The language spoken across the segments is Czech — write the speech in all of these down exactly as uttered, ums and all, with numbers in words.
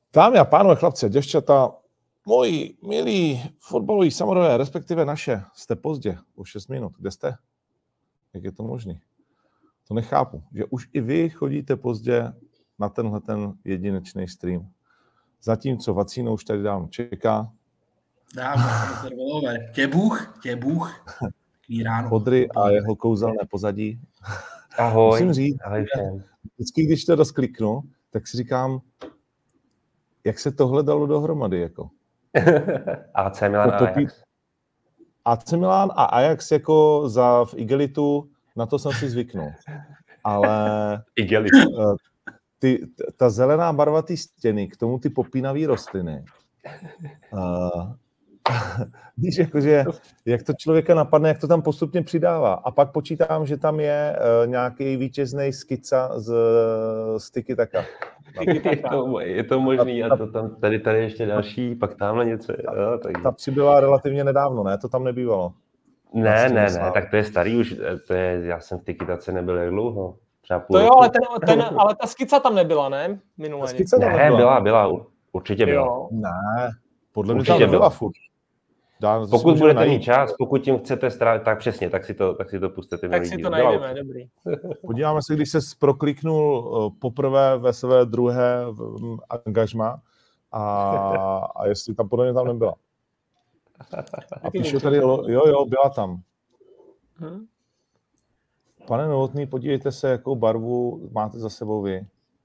Dámy a pánové, chlapci a děvčata, moji milí fotbaloví samorodé, respektive naše, jste pozdě, o šest minut. Kde jste? Jak je to možné? To nechápu, že už i vy chodíte pozdě na tenhle ten jedinečný stream. Zatímco Vacíno už tady dávno čeká. Dávno, tě Bůh, tě Bůh. Podry a jeho kouzelné pozadí. Ahoj. Musím říct, ahoj vždycky, když to rozkliknu, tak si říkám, jak se tohle dalo dohromady, jako? A C Milan a Ajax. A C Milan a Ajax jako za v igelitu, na to jsem si zvyknul. Ale igelitu. Ty, ta zelená barva té stěny, k tomu ty popínavé rostliny. Uh, víš, jakože, jak to člověka napadne, jak to tam postupně přidává. A pak počítám, že tam je uh, nějaký vítězný skica z, z Tiki Taka. Je to, je to možný a to tam, tady, tady ještě další, pak tamhle něco. Jo, takže. Ta přibyla relativně nedávno, ne? To tam nebývalo. Ne, ne, ne, tak to je starý už, to je, já jsem v Tiki Tace nebyl jak dlouho. To jo, ale, ten, ten, ale ta skica tam nebyla, ne? Minulé. Ne, nebyla. byla, byla, určitě byla. Jo. Ne, podle mě tam nebyla byla furt. Dá, pokud budete mít čas, pokud tím chcete strávit, tak přesně, tak si to, tak si to pustíte. Tak si to najdeme, dobrý. Podíváme se, když se prokliknul poprvé ve své druhé angažma a, a jestli tam podle mě tam nebyla. A píšu tady, jo, jo, byla tam. Hmm? Pane Novotný, podívejte se, jakou barvu máte za sebou vy.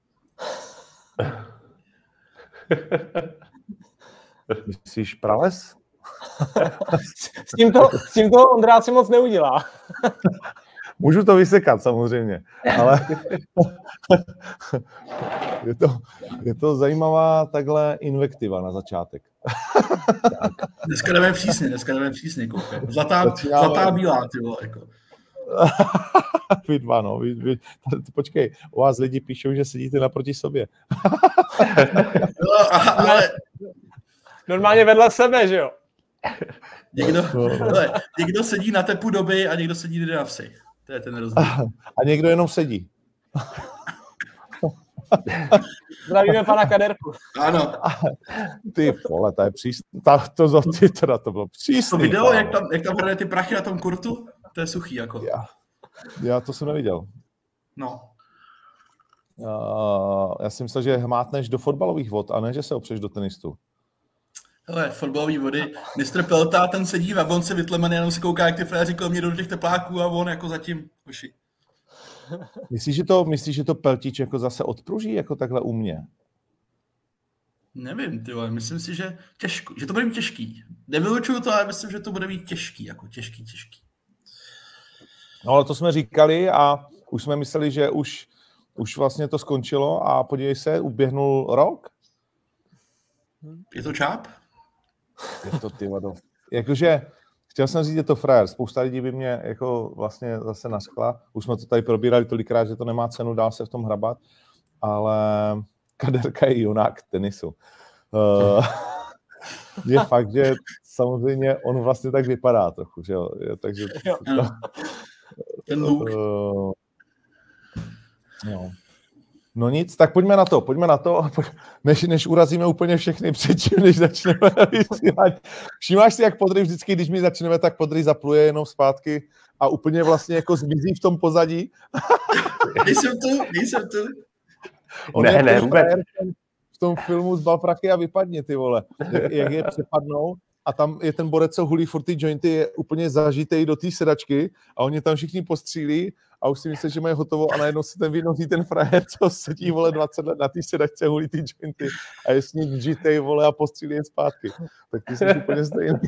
Myslíš prales? S tímto, s tímto Ondrá si moc neudělá. Můžu to vysekat samozřejmě, ale je to, je to zajímavá takhle invektiva na začátek. Tak. Dneska jdeme přísně, dneska jdeme přísně, koukej. Zlatá, zlatá bílá, ty vole, jako. Vy dva, no. Vy, vy, počkej, u vás lidi píšou, že sedíte naproti sobě. No, ale... Normálně vedle sebe, že jo? Někdo, hele, někdo sedí na tepu doby a někdo sedí na vsi. To je ten rozdíl. A někdo jenom sedí. Zdravíme pana Kaderku. Ano. Ty vole, to je přísný. To, to, ty, teda to bylo přísný. To video, jak tam, jak tam hraje ty prachy na tom kurtu, to je suchý, jako. Já, já to jsem neviděl. No. Uh, já si myslel, že hmátneš do fotbalových vod, a ne, že se opřeš do tenistu. Hele, fotbalový vody. mistr Pelta, ten sedí v vagonce vytlemený, jenom se kouká, jak ty fréři kolem mě jdou do těch tepláků a on jako zatím hoši. Myslíš, že to, myslíš, že to Peltič jako zase odpruží jako takhle u mě? Nevím, ty vole, myslím si, že těžko, že to bude mít těžký. Nevylučuju to, ale myslím, že to bude mít těžký, jako těžký, těžký. No ale to jsme říkali a už jsme mysleli, že už, už vlastně to skončilo a podívej se, uběhnul rok. Je to čáp? Je to ty vado. Jakože, chtěl jsem říct, je to frajer. Spousta lidí by mě jako vlastně zase naschla. Už jsme to tady probírali tolikrát, že to nemá cenu dál se v tom hrabat, ale Kaderka je junák tenisu. Uh, je fakt, že samozřejmě on vlastně tak vypadá trochu, že jo. Takže jo. To, ten look. Uh, jo. No nic, tak pojďme na to, pojďme na to, než, než urazíme úplně všechny předtím, než začneme vysílat. Všimáš si, jak Podry vždycky, když my začneme, tak Podry zapluje jenom zpátky a úplně vlastně jako zmizí v tom pozadí. Nejsem tu, nejsem tu. On ne, ne, v tom filmu Zbal prachy a vypadně, ty vole, jak je přepadnou a tam je ten borec, co hulí furt ty jointy, je úplně zažitej do té sedačky a oni tam všichni postřílí a už si myslí, že mají hotovo a najednou se ten vynosí ten frajer, co sedí, vole, dvacet let na té sedačce, hulí ty jointy a je s ní žitej, vole, a postřílí je zpátky. Tak ty jsi úplně stejný.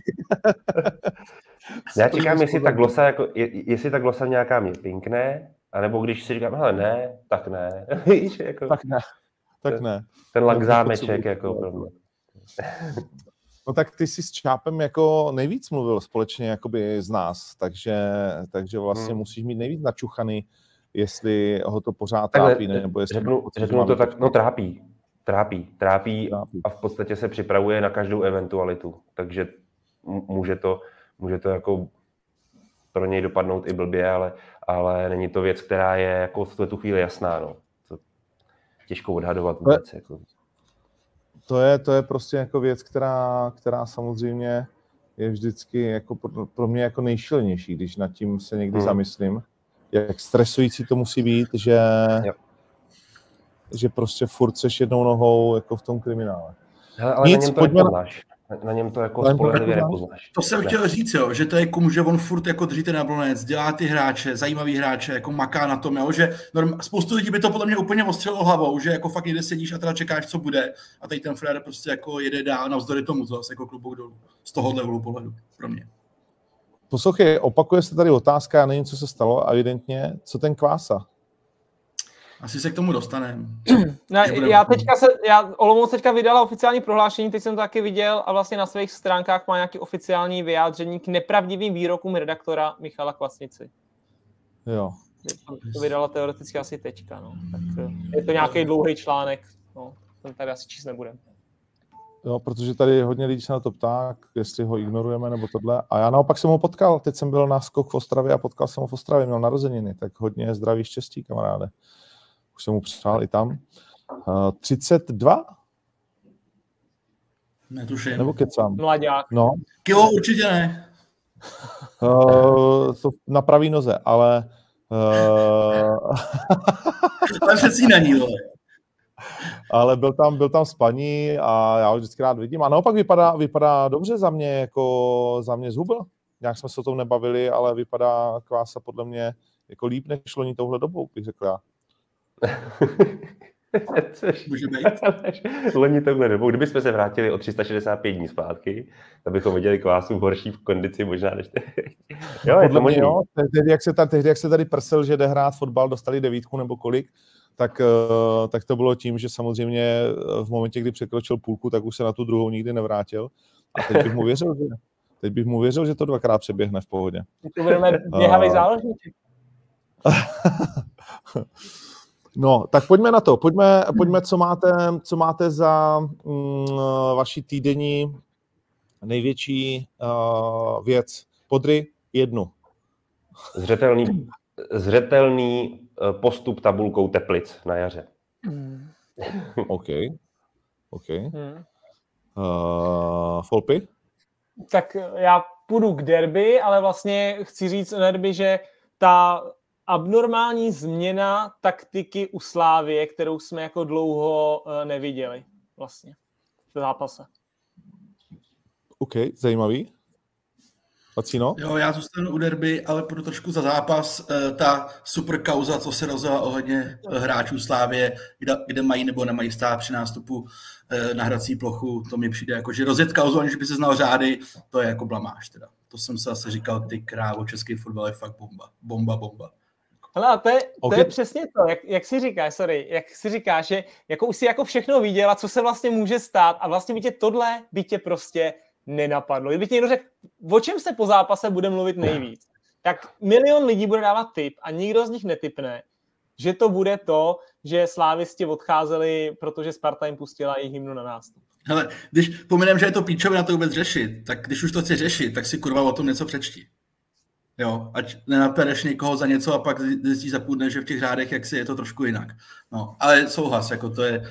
Já čekám, jestli ta glosa, jako, jestli ta glosa nějaká mě pinkne, anebo když si říkám, hele, ne, tak ne. Víš, jako, tak ne, tak ne. Ten langzámeček, jako pro mě. No tak ty jsi s Čápem jako nejvíc mluvil společně jakoby z nás, takže, takže vlastně hmm. musíš mít nejvíc načuchaný, jestli ho to pořád trápí, Takhle, nebo jestli... Řeknu, řeknu to tak, no trápí, trápí, trápí, trápí a v podstatě se připravuje na každou eventualitu, takže může to, může to jako pro něj dopadnout i blbě, ale, ale není to věc, která je jako v tu chvíli jasná, no. To těžko odhadovat vůbec, jako. to je, to je prostě jako věc, která, která samozřejmě je vždycky jako pro, pro mě jako nejšilnější, když nad tím se někdy hmm. zamyslím, jak stresující to musí být, že, že prostě furt seš jednou nohou jako v tom kriminále. Hele, ale Nic, na něm to nepoznáš. Na, na něm to jako spolehlivě nepoznáš. To jsem ne. chtěl říct, jo, že to je komu, že on furt jako drží ten nablonec, dělá ty hráče, zajímavý hráče, jako maká na tom, jo, že norm, spoustu lidí by to podle mě úplně ostřelilo hlavou, že jako fakt někde sedíš a teda čekáš, co bude, a tady ten Frér prostě jako jede dál navzdory tomu, to zase jako klobouk dolů, z tohohle úhlu pohledu pro mě. Poslouchej, opakuje se tady otázka, a nevím, co se stalo, evidentně, co ten Kvása? Asi se k tomu dostaneme. No, já teďka se, já, Olomouc teďka vydala oficiální prohlášení, teď jsem to taky viděl a vlastně na svých stránkách má nějaký oficiální vyjádření k nepravdivým výrokům redaktora Michala Kvasnici. Jo. To vydala teoreticky asi teďka, no. Tak je to nějaký dlouhý článek, no, ten tady asi číst nebudeme. Jo, protože tady hodně lidí se na to ptá, jestli ho ignorujeme nebo tohle. A já naopak jsem ho potkal, teď jsem byl na skok v Ostravě a potkal jsem ho v Ostravě, měl narozeniny, tak hodně zdraví, štěstí, kamaráde. Už jsem mu přál i tam. Uh, třicet dva? Netuším. Nebo kecám? Mladák. No. Kilo určitě ne. Uh, to na pravý noze, ale... Uh... ale přecí na ní, vole. Ale byl tam, byl tam s paní a já ho vždycky rád vidím. A naopak vypadá, vypadá dobře za mě, jako za mě zhubil. Nějak jsme se o tom nebavili, ale vypadá Kvása podle mě jako líp než loni touhle dobou, bych řekl já. Může být. Loni touhle dobou, kdybychom se vrátili o tři sta šedesát pět dní zpátky, tak bychom viděli Kvásu v horší kondici možná než teď. Jo, je to možný. Jo, tehdy, jak se tady, tehdy, jak se tady prsel, že jde hrát fotbal, dostali devítku nebo kolik, tak, tak to bylo tím, že samozřejmě v momentě, kdy překročil půlku, tak už se na tu druhou nikdy nevrátil. A teď bych mu věřil, že, teď bych mu věřil, že to dvakrát přeběhne v pohodě. To budeme běhavý záložníček. No, tak pojďme na to. Pojďme, pojďme co, máte, co máte za mm, vaši týdenní největší uh, věc. Podry jednu. Zřetelný, zřetelný postup tabulkou Teplic na jaře. Mm. OK. OK. Mm. Uh, Folpy? Tak já půjdu k derby, ale vlastně chci říct o derby, že ta abnormální změna taktiky u Slávie, kterou jsme jako dlouho neviděli vlastně v zápase. OK, zajímavý. Pacino? Jo, já zůstanu u derby, ale půjdu trošku za zápas. Ta super kauza, co se rozjela ohledně hráčů Slávie, kde, kde mají nebo nemají stát při nástupu na hrací plochu, to mi přijde jako, že rozjet kauzu, aniž by se znal řády, to je jako blamáž teda. To jsem se zase říkal, ty krávo, český fotbal je fakt bomba. Bomba, bomba. Hele, to je, to okay. je přesně to, jak, jak si říkáš, sorry, jak si říkáš, že jako už si jako všechno viděla, co se vlastně může stát a vlastně by tě tohle by tě prostě nenapadlo. Kdyby ti někdo řekl, o čem se po zápase bude mluvit nejvíc, tak milion lidí bude dávat tip a nikdo z nich netipne, že to bude to, že slávisti odcházeli, protože Sparta jim pustila jejich hymnu na nástup. Hele, když pominem, že je to píčové na to vůbec řešit, tak když už to chci řešit, tak si kurva o tom něco přečti. Jo, ať nenapereš někoho za něco a pak zjistíš za půl dne, že v těch řádech jaksi je to trošku jinak. No, ale souhlas, jako to je,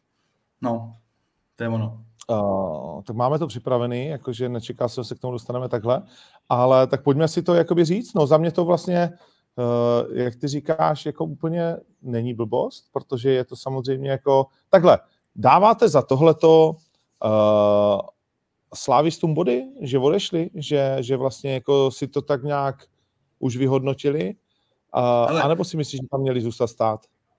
no, to je ono. Uh, tak máme to připravený, jakože nečeká se, že se k tomu dostaneme takhle, ale tak pojďme si to jakoby říct, no za mě to vlastně, uh, jak ty říkáš, jako úplně není blbost, protože je to samozřejmě jako, takhle, dáváte za tohleto uh, slávistům body, že odešli, že, že vlastně jako si to tak nějak už vyhodnotili, uh, ale... anebo si myslíš, že tam měli zůstat stát?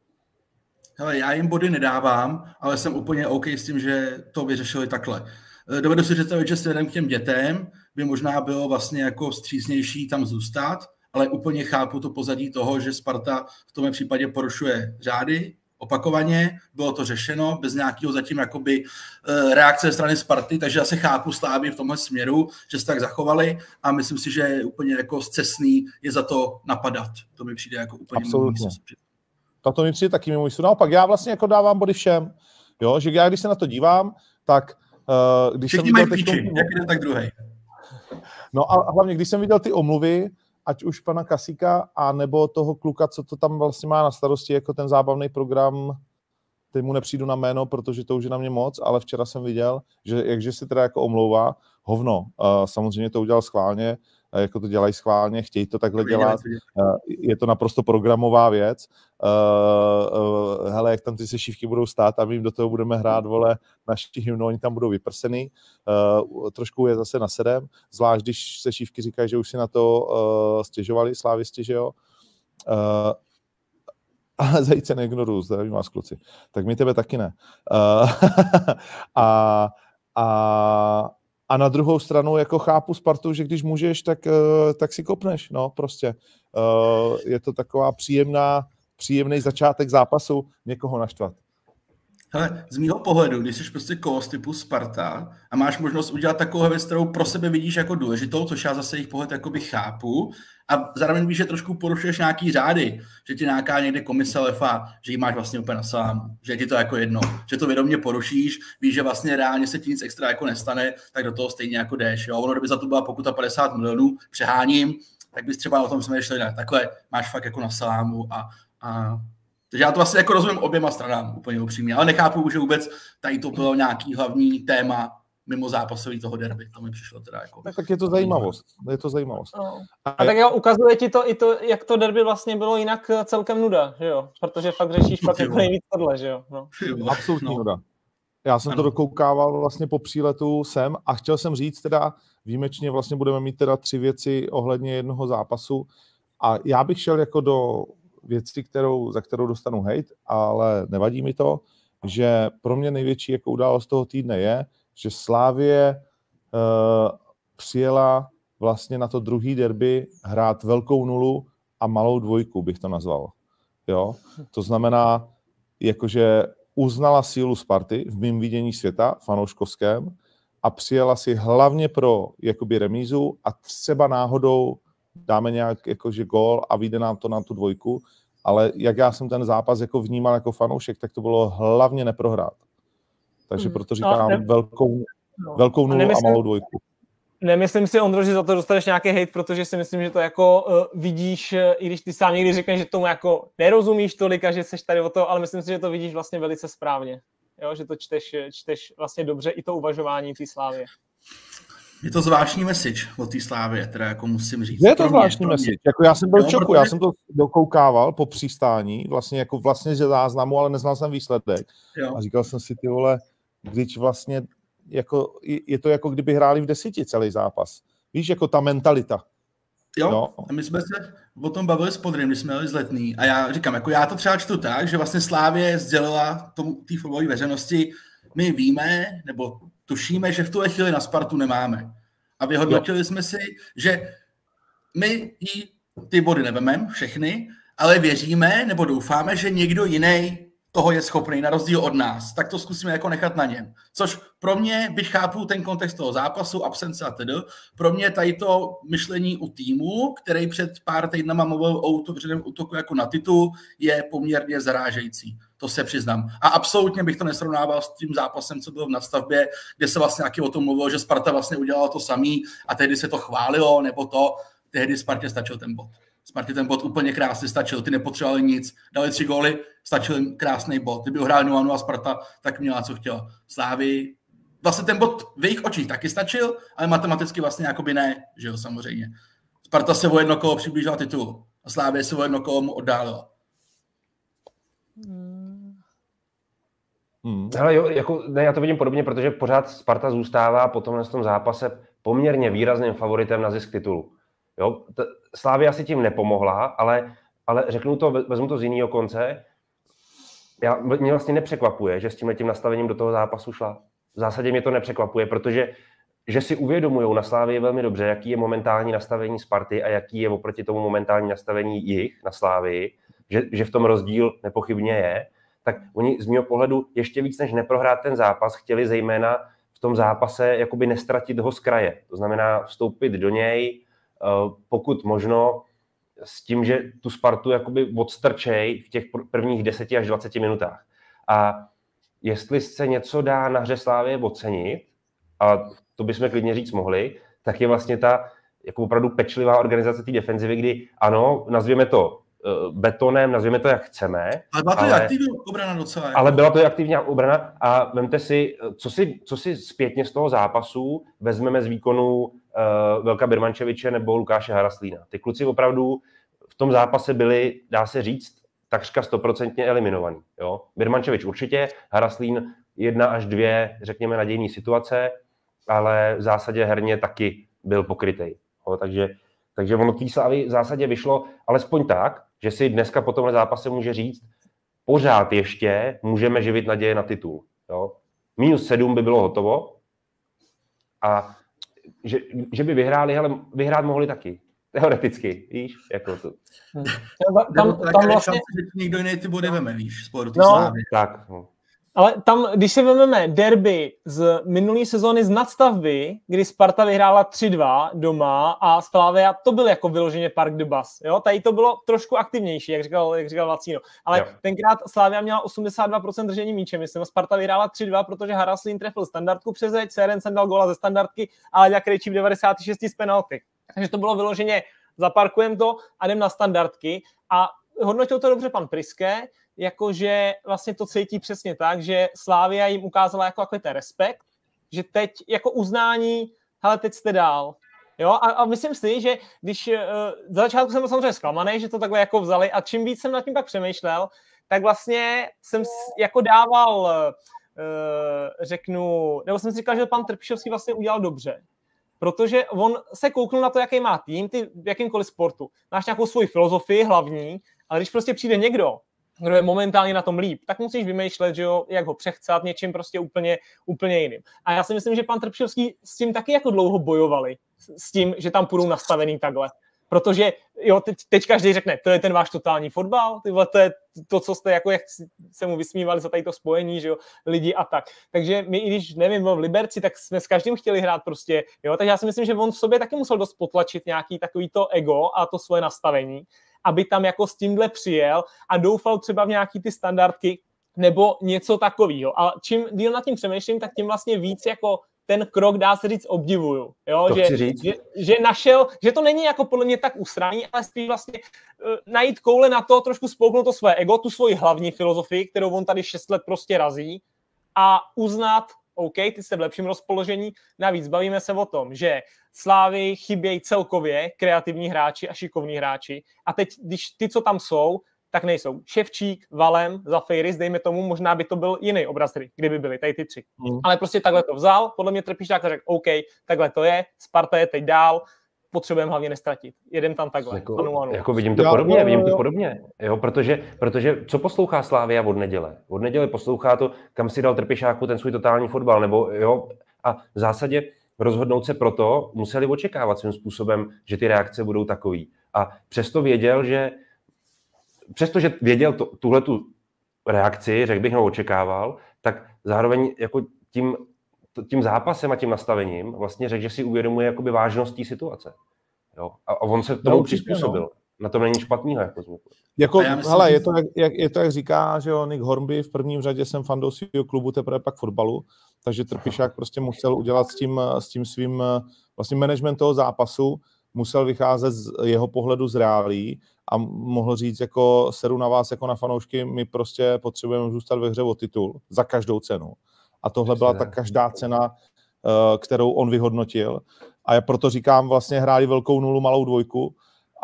Hele, já jim body nedávám, ale jsem úplně OK s tím, že to vyřešili takhle. Dovedu si představit, že směrem k těm dětem by možná bylo vlastně jako vstřícnější tam zůstat, ale úplně chápu to pozadí toho, že Sparta v tomhle případě porušuje řády opakovaně, bylo to řešeno bez nějakého zatím jakoby reakce ze strany Sparty, takže já se chápu Slávy v tomhle směru, že se tak zachovali a myslím si, že je úplně jako scestný je za to napadat. To mi přijde jako úplně absolutně. To mi přijde taky mimo jistu. Naopak, já vlastně jako dávám body všem. Jo, že já když se na to dívám, tak uh, když všichni jsem mají píči, tom... jak jeden, tak druhý. No a hlavně, když jsem viděl ty omluvy, ať už pana Kasíka, a nebo toho kluka, co to tam vlastně má na starosti, jako ten zábavný program, teď mu nepřijdu na jméno, protože to už je na mě moc, ale včera jsem viděl, že jakže se teda jako omlouvá, hovno, uh, samozřejmě to udělal schválně, uh, jako to dělají schválně, chtějí to takhle dělat, uh, je to naprosto programová věc, uh, uh, hele, jak tam ty sešívky budou stát a my jim do toho budeme hrát, vole, naši hymnu, oni tam budou vyprsený, uh, trošku je zase na sedem, zvlášť když sešívky říkají, že už si na to uh, stěžovali, slávisti, že jo, uh, a zajíce neignoruju, zdravím vás kluci. Tak my tebe taky ne. Uh, a, a, a na druhou stranu jako chápu Spartu, že když můžeš, tak, uh, tak si kopneš, no prostě. Uh, je to taková příjemná, příjemný začátek zápasu někoho naštvat. Hele, z mýho pohledu, když jsi prostě kolos typu Sparta a máš možnost udělat takovou věc, kterou pro sebe vidíš jako důležitou, což já zase jejich pohled jakoby chápu, a zároveň víš, že trošku porušuješ nějaký řády, že ti nějaká někde komise lefa, že ji máš vlastně úplně na salámu, že je ti to jako jedno, že to vědomě porušíš, víš, že vlastně reálně se ti nic extra jako nestane, tak do toho stejně jako jdeš. Jo? Ono, kdyby za to byla pokuta padesát milionů, přeháním, tak bys třeba o tom smýšlel, ne, takhle máš fakt jako na salámu a, a takže já to vlastně jako rozumím oběma stranám úplně upřímně, ale nechápu, že vůbec tady to bylo nějaký hlavní téma mimo zápasový toho derby. To mi přišlo teda jako... Tak, tak je to zajímavost. Je to zajímavost. No. A, a tak jo, ukazuje ti to i to, jak to derby vlastně bylo jinak celkem nuda, že jo? Protože fakt řešíš pak jako nejvíc tohle, že jo? No. Absolutní no. nuda. Já jsem ano. to dokoukával vlastně po příletu sem a chtěl jsem říct teda výjimečně vlastně budeme mít teda tři věci ohledně jednoho zápasu a já bych šel jako do věci, kterou, za kterou dostanu hejt, ale nevadí mi to, že pro mě největší jako událost toho týdne je, že Slavie uh, přijela vlastně na to druhý derby hrát velkou nulu a malou dvojku, bych to nazval. Jo? To znamená, jakože uznala sílu Sparty v mým vidění světa, fanouškovském, a přijela si hlavně pro jakoby remízu a třeba náhodou dáme nějak jakože gól a vyjde nám to na tu dvojku, ale jak já jsem ten zápas jako vnímal jako fanoušek, tak to bylo hlavně neprohrát. Takže proto říkám no, ne... velkou, no. velkou nulu a, nemyslím, a malou dvojku. Nemyslím si, Ondro, že za to dostaneš nějaký hejt, protože si myslím, že to jako uh, vidíš, uh, i když ty sám někdy řekneš, že tomu jako nerozumíš tolik a že jsi tady o to, ale myslím si, že to vidíš vlastně velice správně. Jo? Že to čteš, čteš vlastně dobře i to uvažování té Slávie. Je to zvláštní message od té Slávie, teda jako musím říct. Je to zvláštní message. Jako já jsem byl v šoku, protože... já jsem to dokoukával po přistání, vlastně jako vlastně ze záznamu, ale neznal jsem výsledek. Jo. A říkal jsem si, ty vole, když vlastně jako, je to jako kdyby hráli v desíti celý zápas. Víš, jako ta mentalita. Jo, jo. A my jsme se o tom bavili s Podrym, když jsme jeli z Letný. A já říkám, jako já to třeba čtu tak, že vlastně Slávie sdělila té fotbalové veřejnosti, my víme, nebo tušíme, že v tuhle chvíli na Spartu nemáme. A vyhodnotili jo. jsme si, že my jí ty body nevememe, všechny, ale věříme, nebo doufáme, že někdo jiný toho je schopný, na rozdíl od nás. Tak to zkusíme jako nechat na něm. Což pro mě, byť chápu ten kontext toho zápasu, absence a tedy, pro mě tady to myšlení u týmu, který před pár týdnama mluvil o otevřeném útoku jako na titul, je poměrně zarážející. To se přiznám. A absolutně bych to nesrovnával s tím zápasem, co bylo v Nadstavbě, kde se vlastně taky o tom mluvilo, že Sparta vlastně udělala to samý a tehdy se to chválilo, nebo to, tehdy Spartě stačil ten bod. Spartě ten bod úplně krásně stačil, ty nepotřebovali nic, dali tři góly, stačil jim krásný bod. Kdyby hráli nula nula Sparta, tak měla co chtěla. Slávy, vlastně ten bod v jejich očích taky stačil, ale matematicky vlastně jakoby ne, že jo, samozřejmě. Sparta se o jedno kolo přiblížila titulu a Slávě se o jedno kolo mu oddálila. Hmm. Hele, jo, jako, ne, já to vidím podobně, protože pořád Sparta zůstává po tomhle tom zápase poměrně výrazným favoritem na zisk titulu. Jo, t- Slavia si tím nepomohla, ale, ale řeknu to, vezmu to z jiného konce. Já, mě vlastně nepřekvapuje, že s tímhletím nastavením do toho zápasu šla. V zásadě mě to nepřekvapuje, protože že si uvědomujou na Slavii velmi dobře, jaký je momentální nastavení Sparty a jaký je oproti tomu momentální nastavení jich na Slavii, že, že v tom rozdíl nepochybně je, tak oni z mého pohledu ještě víc než neprohrát ten zápas chtěli zejména v tom zápase jakoby nestratit ho z kraje. To znamená vstoupit do něj, pokud možno s tím, že tu Spartu jakoby odstrčej v těch prvních deseti až dvaceti minutách. A jestli se něco dá na hře Slávie ocenit, a to bychom klidně říct mohli, tak je vlastně ta jako opravdu pečlivá organizace té defenzivy, kdy ano, nazvěme to betonem, nazvěme to jak chceme. Ale byla to ale, aktivní obrana docela. Jako. Ale byla to aktivní obrana a vemte si, co si, co si zpětně z toho zápasu vezmeme z výkonu uh, Velka Birmančeviče nebo Lukáše Haraslína. Ty kluci opravdu v tom zápase byli, dá se říct, takřka stoprocentně eliminovaný. Jo? Birmančevič určitě, Haraslín jedna až dvě, řekněme, nadějné situace, ale v zásadě herně taky byl pokrytej. Jo? Takže, takže ono té Slávy v zásadě vyšlo alespoň tak, že si dneska po tomhle zápase může říct, pořád ještě můžeme živit naděje na titul. Jo? Minus sedm by bylo hotovo a že, že by vyhráli, ale vyhrát mohli taky. Teoreticky, víš, jako to. Tam, tam, tam vlastně... Nikdo jiný ty body veme, víš, spolu ty no, Slávy. Tak, no. Ale tam, když si vezmeme derby z minulé sezóny z nadstavby, kdy Sparta vyhrála tři dva doma a Slavia, to byl jako vyloženě Park de Bas. Jo? Tady to bylo trošku aktivnější, jak říkal, jak říkal Vacíno. Ale jo. Tenkrát Slavia měla osmdesát dva procent držení míče, myslím, a Sparta vyhrála tři dva, protože Haraslín trefil standardku přes zeď, Serencen dal góla ze standardky a Láďa Krejčí v devadesát šest z penalty. Takže to bylo vyloženě, zaparkujeme to a jdem na standardky a hodnotil to dobře pan Priske, jakože vlastně to cítí přesně tak, že Slavia jim ukázala jako, jako ten respekt, že teď jako uznání, hele, teď jste dál. Jo? A, a myslím si, že když uh, za začátku jsem byl samozřejmě zklamaný, že to takhle jako vzali a čím víc jsem nad tím pak přemýšlel, tak vlastně jsem jako dával, uh, řeknu, nebo jsem si říkal, že pan Trpišovský vlastně udělal dobře. Protože on se kouknul na to, jaký má tým, ty v jakýmkoliv sportu. Máš nějakou svoji filozofii hlavní, ale když prostě přijde někdo, kdo je momentálně na tom líp, tak musíš vymýšlet, že jo, jak ho přechcat něčím prostě úplně, úplně jiným. A já si myslím, že pan Trpišovský s tím taky jako dlouho bojovali, s tím, že tam půjdou nastavený takhle. Protože jo, teď, teď každý řekne, to je ten váš totální fotbal, tyhle, to je to, co jste, jako jak se mu vysmívali za tady to spojení, že jo, lidi a tak. Takže my, i když, nevím, v Liberci, tak jsme s každým chtěli hrát prostě, jo, takže já si myslím, že on v sobě taky musel dost potlačit nějaký takový to ego a to svoje nastavení, aby tam jako s tímhle přijel a doufal třeba v nějaký ty standardky nebo něco takového. A čím díl nad tím přemýšlím, tak tím vlastně víc jako ten krok, dá se říct, obdivuju. Jo? Že, říct. Že, že našel, že to není jako podle mě tak usraný, ale spíš vlastně uh, najít koule na to, trošku spouknout to své ego, tu svoji hlavní filozofii, kterou on tady šest let prostě razí a uznat, OK, ty jste v lepším rozpoložení, navíc bavíme se o tom, že Slávy chybějí celkově kreativní hráči a šikovní hráči a teď, když ty, co tam jsou, tak nejsou. Ševčík, Valem, Zafeiris, dejme tomu, možná by to byl jiný obraz hry, kdyby byli tady ty tři. Mm. Ale prostě takhle to vzal, podle mě Trpišák a řekl, OK, takhle to je, Sparta je teď dál, potřebujeme hlavně nestratit. Jedem tam takhle. Jako, anu, anu. jako vidím to Já, podobně, jo, vidím jo. to podobně. Jo, protože, protože co poslouchá Slavia od neděle? Od neděle poslouchá to, kam si dal Trpišáku ten svůj totální fotbal, nebo jo, a v zásadě rozhodnout se proto, museli očekávat svým způsobem, že ty reakce budou takový. A přesto věděl, že Přestože věděl to, tuhletu reakci, řekl bych, nebo očekával, tak zároveň jako tím, tím zápasem a tím nastavením vlastně řekl, že si uvědomuje jakoby vážnost té situace. Jo? A, a on se tomu no, přizpůsobil. No. Na tom není špatného jako zvuku. Jako, hele, je to, jak, jak, je to, jak říká, že jo, Nick Hornby, v prvním řadě jsem fandou svého klubu, teprve pak fotbalu, takže Trpišák prostě musel udělat s tím, s tím svým vlastně management toho zápasu, musel vycházet z jeho pohledu z reálí a mohl říct, jako seru na vás jako na fanoušky, my prostě potřebujeme zůstat ve hře o titul za každou cenu. A tohle byla ta každá cena, kterou on vyhodnotil. A já proto říkám, vlastně hráli velkou nulu, malou dvojku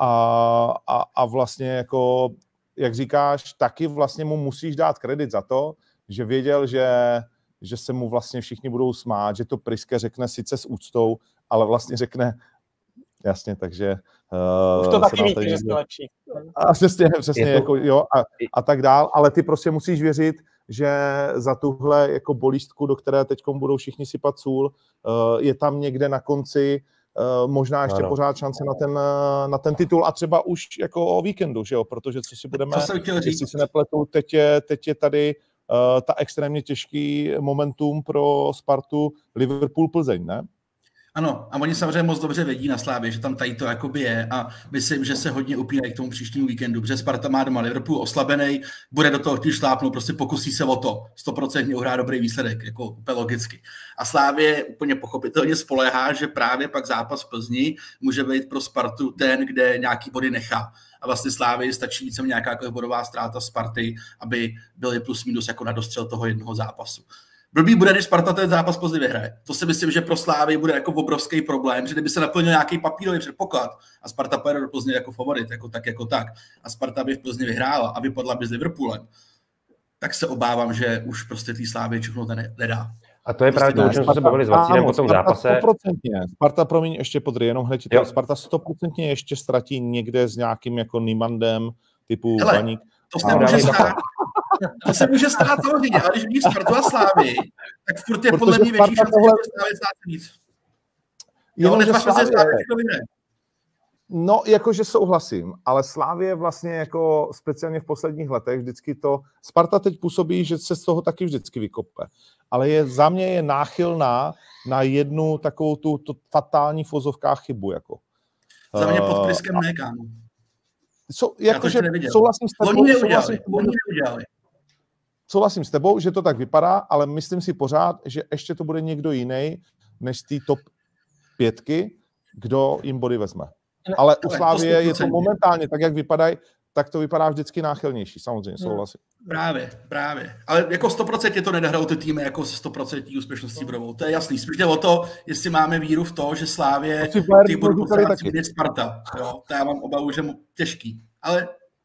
a, a, a vlastně jako, jak říkáš, taky vlastně mu musíš dát kredit za to, že věděl, že, že se mu vlastně všichni budou smát, že to Priske řekne sice s úctou, ale vlastně řekne jasně, takže... Uh, Už to taky víte, že jste lepší. A přesně, přesně, to... jako, jo, a, a tak dál, ale ty prostě musíš věřit, že za tuhle jako bolístku, do které teď budou všichni sypat sůl, uh, je tam někde na konci uh, možná ještě ano. pořád šance na ten, na ten titul a třeba už jako o víkendu, že jo, protože co si budeme, jestli se nepletu, teď je, teď je tady uh, ta extrémně těžký momentum pro Spartu Liverpool-Plzeň, ne? Ano, a oni samozřejmě moc dobře vědí na Slávě, že tam tady to jakoby je a myslím, že se hodně upírají k tomu příštímu víkendu, protože Sparta má doma Liverpool oslabený, bude do toho chtít šlápnout, prostě pokusí se o to, sto procent uhrát dobrý výsledek, jako úplně logicky. A Slávě úplně pochopitelně spoléhá, že právě pak zápas v Plzni může být pro Spartu ten, kde nějaký body nechá. a vlastně Slávy stačí více nějaká jako bodová ztráta Sparty, aby byly plus minus jako na dostřel toho jednoho zápasu. Blbý bude, když Sparta ten zápas později vyhraje. To si myslím, že pro Slávy bude jako obrovský problém, že kdyby se naplnil nějaký papírový předpoklad a Sparta pojede do Plzně jako favorit, jako tak, jako tak, a Sparta by v Plzni vyhrála a vypadla by s Liverpoolem, tak se obávám, že už prostě tý Slávy všechno to nedá. A to je právě to, o čem jsme se bavili s Vacínem po tom zápase. sto procent Sparta, promiň, ještě podry, jenom hned to, Sparta sto procent ještě ztratí někde s nějakým jako Nimandem typu Hele, Baník. To se může stát. To se může stát samozřejmě, ale když vidíš Spartu a Slávy, tak furt je podle mě větší šance, tohle... že Slávy stát víc. Jo, nepasme se Slávy, všechno vyhne. No, jakože souhlasím, ale Slávie vlastně jako speciálně v posledních letech vždycky to, Sparta teď působí, že se z toho taky vždycky vykope, ale je, za mě je náchylná na jednu takovou tu, tu fatální v ozovkách chybu. Jako. Za mě pod pryskem ne, kámo. So, jakože souhlasím s tebou, souhlasím, neudělali. souhlasím s tebou, že to tak vypadá, ale myslím si pořád, že ještě to bude někdo jiný než z té top pětky, kdo jim body vezme. Ale u Slávie je to momentálně, tak jak vypadají, tak to vypadá vždycky náchylnější, samozřejmě, souhlasím. Právě, právě. Ale jako sto procent je to nedahrajou ty týmy jako se sto procent úspěšností budou. To je jasný. Spíš jde o to, jestli máme víru v to, že Slávě ty budou potřebovat vidět Sparta. Jo, to já mám obavu, že mu těžký. Ale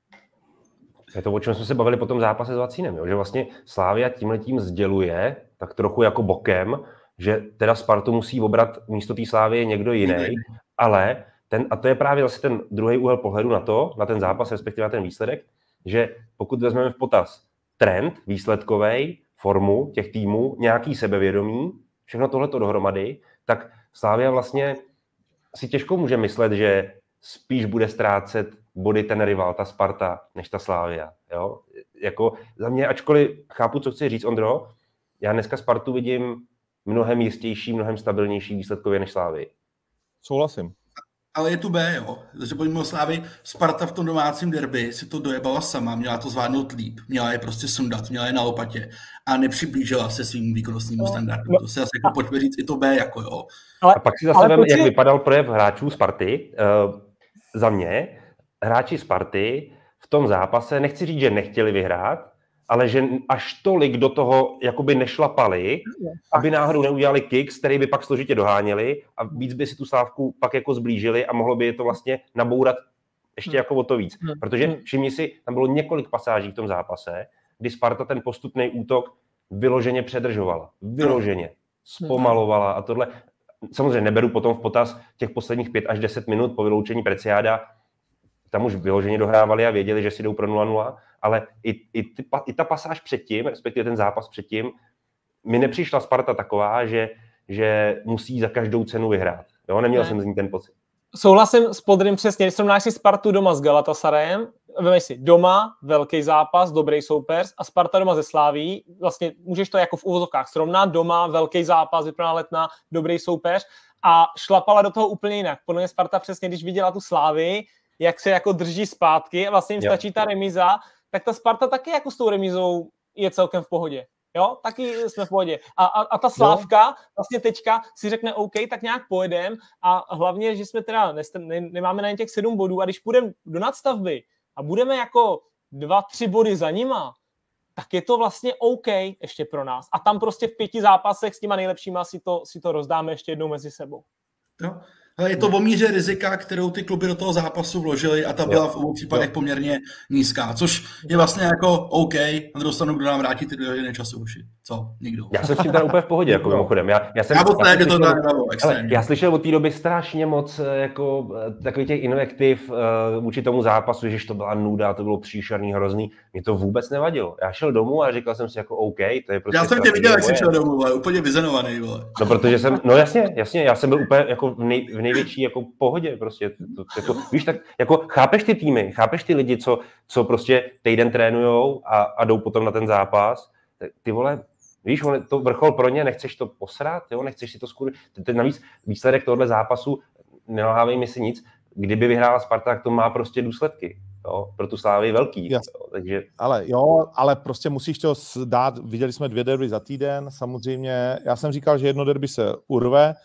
je to, o čem jsme se bavili po tom zápase s Vacínem, jo? Že vlastně Slavia tímhletím sděluje, tak trochu jako bokem, že teda Spartu musí obrat místo té Slávie někdo jiný, ale ten, a to je právě zase ten druhý úhel pohledu na to, na ten zápas, respektive na ten výsledek, že pokud vezmeme v potaz trend výsledkový, formu těch týmů, nějaký sebevědomí, všechno tohleto dohromady, tak Slavia vlastně si těžko může myslet, že spíš bude ztrácet body ten rival, ta Sparta, než ta Slavia. Jo? Jako za mě, ačkoliv chápu, co chci říct, Ondro, já dneska Spartu vidím mnohem jistější, mnohem stabilnější výsledkově než Slavii. Souhlasím. Ale je tu B, jo. Takže pojďme o Slávy. Sparta v tom domácím derby si to dojebala sama, měla to zvládnout líp, měla je prostě sundat, měla je na lopatě a nepřiblížila se svým výkonnostním no, standardům. No. To se asi jako pojďme říct i to B, jako jo. Ale, a pak si zase vem, jak vypadal projev hráčů Sparty. Uh, za mě, hráči Sparty v tom zápase, nechci říct, že nechtěli vyhrát, ale že až tolik do toho jakoby nešlapali, aby náhodou neudělali kicks, který by pak složitě doháněli a víc by si tu Slávku pak jako zblížili a mohlo by je to vlastně nabourat ještě jako o to víc. Protože všimni si, tam bylo několik pasáží v tom zápase, kdy Sparta ten postupný útok vyloženě předržovala. Vyloženě. Zpomalovala a tohle. Samozřejmě neberu potom v potaz těch posledních pět až deset minut po vyloučení Preciáda, tam už vyloženě dohrávali a věděli, že si jdou pro nula nula, ale i, i, ty, i ta pasáž předtím, respektive ten zápas předtím, mi nepřišla Sparta taková, že, že musí za každou cenu vyhrát. Jo, neměl ne. jsem z ní ten pocit. Souhlasím s Podrym přesně, když srovnáš si Spartu doma s Galatasarajem, vemeš si doma, velký zápas, dobrý soupeř a Sparta doma ze Sláví, vlastně můžeš to jako v uvozovkách srovnat, doma, velký zápas, vypadá Letná, dobrý soupeř a šlapala do toho úplně jinak. Podle mě Sparta přesně, když viděla tu Slávii, jak se jako drží zpátky a vlastně jim stačí ta remíza, tak ta Sparta taky jako s tou remízou je celkem v pohodě. Jo, taky jsme v pohodě. A, a, a ta Slávka vlastně teďka si řekne OK, tak nějak pojedem a hlavně, že jsme teda nest- ne, nemáme na ně těch sedm bodů a když půjdeme do nadstavby a budeme jako dva, tři body za nima, tak je to vlastně OK ještě pro nás. A tam prostě v pěti zápasech s těma nejlepšíma si to, si to rozdáme ještě jednou mezi sebou. Jo. Ale je to o míře rizika, kterou ty kluby do toho zápasu vložily a ta byla v obou případech poměrně nízká, což je vlastně jako OK, na druhou stranu, kdo nám vrátí ty dvě hodiny času, uši. Co? Nikdo. Já jsem s tím teda úplně v pohodě, jako mimochodem. Já, já, jsem, já, já, jsem slyšel, to dalo, extrémně. já slyšel od té doby strašně moc jako takových těch invektiv uh, vůči tomu zápasu, že to byla nuda, to bylo příšerný, hrozný. Mě to vůbec nevadilo. Já šel domů a říkal jsem si jako OK, to je prostě. Já jsem tě viděl, jak jsi šel domů, ale úplně vyzenovaný, vole. No, protože jsem, no jasně, jasně, já jsem byl úplně jako v, nej, v největší jako pohodě prostě. To, jako, víš, tak jako chápeš ty týmy, chápeš ty lidi, co, co prostě týden trénujou a, a jdou potom na ten zápas. Ty vole, víš, to vrchol pro ně, nechceš to posrat, jo, nechceš si to skůr. Navíc výsledek tohohle zápasu, nelhávej mi si nic, kdyby vyhrála Sparta, tak to má prostě důsledky. Jo, pro tu Slávii velký. Jo, takže... Ale jo, ale prostě musíš to dát, viděli jsme dvě derby za týden, samozřejmě, já jsem říkal, že jedno derby se urve,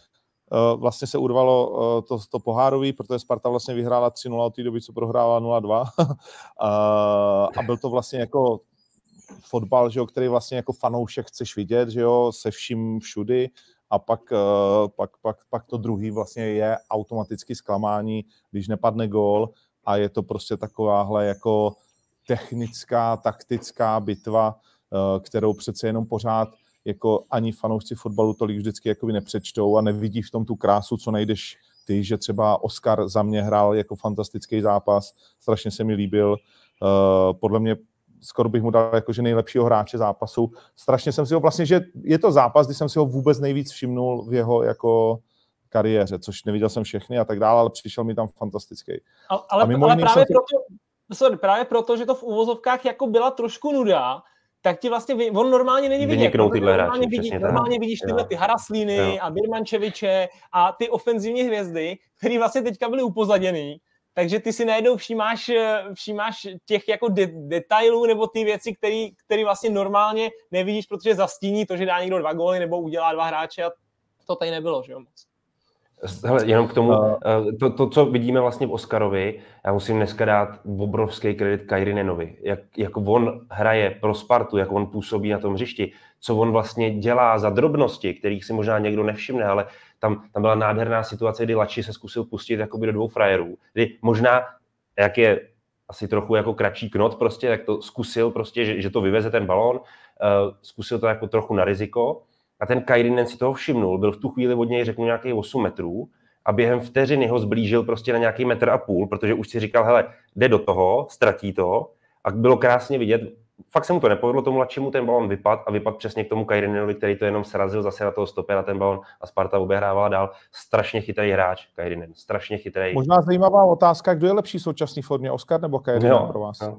vlastně se urvalo to, to pohárový, protože Sparta vlastně vyhrála tři nula od té doby, co prohrála nula dva. A byl to vlastně jako fotbal, že jo, který vlastně jako fanoušek chceš vidět, že jo, se vším všudy. A pak, pak, pak, pak to druhý vlastně je automaticky zklamání, když nepadne gól a je to prostě takováhle jako technická, taktická bitva, kterou přece jenom pořád jako ani fanoušci fotbalu tolik vždycky jakoby nepřečtou a nevidí v tom tu krásu, co najdeš ty, že třeba Oskar za mě hrál jako fantastický zápas, strašně se mi líbil, podle mě skoro bych mu dal jakože nejlepšího hráče zápasu. Strašně jsem si ho vlastně, že je to zápas, kdy jsem si ho vůbec nejvíc všimnul v jeho jako kariéře, což neviděl jsem všechny a tak dále, ale přišel mi tam fantastický. Ale, ale, ale právě, si... proto, sorry, právě proto, že to v úvozovkách jako byla trošku nuda, tak ti vlastně, on normálně není vidět. Normálně, vidí, normálně vidíš tyhle ty Haraslíny jo. a Birmančeviče a ty ofenzivní hvězdy, které vlastně teďka byly upozaděný. Takže ty si najednou všímáš, všímáš těch jako de- detailů nebo ty věci, které vlastně normálně nevidíš, protože zastíní to, že dá někdo dva góly nebo udělá dva hráče a to tady nebylo, že jo moc. Hele, jenom k tomu, to, to, co vidíme vlastně v Oskarovi, já musím dneska dát obrovský kredit Kairinenovi. Jak, jak on hraje pro Spartu, jak on působí na tom hřišti, co on vlastně dělá za drobnosti, kterých si možná někdo nevšimne, ale tam, tam byla nádherná situace, kdy Lači se zkusil pustit jakoby do dvou frajerů, kdy možná, jak je asi trochu jako kratší knot prostě, tak to zkusil prostě, že, že to vyveze ten balón, uh, zkusil to jako trochu na riziko, a ten Kairinen si toho všimnul, byl v tu chvíli od něj, řeknu, nějakých osm metrů a během vteřiny ho zblížil prostě na nějaký metr a půl, protože už si říkal, hele, jde do toho, ztratí to a bylo krásně vidět, fakt se mu to nepovedlo, tomu Lačimu ten balon vypad a vypad přesně k tomu Kairinenovi, který to jenom srazil zase na toho stopera ten balon a Sparta obehrávala dál. Strašně chytrý hráč Kairinen, strašně chytrý. Možná zajímavá otázka, kdo je lepší v současné formě, Oskar nebo Kairinen pro vás? No.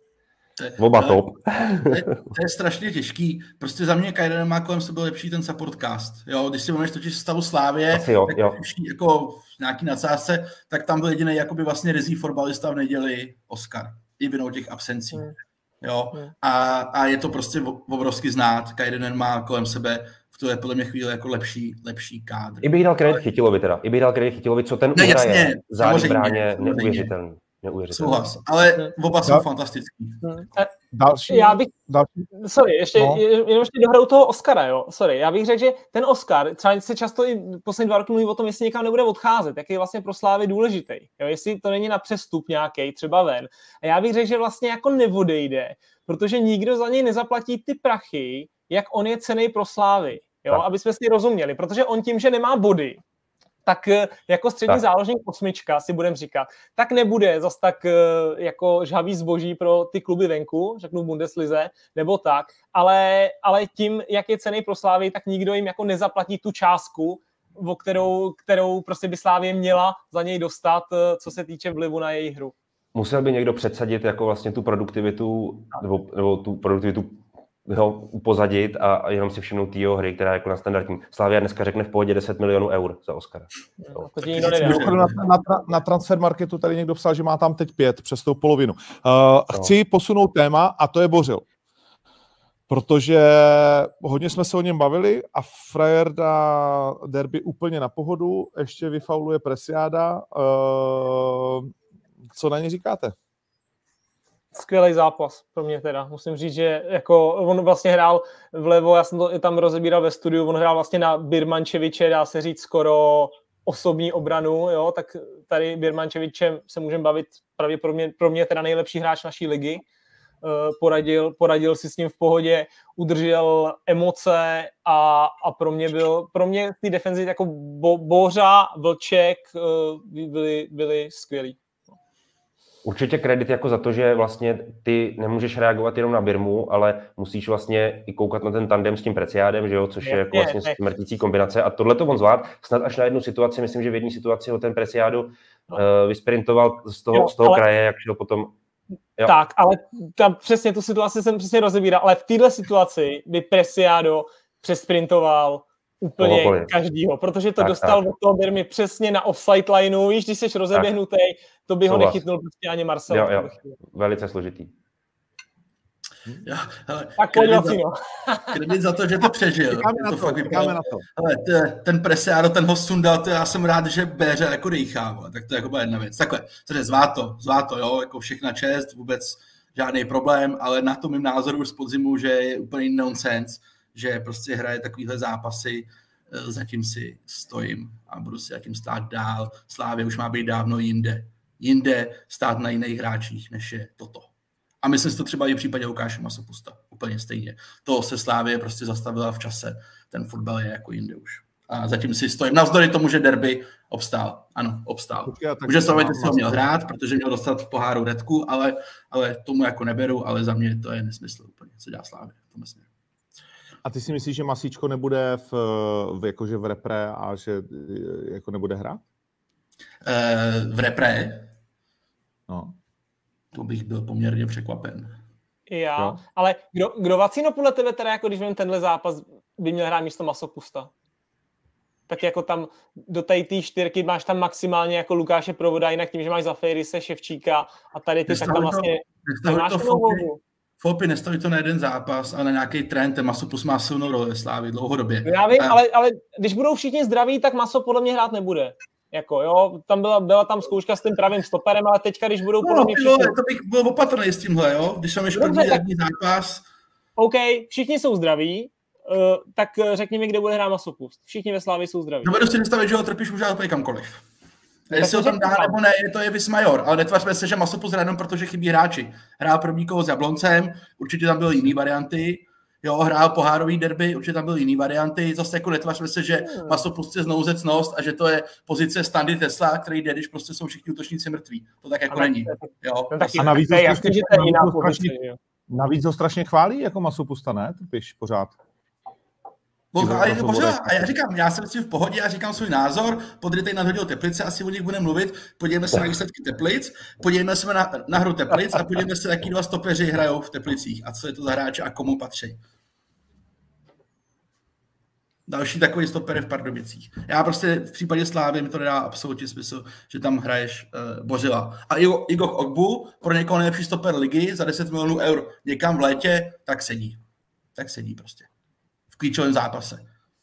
Oba top. To je, to je strašně těžký. Prostě za mě Kairinen má kolem sebe lepší ten supportcast. Jo, když si budeš točit stavu Slávě, jo, tak jo. jako v nějaký nadsázce, tak tam byl jediný jakoby vlastně rizí fotbalista v neděli Oskar. I vinou těch absencí. Hmm. Jo, a, a je to prostě obrovsky znát. Kairinen má kolem sebe v tuhle podle mě chvíli jako lepší, lepší kádr. I bych dal kredit Chytilovi teda. I bych dal kredit Chytilovi, co ten ne, uhraje. Zády bráně neuvěřitelný. Souhlas, ale oba jsou fantastický. Další, já bych, další. Sorry, ještě, no. jenom ještě dohraju toho Oskara, jo, sorry, já bych řekl, že ten Oskar, třeba se často i poslední dva roky mluví o tom, jestli někam nebude odcházet, jak je vlastně pro Slávy důležitý, jo, jestli to není na přestup nějaký, třeba ven. A já bych řekl, že vlastně jako neodejde, protože nikdo za něj nezaplatí ty prachy, jak on je cenný pro Slávy, jo, tak. Aby jsme si rozuměli, protože on tím, že nemá body, tak jako střední tak. záložník osmička, si budeme říkat, tak nebude zas tak jako žhavý zboží pro ty kluby venku, řeknu Bundeslize, nebo tak, ale, ale tím, jak je cenný pro Slávy, tak nikdo jim jako nezaplatí tu částku, o kterou, kterou prostě by Slávě měla za něj dostat, co se týče vlivu na její hru. Musel by někdo předsadit jako vlastně tu produktivitu, nebo, nebo tu produktivitu ho upozadit a, a jenom si všimnout jeho hry, která je jako na standardní. Slavia dneska řekne v pohodě deset milionů eur za Oscara. No, to na, na, na Transfermarketu tady někdo psal, že má tam teď pět, přes tou polovinu. Uh, no. Chci posunout téma a to je Bořil. Protože hodně jsme se o něm bavili a frajer dá derby úplně na pohodu, ještě vyfauluje Presiáda. Uh, co na ně říkáte? Skvělý zápas pro mě teda. Musím říct, že jako on vlastně hrál vlevo, já jsem to tam rozebíral ve studiu, on hrál vlastně na Birmančeviče, dá se říct skoro osobní obranu, jo, tak tady Birmančevičem se můžeme bavit pravděpodobně pro mě teda nejlepší hráč naší ligy. Poradil, poradil si s ním v pohodě, udržel emoce a, a pro mě byl, pro mě ty defenzivy jako Bo, Bořa, Vlček byli, byli skvělí. Určitě kredit jako za to, že vlastně ty nemůžeš reagovat jenom na Birmu, ale musíš vlastně i koukat na ten tandem s tím Preciádem, že jo, což je, je jako vlastně je, smrtící kombinace a tohle to on zvlád. Snad až na jednu situaci, myslím, že v jedné situaci ho ten Preciádu no. uh, vysprintoval z toho, jo, z toho ale... kraje, jak šel potom. Jo. Tak, ale tam přesně tu situaci jsem přesně rozebíral, ale v této situaci by Preciado přesprintoval úplně Tohle každýho, protože to tak, dostal tak. od toho Birmy přesně na offside lineu, víš, když jsi rozeběhnutý, to by ho Souhlas. nechytnul prostě ani Marcel. Jo, jo. Velice složitý. Jo, hele, tak kredit, za, no. kredit za to, že to přežil. Čekáme to na to, fakt čekáme na to. Hele, t, ten Preciado, ten ho sundal, to já jsem rád, že Béře jako dýchá, tak to je jako jedna věc. Takhle, takže zvá to, zvá to, jo, jako všechna čest, vůbec žádný problém, ale na to mým názoru už z podzimu, že je úplný nonsense, že prostě hraje takovýhle zápasy, zatím si stojím a budu si zatím stát dál. Slávě už má být dávno jinde. Jinde stát na jiných hráčích, než je toto. A myslím si to třeba i v případě Lukáše Masopusta. Úplně stejně. To se Slávě prostě zastavila v čase. Ten fotbal je jako jinde už. A zatím si stojím. Navzdory tomu, že derby obstál. Ano, obstál. Může se si ho měl hrát, protože měl dostat v poháru redku, ale, ale tomu jako neberu, ale za mě to je nesmysl úplně, co dělá Slávě. To myslím. A ty si myslíš, že Masíčko nebude v, v, jakože v repre a že jako nebude hrát? Uh, v repre? No. To bych byl poměrně překvapen. Já, jo. Ale kdo, kdo Vacino podle tebe teda, jako když vím tenhle zápas, by měl hrát místo Masopusta? Tak jako tam do té čtyřky máš tam maximálně jako Lukáše Provoda, jinak tím, že máš Zafirise, Ševčíka a tady ty, tak tam vlastně nemáš volbu. Fopy, nestaví to na jeden zápas, ale na nějaký trend, ten Masopust má silnou roli ve Slávii dlouhodobě. Já vím, a... ale, ale když budou všichni zdraví, tak Maso podle mě hrát nebude. Jako, jo, tam byla, byla tam zkouška s tím pravým stoperem, ale teďka, když budou podle mě všichni... No, to bych byl opatrný s tímhle, jo, když jsem ještě první tak... zápas. OK, všichni jsou zdraví, uh, tak řekni mi, kde bude hrát Masopust. Všichni ve Slávii jsou zdraví. Dovedu si představit, že ho trpíš už úplně kamkoliv. Jestli ho tam dá nebo ne, je to je vis major, ale netvařme se, že Masopust hrál jenom protože chybí hráči. Hrál první kolo s Jabloncem, určitě tam byly jiný varianty, jo, hrál pohárový derby, určitě tam byly jiný varianty, zase jako netvařme se, že Masopust je znouzecnost a že to je pozice Standy Tesla, který jde, když prostě jsou všichni útočníci mrtví. To tak jako a není. Jo. A navíc, je jasný, že to je jiná strašně, navíc ho strašně chválí jako Masopusta, ne? Trpíš pořád. A já říkám, já jsem si v pohodě, já říkám svůj názor, Podrytej nadhodil Teplice, asi o nich budeme mluvit, podívejme se na výsledky Teplic, podívejme se na, na hru Teplic a podívejme se, jaký dva stopeři hrajou v Teplicích a co je to za hráče a komu patří. Další takový stoper v Pardubicích. Já prostě v případě Slávy mi to nedá absolutně smysl, že tam hraješ uh, Bořila. A Igor Ogbu, pro někoho nejlepší stoper ligy za deset milionů eur někam v létě, tak sedí. Tak sedí prostě. Klíčovém zápase.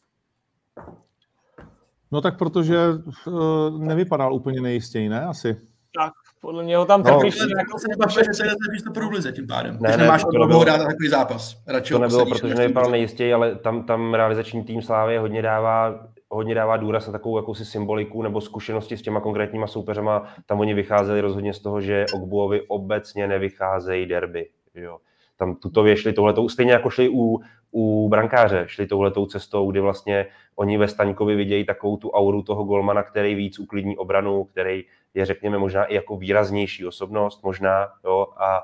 No tak protože uh, nevypadal úplně nejistěji, ne? Asi. Tak, podle mě ho tam no, trpíš. To se nebavíme, že se nezlepíš to pro vlize tím pádem. Ne, ne, nemáš to nebylo, dát takový zápas. Radši to nebylo, protože nevypadal nejistěji, ale tam, tam realizační tým Slávy hodně dává, hodně dává důraz na takovou jakousi symboliku nebo zkušenosti s těma konkrétníma soupeřema. Tam oni vycházeli rozhodně z toho, že Ogbuovi obecně nevycházejí derby. Jo. Tam tutově šli touhletou, stejně jako šli u, u brankáře, šli touhletou cestou, kdy vlastně oni ve Staňkovi vidějí takovou tu auru toho golmana, který víc uklidní obranu, který je, řekněme, možná i jako výraznější osobnost, možná, jo, a,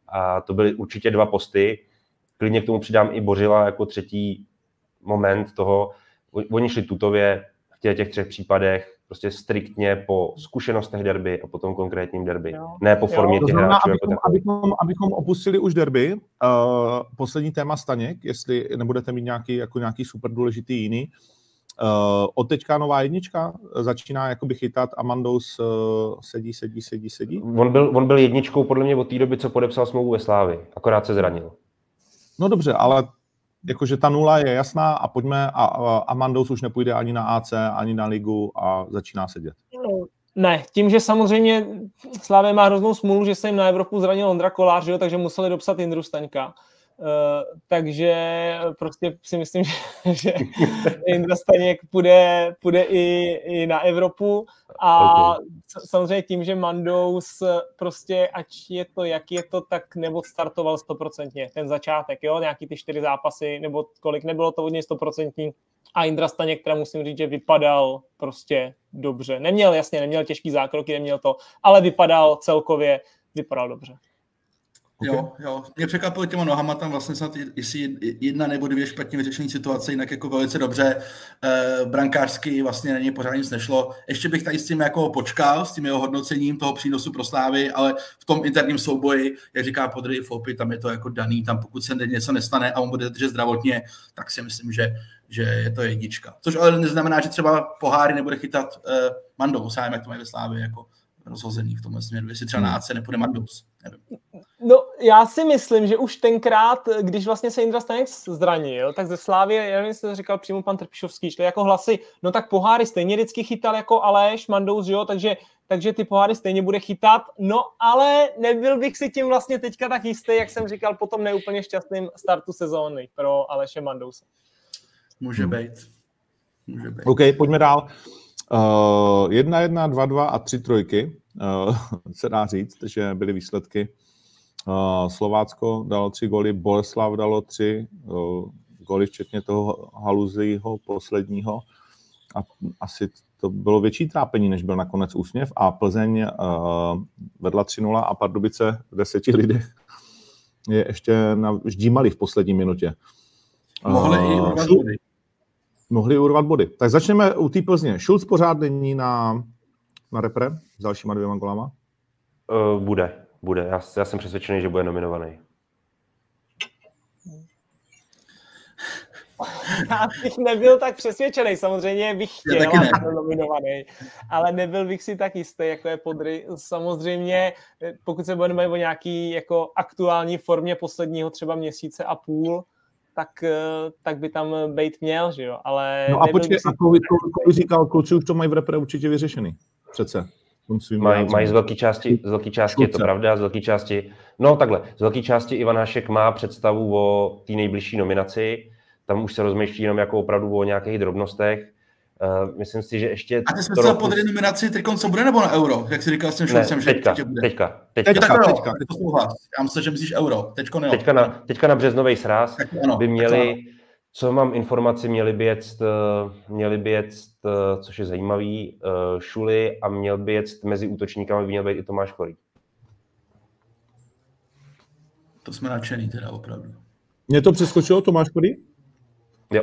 a to byly určitě dva posty. Klidně k tomu přidám i Bořila jako třetí moment toho, oni šli tutově v těch třech případech, prostě striktně po zkušenostech derby a po tom konkrétním derby. Jo. Ne po formě jo, těch hráčů. Abychom, jako abychom, abychom opustili už derby, uh, poslední téma Staněk, jestli nebudete mít nějaký, jako nějaký super důležitý jiný. Uh, od teďka nová jednička začíná jakoby chytat Amandous uh, sedí, sedí, sedí, sedí. On byl, on byl jedničkou podle mě od té doby, co podepsal smlouvu ve Slávii. Akorát se zranil. No dobře, ale jakože ta nula je jasná a pojďme a, a Amandous už nepůjde ani na A C, ani na ligu a začíná sedět. Ne, tím, že samozřejmě Slavia má hroznou smůlu, že se jim na Evropu zranil Ondra Kolář, jo, takže museli dopsat Jindru Staňka. Uh, takže prostě si myslím, že, že Jindra Staněk půjde, půjde i, i na Evropu a okay. Samozřejmě tím, že Mandous prostě, ať je to, jak je to, tak neodstartoval stoprocentně ten začátek, jo, nějaký ty čtyři zápasy, nebo kolik, nebylo to hodně stoprocentní a Jindra Staněk, která musím říct, že vypadal prostě dobře. Neměl, jasně, neměl těžký zákroky, neměl to, ale vypadal celkově, vypadal dobře. Okay. Jo, jo. Mě překvapilo těma nohama tam vlastně snad, jestli jedna nebo dvě špatně vyřešení situace, jinak jako velice dobře. E, brankářsky vlastně na něj pořád nic nešlo. Ještě bych tady s tím jako počkal, s tím jeho hodnocením toho přínosu pro Slávy, ale v tom interním souboji, jak říká Podry Fopy, tam je to jako daný, tam pokud se něco nestane a on bude držet zdravotně, tak si myslím, že, že je to jednička. Což ale neznamená, že třeba poháry nebude chytat e, Mandous, jak to mají ve Slávy, jako rozhozený v tomhle směru, jestli třeba na A C nepůjde Mandous, nevím. No, já si myslím, že už tenkrát, když vlastně se Jindra Staněk zranil, tak ze Slávy, já nevím, jestli to říkal přímo pan Trpišovský, šli jako hlasy, no tak poháry stejně vždycky chytal jako Aleš, Mandous, jo, takže, takže ty poháry stejně bude chytat, no ale nebyl bych si tím vlastně teďka tak jistý, jak jsem říkal, po tom neúplně šťastným startu sezóny pro Aleše Mandouse. Může být. Může být. OK, pojďme dál. Uh, jedna, jedna, dva, dva a tři trojky. Uh, se dá říct, že byly výsledky. Uh, Slovácko dalo tři góly, Boleslav dalo tři uh, góly, včetně toho Haluzího posledního. A asi to bylo větší trápení, než byl nakonec úsměv. A Plzeň uh, vedla tři nula a Pardubice v deseti lidech je ještě na ždímali v poslední minutě. Mohli uh, i urvat body. Mohli urvat body. Tak začneme u té Plzně. Šulc pořád není na, na repre s dalšíma dvěma golama? Uh, bude, bude. Já, já jsem přesvědčený, že bude nominovaný. Já bych nebyl tak přesvědčený, samozřejmě bych chtěl, aby byl nominovaný, ale nebyl bych si tak jistý, jako je Podry. Samozřejmě, pokud se budeme o nějaký jako aktuální formě posledního třeba měsíce a půl, tak, tak by tam být měl, že jo, ale... No a počkej, si... a Kovi, Kovi říkal, kluci už to mají v repre určitě vyřešený, přece. Mají maj z velké části, z velké části je to pravda, z velké části... No takhle, z velké části Ivan Hašek má představu o té nejbližší nominaci, tam už se rozmýšlí jenom jako opravdu o nějakých drobnostech. Uh, myslím si, že ještě... A ty jsi myslel pod nominaci teď co bude nebo na euro? Jak jsi říkal s tím Šulcem, že teďka, bude? Teďka, teďka. teďka, teďka, teďka, teďka. Já myslím, že myslíš euro. Teďko ne. Teďka na, teďka na březnový sráz ano, by měli, co mám informaci, měli by jet, měli by jet, což je zajímavý, Šuly a měl by jet mezi útočníkami, by měl být i Tomáš Chorý. To jsme nadšený teda opravdu. Mě to přeskočilo, Tomáš Chorý? Jo.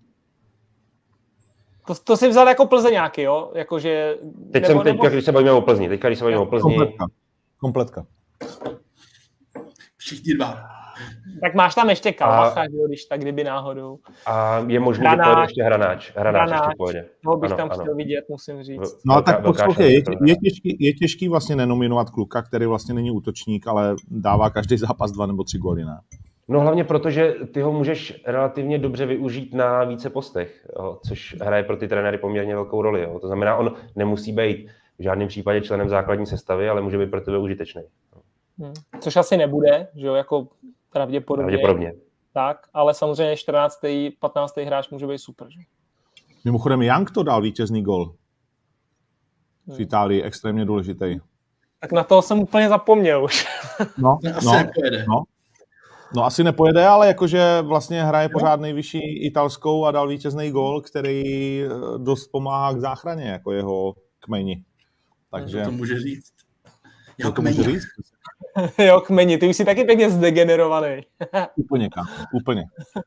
To, to si vzal jako Plzeňáky, jo? Jakože, teď nebo, jsem, teďka, nebo... když se bavíme o Plzni, teďka, když se bavíme o Plzni... Kompletka. Kompletka. Všichni dva. Tak máš tam ještě Kalmacha, a... když tak, kdyby náhodou. A je možný, že pojede ještě Hranáč. Hranáč, Hranáč ještě pojede. Toho bych ano, tam ano. chtěl vidět, musím říct. No a tak poslouchej, je, je, těžký, je těžký vlastně nenominovat kluka, který vlastně není útočník, ale dává každý zápas dva nebo tři góly, ne? No hlavně proto, že ty ho můžeš relativně dobře využít na více postech, jo, což hraje pro ty trenéry poměrně velkou roli. Jo. To znamená, on nemusí být v žádném případě členem základní sestavy, ale může být pro tebe užitečný. Hmm. Což asi nebude, že jo, jako pravděpodobně. Pravděpodobně. Tak, ale samozřejmě čtrnáctý patnáctý hráč může být super. Že? Mimochodem, Young to dal vítězný gol v Itálii, extrémně důležitý. Tak na toho jsem úplně zapomněl už. No, no, no. No asi nepojede, ale jakože vlastně hraje pořád nejvyšší italskou a dal vítězný gól, který dost pomáhá k záchraně, jako jeho kmeni. Takže... To může říct. Jeho to může říct? Jo, kmeni, ty už jsi taky pěkně zdegenerovaný. Úplně, kámo, úplně.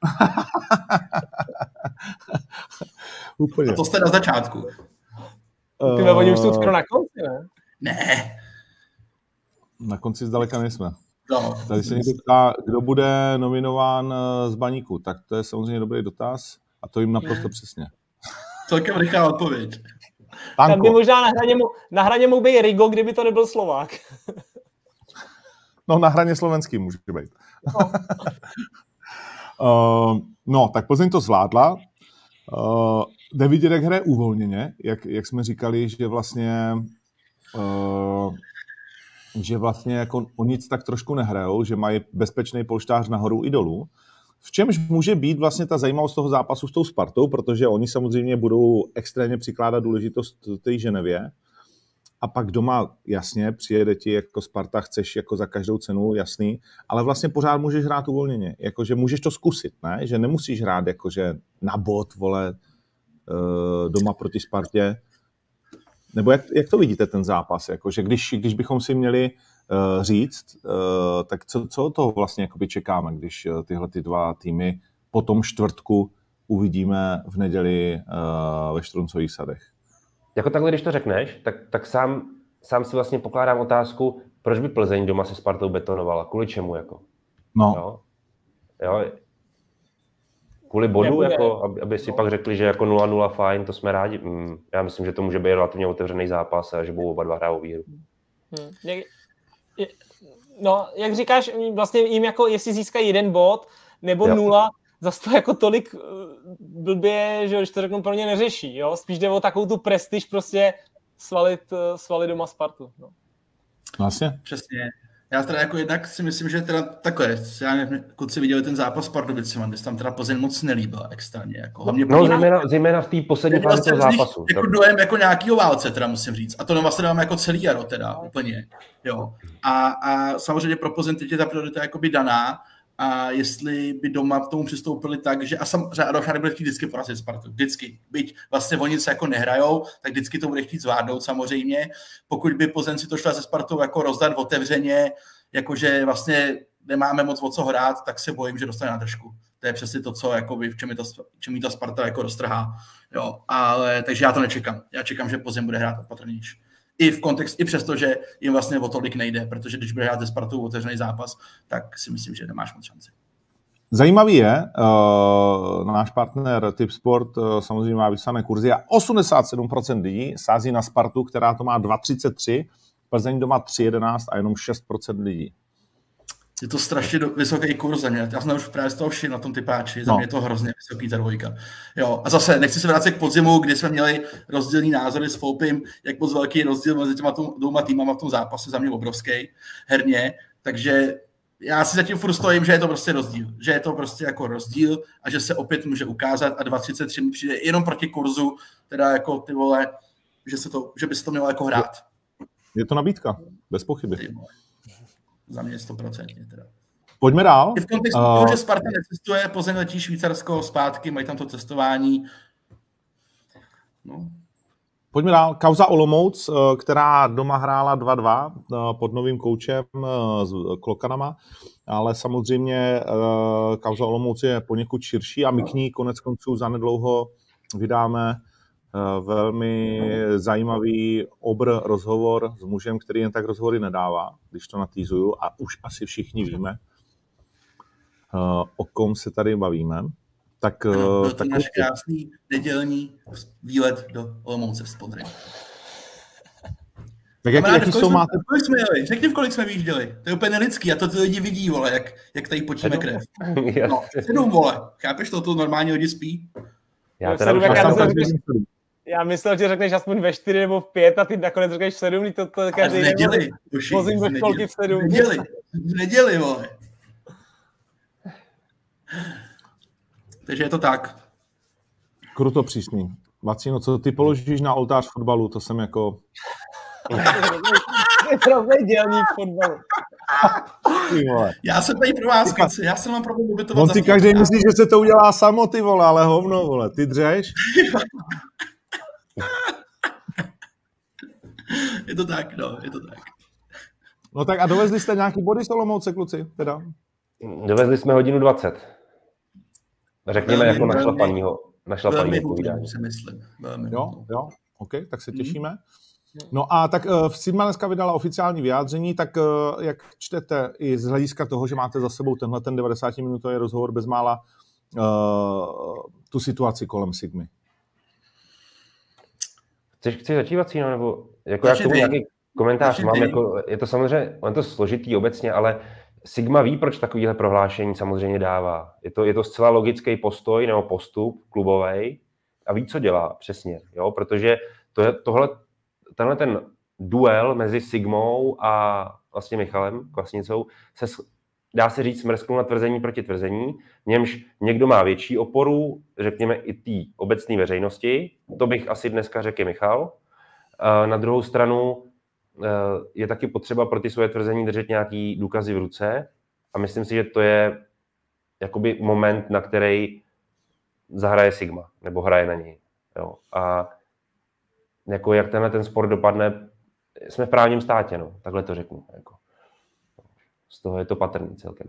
Úplně. A to jste na začátku. Ty uh... oni už jsou skoro na konci, ne? Ne. Na konci zdaleka nejsme. No. Tady se někdo ptá, kdo bude nominován z Baníku, tak to je samozřejmě dobrý dotaz a to jim naprosto přesně. Celkem rychlá odpověď. Tam by možná na hraně, mu, na hraně mohl být Rigo, kdyby to nebyl Slovák. No na hraně slovenský může být. No, uh, no tak Plzeň to zvládla. Uh, jde vidět, jak hraje uvolněně, jak, jak jsme říkali, že vlastně... Uh, že vlastně jako o nic tak trošku nehrajou, že mají bezpečný polštář nahoru i dolů. V čemž může být vlastně ta zajímavost toho zápasu s tou Spartou, protože oni samozřejmě budou extrémně přikládat důležitost té Ženevě a pak doma jasně přijede ti jako Sparta, chceš jako za každou cenu, jasný, ale vlastně pořád můžeš hrát uvolněně, jakože můžeš to zkusit, ne? Že nemusíš hrát jakože na bod, vole, doma proti Spartě. Nebo jak, jak to vidíte, ten zápas? Jako, že když, když bychom si měli uh, říct, uh, tak co, co toho vlastně jakoby čekáme, když uh, tyhle ty dva týmy po tom čtvrtku uvidíme v neděli uh, ve Štruncových sadech? Jako takhle, když to řekneš, tak, tak sám, sám si vlastně pokládám otázku, proč by Plzeň doma se Spartou betonovala? Kvůli čemu? Jako? No. Jo? Jo? Kvůli bodu, jako, aby, aby si no. pak řekli, že jako nula nula fajn, to jsme rádi. Mm, já myslím, že to může být relativně otevřený zápas a že budou oba dva hrát o výhru. Hmm. Je, je, No, jak říkáš, vlastně jim jako, jestli získají jeden bod nebo jo. nula, zase to jako tolik blbě, že když to řeknu, pro ně neřeší, jo? Spíš jde o takovou tu prestiž prostě svalit, svalit doma Spartu. No. Vlastně. Přesně. Já teda jako jednak si myslím, že teda takhle, já nevím, kluci viděli ten zápas s Pardubicima, kde se tam teda Plzeň moc nelíbila extrémně. Jako, no, no zejména, zejména v té poslední fázi toho zápasu. Jako dojem jako nějakýho válce, teda musím říct. A to vlastně nemám jako celý jaro teda, úplně. Jo. A, a samozřejmě pro Plzeň teď je ta priorita jakoby daná, a jestli by doma k tomu přistoupili tak, že a samozřejmě Adošáry bude chtít vždycky porazit Spartu, vždycky. Byť vlastně oni se jako nehrajou, tak vždycky to bude chtít zvládnout samozřejmě. Pokud by Plzeň si to šla se Spartou jako rozdat otevřeně, jakože vlastně nemáme moc o co hrát, tak se bojím, že dostane na držku. To je přesně to, co jakoby, v čem je to, čem je ta Sparta jako roztrhá. Jo, ale takže já to nečekám. Já čekám, že Plzeň bude hrát opatrnější. I v kontext, i přesto, že jim vlastně o tolik nejde, protože když bude hrát ze Spartou otevřený zápas, tak si myslím, že nemáš moc šanci. Zajímavý je, uh, náš partner Tipsport uh, samozřejmě má vyslané kurzy a osmdesát sedm procent lidí sází na Spartu, která to má dva třicet tři, Plzeň doma tři jedenáct a jenom šest procent lidí. Je to strašně do, vysoký kurz za mě. Já jsem už právě z toho všim na tom typáči. Za no. mě je to hrozně vysoký ta dvojka. Jo. A zase nechci se vrátit k podzimu, kdy jsme měli rozdílný názory s Foupim, jak moc velký rozdíl mezi těma dvouma týmama v tom zápase, za mě obrovský herně. Takže já si zatím furt stojím, že je to prostě rozdíl. Že je to prostě jako rozdíl a že se opět může ukázat a dva třicet tři přijde jenom proti kurzu, teda jako ty vole, že, se to, že by se to mělo jako hrát. Je to nabídka, bez pochyby. Za mě sto procent teda. Pojďme dál. I v kontextu uh, toho, že Sparta necestuje, Plzeň letí Švýcarsko zpátky, mají tam to cestování. No. Pojďme dál. Kauza Olomouc, která doma hrála dva dva pod novým koučem s Klokanama, ale samozřejmě kauza Olomouc je poněkud širší a my k ní konec konců zanedlouho vydáme velmi zajímavý obr rozhovor s mužem, který jen tak rozhovory nedává, když to natýzuju, a už asi všichni víme, o kom se tady bavíme. Tak, ano, byl to tak náš krásný nedělní výlet do Olomouce z Podry. Tak jak, jaký jsou máte? Jsme jeli? Řekni, v kolik jsme vyjížděli. To je úplně nelidský a to ty lidi vidí, vole, jak, jak tady počíme krev. No, sedm, vole. Chápeš to, to normální lidi spí? Já teda už Já myslel, že řekneš aspoň ve čtyři nebo v pět a ty nakonec řekneš v sedm, to, to každý neděli. Vozím ve školky v sedm. Neděli, neděli, vole. Takže je to tak. Kruto přísný. Vacíno, co ty položíš na oltář fotbalu, to jsem jako... Je pravdej dělník fotbalu. Já jsem tady pro vás, kluci, já jsem mám problém ubytovat. On si každý myslí, že se to udělá samo, ty vole, ale hovno, vole, ty dřeš? Je to tak, no, je to tak. No tak a dovezli jste nějaký body z Olomouce, kluci, teda? Dovezli jsme hodinu dvacet. Řekněme velmi, jako našlapanýho, našlapanýho povídání. Si myslím. Velmi jo, jo, OK, tak se těšíme. Mm-hmm. No a tak uh, Sigma dneska vydala oficiální vyjádření, tak uh, jak čtete i z hlediska toho, že máte za sebou tenhle ten devadesátiminitový rozhovor bezmála uh, tu situaci kolem Sigmy? Chceš, chceš začít, Vacíno, nebo jako já k tomu nějaký komentář mám, jako, je to samozřejmě, je to složitý obecně, ale Sigma ví, proč takovéhle prohlášení samozřejmě dává. Je to, je to zcela logický postoj nebo postup klubovej a ví, co dělá přesně, jo, protože to je, tohle, tenhle ten duel mezi Sigmou a vlastně Michalem Kvasnicou se, dá se říct, smrsknul na tvrzení proti tvrzení, v němž někdo má větší oporu, řekněme i té obecné veřejnosti, to bych asi dneska řekl Michal. Na druhou stranu je taky potřeba pro ty svoje tvrzení držet nějaký důkazy v ruce a myslím si, že to je jakoby moment, na který zahraje Sigma, nebo hraje na něj. Jo. A jako jak tenhle ten sport dopadne, jsme v právním státě, no, takhle to řeknu. Jako. Z toho je to patrný celkem.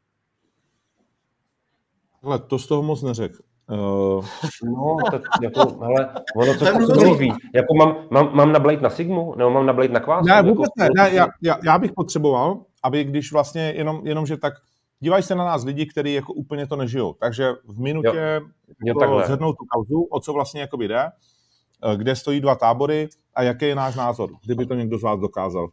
Ale to z toho moc neřekl. Uh... No, tak jako, hele, ono co to ví. Jako mám, mám, mám nablejt na Sigmu, nebo mám nablejt na Kvásu? Ne, vůbec jako, ne, ne já, já, já bych potřeboval, aby když vlastně jenom, jenom že tak dívají se na nás lidi, kteří jako úplně to nežijou. Takže v minutě jako zhrnout tu kauzu, o co vlastně jakoby jde, kde stojí dva tábory a jaký je náš názor, kdyby to někdo z vás dokázal.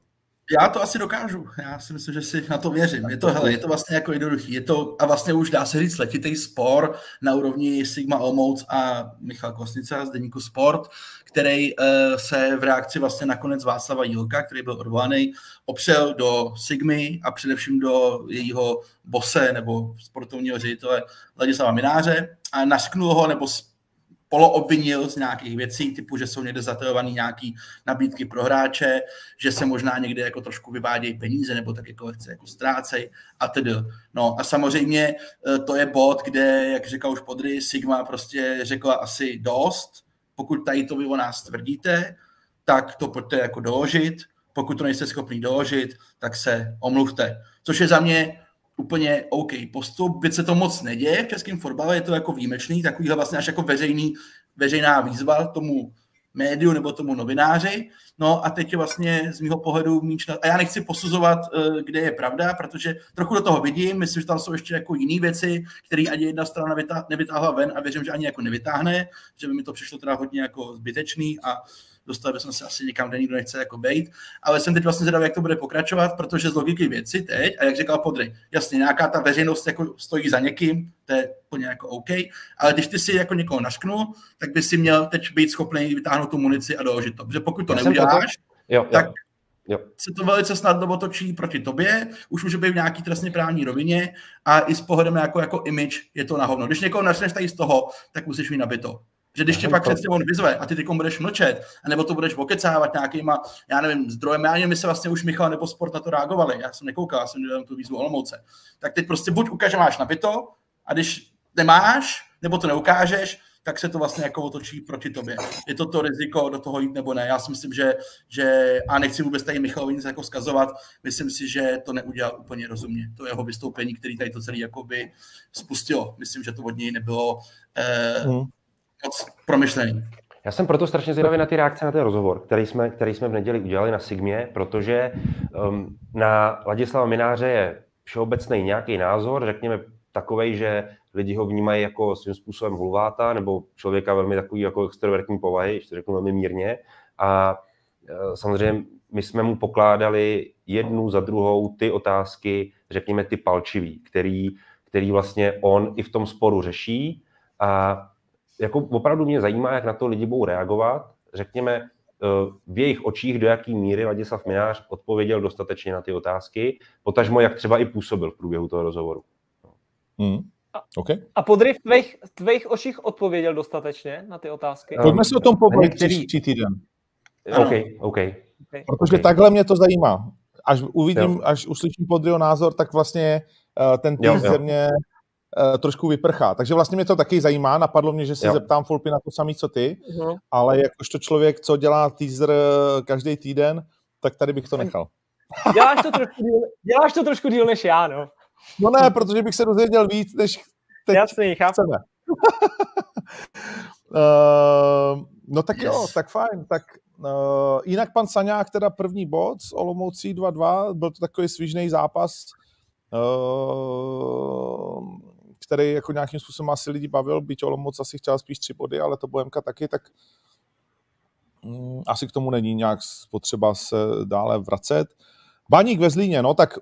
Já to asi dokážu. Já si myslím, že si na to věřím. Je to, hele, je to vlastně jako jednoduchý. Je to, a vlastně už dá se říct letitý spor na úrovni Sigma Olomouc a Michal Kosnica z deníku Sport, který uh, se v reakci vlastně nakonec Václava Jílka, který byl odvolaný, opřel do Sigmy a především do jejího bose nebo sportovního ředitele Ladislava Mináře a nařknul ho nebo poloobvinil z nějakých věcí, typu, že jsou někde zatajovaný nějaký nabídky pro hráče, že se možná někde jako trošku vyvádějí peníze, nebo tak jako lehce jako ztrácej a tedy. No a samozřejmě to je bod, kde, jak říkal už Podry, Sigma prostě řekla asi dost. Pokud tady to vy o nás tvrdíte, tak to pojďte jako doložit. Pokud to nejste schopný doložit, tak se omluvte. Což je za mě úplně OK postup, byť se to moc neděje v českém fotbale, je to jako výjimečný, takovýhle vlastně až jako veřejný, veřejná výzva tomu médiu nebo tomu novináři. No a teď je vlastně z mýho pohledu míč na... A já nechci posuzovat, kde je pravda, protože trochu do toho vidím, myslím, že tam jsou ještě jako jiné věci, které ani jedna strana nevytáhla ven a věřím, že ani jako nevytáhne, že by mi to přišlo teda hodně jako zbytečný a dostali bychom se asi někam, kde nikdo nechce jako bejt, ale jsem teď vlastně zvědavý, jak to bude pokračovat, protože z logiky věci teď, a jak říkal Podry, jasně, nějaká ta veřejnost jako stojí za někým, to je úplně jako OK, ale když ty si jako někoho našknul, tak by si měl teď být schopný vytáhnout tu munici a doložit to, protože pokud to Já neuděláš, jo, jo. tak jo. se to velice snadno otočí proti tobě, už může být v nějaký trestně právní rovině a i s pohledem jako, jako image je to na hovno. Když někoho našneš tady z toho, tak musíš mít nabito. Že když tě pak přesně on vyzve a ty tykom budeš mlčet, anebo to budeš okecávat nějakýma, já nevím, zdrojem, já nevím, my se vlastně už Michal nebo Sport na to reagovali, já jsem nekoukal, já jsem dělal tu výzvu Olomouce. Tak teď prostě buď ukáže, máš nabito, a když nemáš, nebo to neukážeš, tak se to vlastně jako otočí proti tobě. Je to to riziko do toho jít nebo ne. Já si myslím, že, že a nechci vůbec tady Michalovi nic jako zkazovat, myslím si, že to neudělal úplně rozumně. To jeho vystoupení, který tady to celý jakoby spustilo. Myslím, že to od něj nebylo eh, hmm. moc promyšlený. Já jsem proto strašně zvědavý na ty reakce na ten rozhovor, který jsme, který jsme v neděli udělali na Sigmě, protože um, na Ladislava Mináře je všeobecný nějaký názor, řekněme takovej, že lidi ho vnímají jako svým způsobem hulváta nebo člověka velmi takový jako extrovertní povahy, ještě řeknu velmi mírně. A e, samozřejmě my jsme mu pokládali jednu za druhou ty otázky, řekněme ty palčivý, který, který vlastně on i v tom sporu řeší. A jako opravdu mě zajímá, jak na to lidi budou reagovat. Řekněme, v jejich očích, do jaký míry Ladislav Minář odpověděl dostatečně na ty otázky, potažmo jak třeba i působil v průběhu toho rozhovoru. Hmm. Okay. A Podry, v tvých, tvých očích odpověděl dostatečně na ty otázky? Pojďme si o tom povědět příští týden. Okay, okay. Protože okay. takhle mě to zajímá. Až uvidím, jo. až uslyším Podryho názor, tak vlastně uh, ten teaser mě uh, trošku vyprchá. Takže vlastně mě to taky zajímá. Napadlo mě, že se jo. zeptám Fulpy na to samý, co ty. Uh-huh. Ale jakožto člověk, co dělá teaser každý týden, tak tady bych to nechal. Děláš to trošku díl, děláš to trošku díl než já, no. No ne, protože bych se dozvěděl víc, než teď Jasný, chceme. uh, no tak jo, tak fajn. Tak, uh, jinak pan Saňák, teda první bod s Olomoucí dva dva, byl to takový svížný zápas, uh, který jako nějakým způsobem asi lidi bavil, byť Olomouc asi chtěl spíš tři body, ale to Bohemka taky, tak um, asi k tomu není nějak potřeba se dále vracet. Baník ve Zlíně, no tak...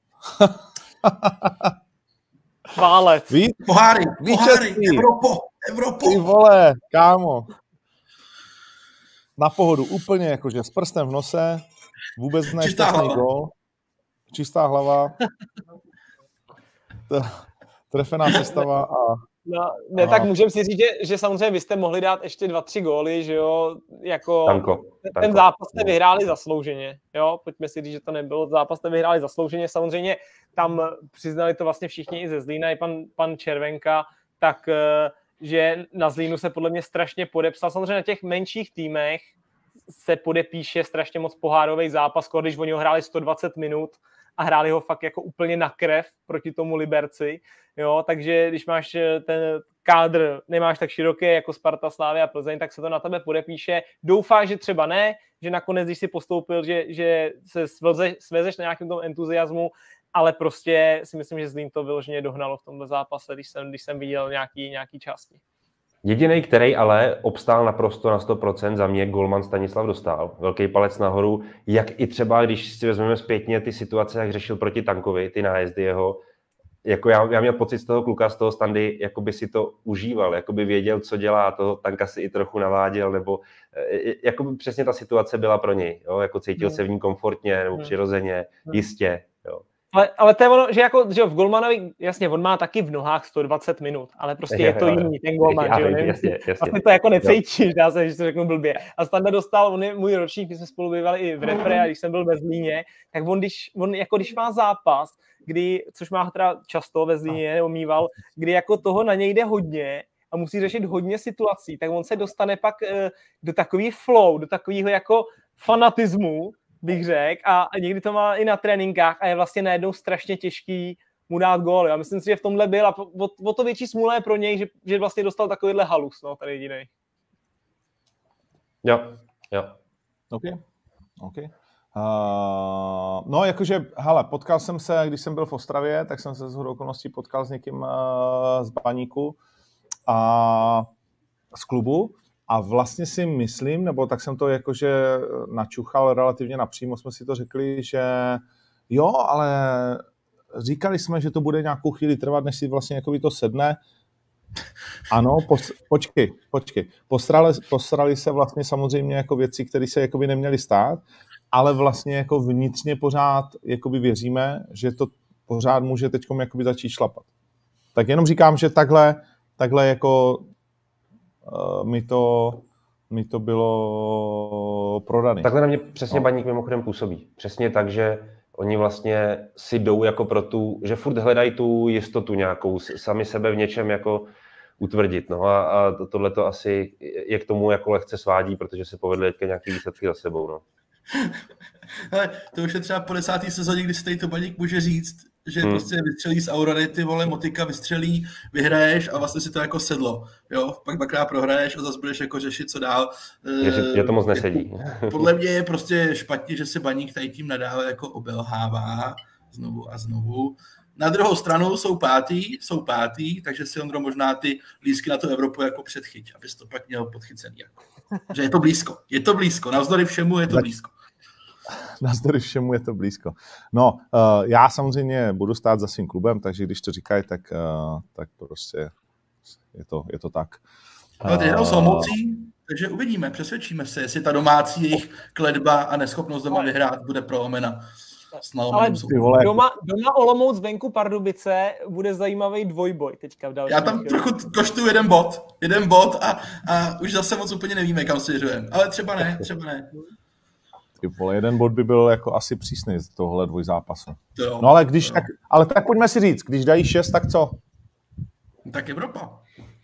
Válec. Ví? Poháry, poháry, Evropo, Evropo. Ty vole, kámo. Na pohodu, úplně jakože s prstem v nose, vůbec nešťastný gól. Čistá hlava. Trefená sestava a... No, ne, Aha. tak můžeme si říct, že, že samozřejmě vy jste mohli dát ještě dva, tři góly, že jo, jako tanko, ten tanko. zápas jste vyhráli zaslouženě, jo, pojďme si říct, že to nebylo, zápas jste vyhráli zaslouženě, samozřejmě tam přiznali to vlastně všichni i ze Zlína, i pan, pan Červenka, tak, že na Zlínu se podle mě strašně podepsal, samozřejmě na těch menších týmech se podepíše strašně moc pohárový zápas, když oni ho hráli sto dvacet minut, a hráli ho fakt jako úplně na krev proti tomu Liberci, jo, takže když máš ten kádr, nemáš tak široký jako Sparta, Slavia a Plzeň, tak se to na tebe podepíše. Doufáš, že třeba ne, že nakonec, když si postoupil, že, že se svezeš na nějakém tom entuziasmu, ale prostě si myslím, že Zlín to vyloženě dohnalo v tomto zápase, když jsem, když jsem viděl nějaký, nějaký části. Jediný, který ale obstál naprosto na sto procent za mě, golman Stanislav Dostál. Velký palec nahoru, jak i třeba, když si vezmeme zpětně ty situace, jak řešil proti Tankovi, ty nájezdy jeho, jako já, já měl pocit z toho kluka, z toho Standy, jako by si to užíval, jako by věděl, co dělá, toho Tanka si i trochu naváděl, nebo jako by přesně ta situace byla pro něj, jo? Jako cítil se v ní komfortně nebo přirozeně, jistě, jo. Ale, ale to je ono, že jako že v golmanovi, jasně, on má taky v nohách sto dvacet minut, ale prostě je, je to jiný, ten golman, že jo, nevím, jasně, jasně. Vlastně to jako necítíš, dá se, že to řeknu blbě. A Standa Dostál, on je můj ročník, my jsme spolu bývali i v repre, a když jsem byl ve Zlíně, tak on, když, on jako když má zápas, kdy, což má teda často ve Zlíně, omýval, kdy jako toho na něj jde hodně a musí řešit hodně situací, tak on se dostane pak uh, do takový flow, do takového jako fanatismu, bych řekl, a někdy to má i na tréninkách a je vlastně najednou strašně těžký mu dát gól. Já myslím si, že v tomhle byl a o, o to větší smůla je pro něj, že, že vlastně dostal takovýhle halus, no, tady jedinej. Jo, jo. OK, OK. Uh, no, jakože, hele, potkal jsem se, když jsem byl v Ostravě, tak jsem se shodou okolností potkal s někým uh, z Baníku a z klubu. A vlastně si myslím, nebo tak jsem to jakože načuchal relativně napřímo, jsme si to řekli, že jo, ale říkali jsme, že to bude nějakou chvíli trvat, než si vlastně jakoby to sedne. Ano, pos, počkej, počkej. Posrali, posrali se vlastně samozřejmě jako věci, které se jakoby neměly stát, ale vlastně jako vnitřně pořád jakoby věříme, že to pořád může teďkom jakoby začít šlapat. Tak jenom říkám, že takhle, takhle jako Uh, mi, to, mi to bylo prodané. Takhle na mě přesně no. Baník mimochodem působí. Přesně tak, že oni vlastně si jdou jako pro tu, že furt hledají tu jistotu nějakou, sami sebe v něčem jako utvrdit. No a, a tohle to asi je k tomu jako lehce svádí, protože se povedly teďka nějaký výsledky za sebou. No. Ale to už je třeba po desátý sezóně, kdy se tady to Baník může říct, že hmm. prostě vystřelí z Aurody, ty vole, motika vystřelí, vyhraješ a vlastně si to jako sedlo, jo, pak dvakrát prohraješ a zase budeš jako řešit, co dál. Je, je to moc nesedí. Podle mě je prostě špatně, že se Baník tady tím nadále jako obelhává znovu a znovu. Na druhou stranu jsou pátý, jsou pátý, takže si Ondro možná ty lístky na tu Evropu jako předchyť, abys to pak měl podchycený. Jako. Že je to blízko, je to blízko, navzdory všemu je to blízko. Navzdory všemu je to blízko. No, uh, já samozřejmě budu stát za svým klubem, takže když to říkají, tak, uh, tak prostě je to, je to tak. Ale ty hrajou s Olomoucí, takže uvidíme, přesvědčíme se, jestli ta domácí jejich kledba a neschopnost doma vyhrát bude prolomena. Ale doma, doma Olomouc venku Pardubice bude zajímavý dvojboj teďka v dalším. Já tam trochu koštuju jeden bod, jeden bod a, a už zase moc úplně nevíme, kam směřujeme. Ale třeba ne, třeba ne. Ty vole, jeden bod by byl jako asi přísný z tohohle dvojzápasu. To no ale když tak, ale tak pojďme si říct, když dají šest, tak co? Tak Evropa.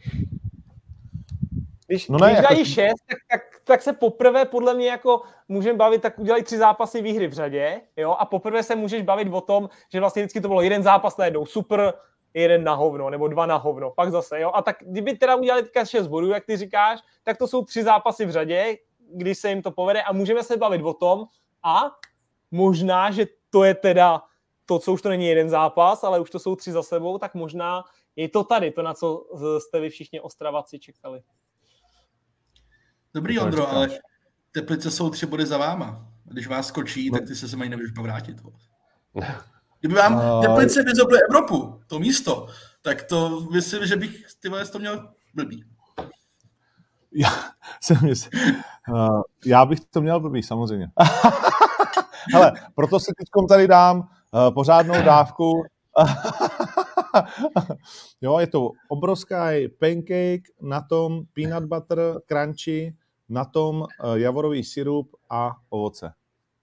Když, no ne, když dají jako... šest, tak, tak, tak se poprvé podle mě jako můžeme bavit, tak udělají tři zápasy výhry v řadě, jo, a poprvé se můžeš bavit o tom, že vlastně vždycky to bylo jeden zápas najednou super, jeden na hovno, nebo dva na hovno, pak zase, jo, a tak kdyby teda udělali teďka šest bodů, jak ty říkáš, tak to jsou tři zápasy v řadě, když se jim to povede a můžeme se bavit o tom a možná, že to je teda to, co už to není jeden zápas, ale už to jsou tři za sebou, tak možná je to tady, to, na co jste vy všichni Ostravaci čekali. Dobrý, Ondro, ale Teplice jsou tři body za váma. Když vás skočí, no. tak ty se se mají nemůžeš povrátit. Kdyby vám Teplice vyzobly Evropu, to místo, tak to myslím, že bych ty vole to měl blbý. Já, jsem uh, já bych to měl blbý, samozřejmě. Hele, proto si teďkom tady dám uh, pořádnou dávku. Jo, je to obrovská pancake, na tom peanut butter crunchy, na tom uh, javorový sirup a ovoce.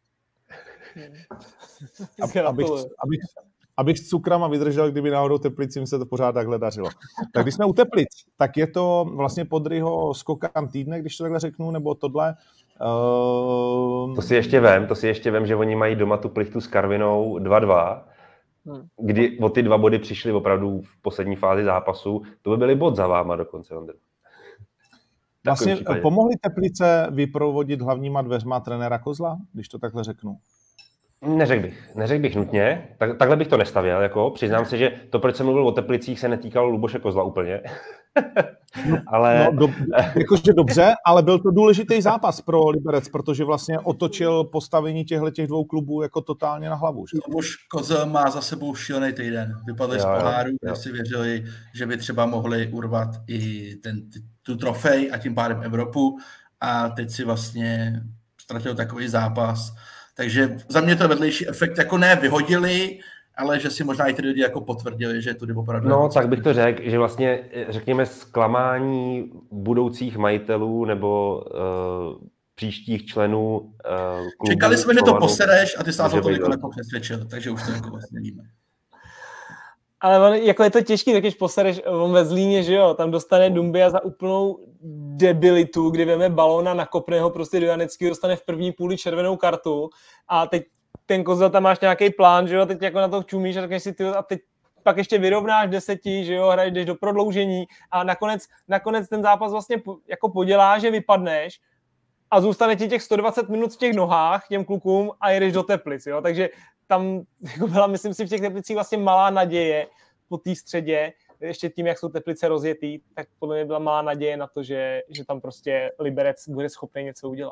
Ab, abych, abych, abych s cukrama vydržel, kdyby náhodou Teplicím se to pořád takhle dařilo. Tak když jsme u Teplic, tak je to vlastně Podryho skokan týdne, když to takhle řeknu, nebo tohle. Uh... To si ještě vem, to si ještě vem, že oni mají doma tu plichtu s Karvinou dva dva, hmm. kdy o ty dva body přišli opravdu v poslední fázi zápasu. To by byly bod za váma dokonce, Ondro. Vlastně pomohli Teplice vyprovodit hlavníma dveřma trenéra Kozla, když to takhle řeknu? Neřekl bych, neřekl bych nutně, tak, takhle bych to nestavěl, jako přiznám se, že to, proč jsem mluvil o Teplicích, se netýkalo Luboše Kozla úplně. ale... No, do, jakože dobře, ale byl to důležitý zápas pro Liberec, protože vlastně otočil postavení těchto těch dvou klubů jako totálně na hlavu. Že? Už Kozel má za sebou šílený týden. Vypadli jo, z poháru, kde si věřili, že by třeba mohli urvat i ten, tu trofej a tím pádem Evropu. A teď si vlastně ztratil takový zápas. Takže za mě to je vedlejší efekt, jako ne vyhodili, ale že si možná i ty lidi jako potvrdili, že tudy opravdu... No, tak bych to řekl, že vlastně, řekněme, zklamání budoucích majitelů nebo uh, příštích členů uh, klubu... Čekali jsme, že to posereš a ty se nás o to jako přesvědčil, takže už to jako vlastně víme. Ale on, jako je to těžký, tak když posereš, on ve Zlíně, že jo, tam dostane Dumbia za úplnou debilitu, kdy veme balóna, nakopne ho prostě do Janeckého, dostane v první půli červenou kartu a teď ten Kozel tam máš nějaký plán, že jo, teď jako na to čumíš a řekneš si ty, a teď pak ještě vyrovnáš deseti, že jo, hraješ, jdeš do prodloužení a nakonec, nakonec ten zápas vlastně jako podělá, že vypadneš a zůstane ti těch sto dvacet minut v těch nohách těm klukům a jedeš do Teplic, jo, takže tam jako byla, myslím si, v těch Teplicích vlastně malá naděje po té středě, ještě tím, jak jsou Teplice rozjetý, tak podle mě byla malá naděje na to, že, že tam prostě Liberec bude schopný něco udělat.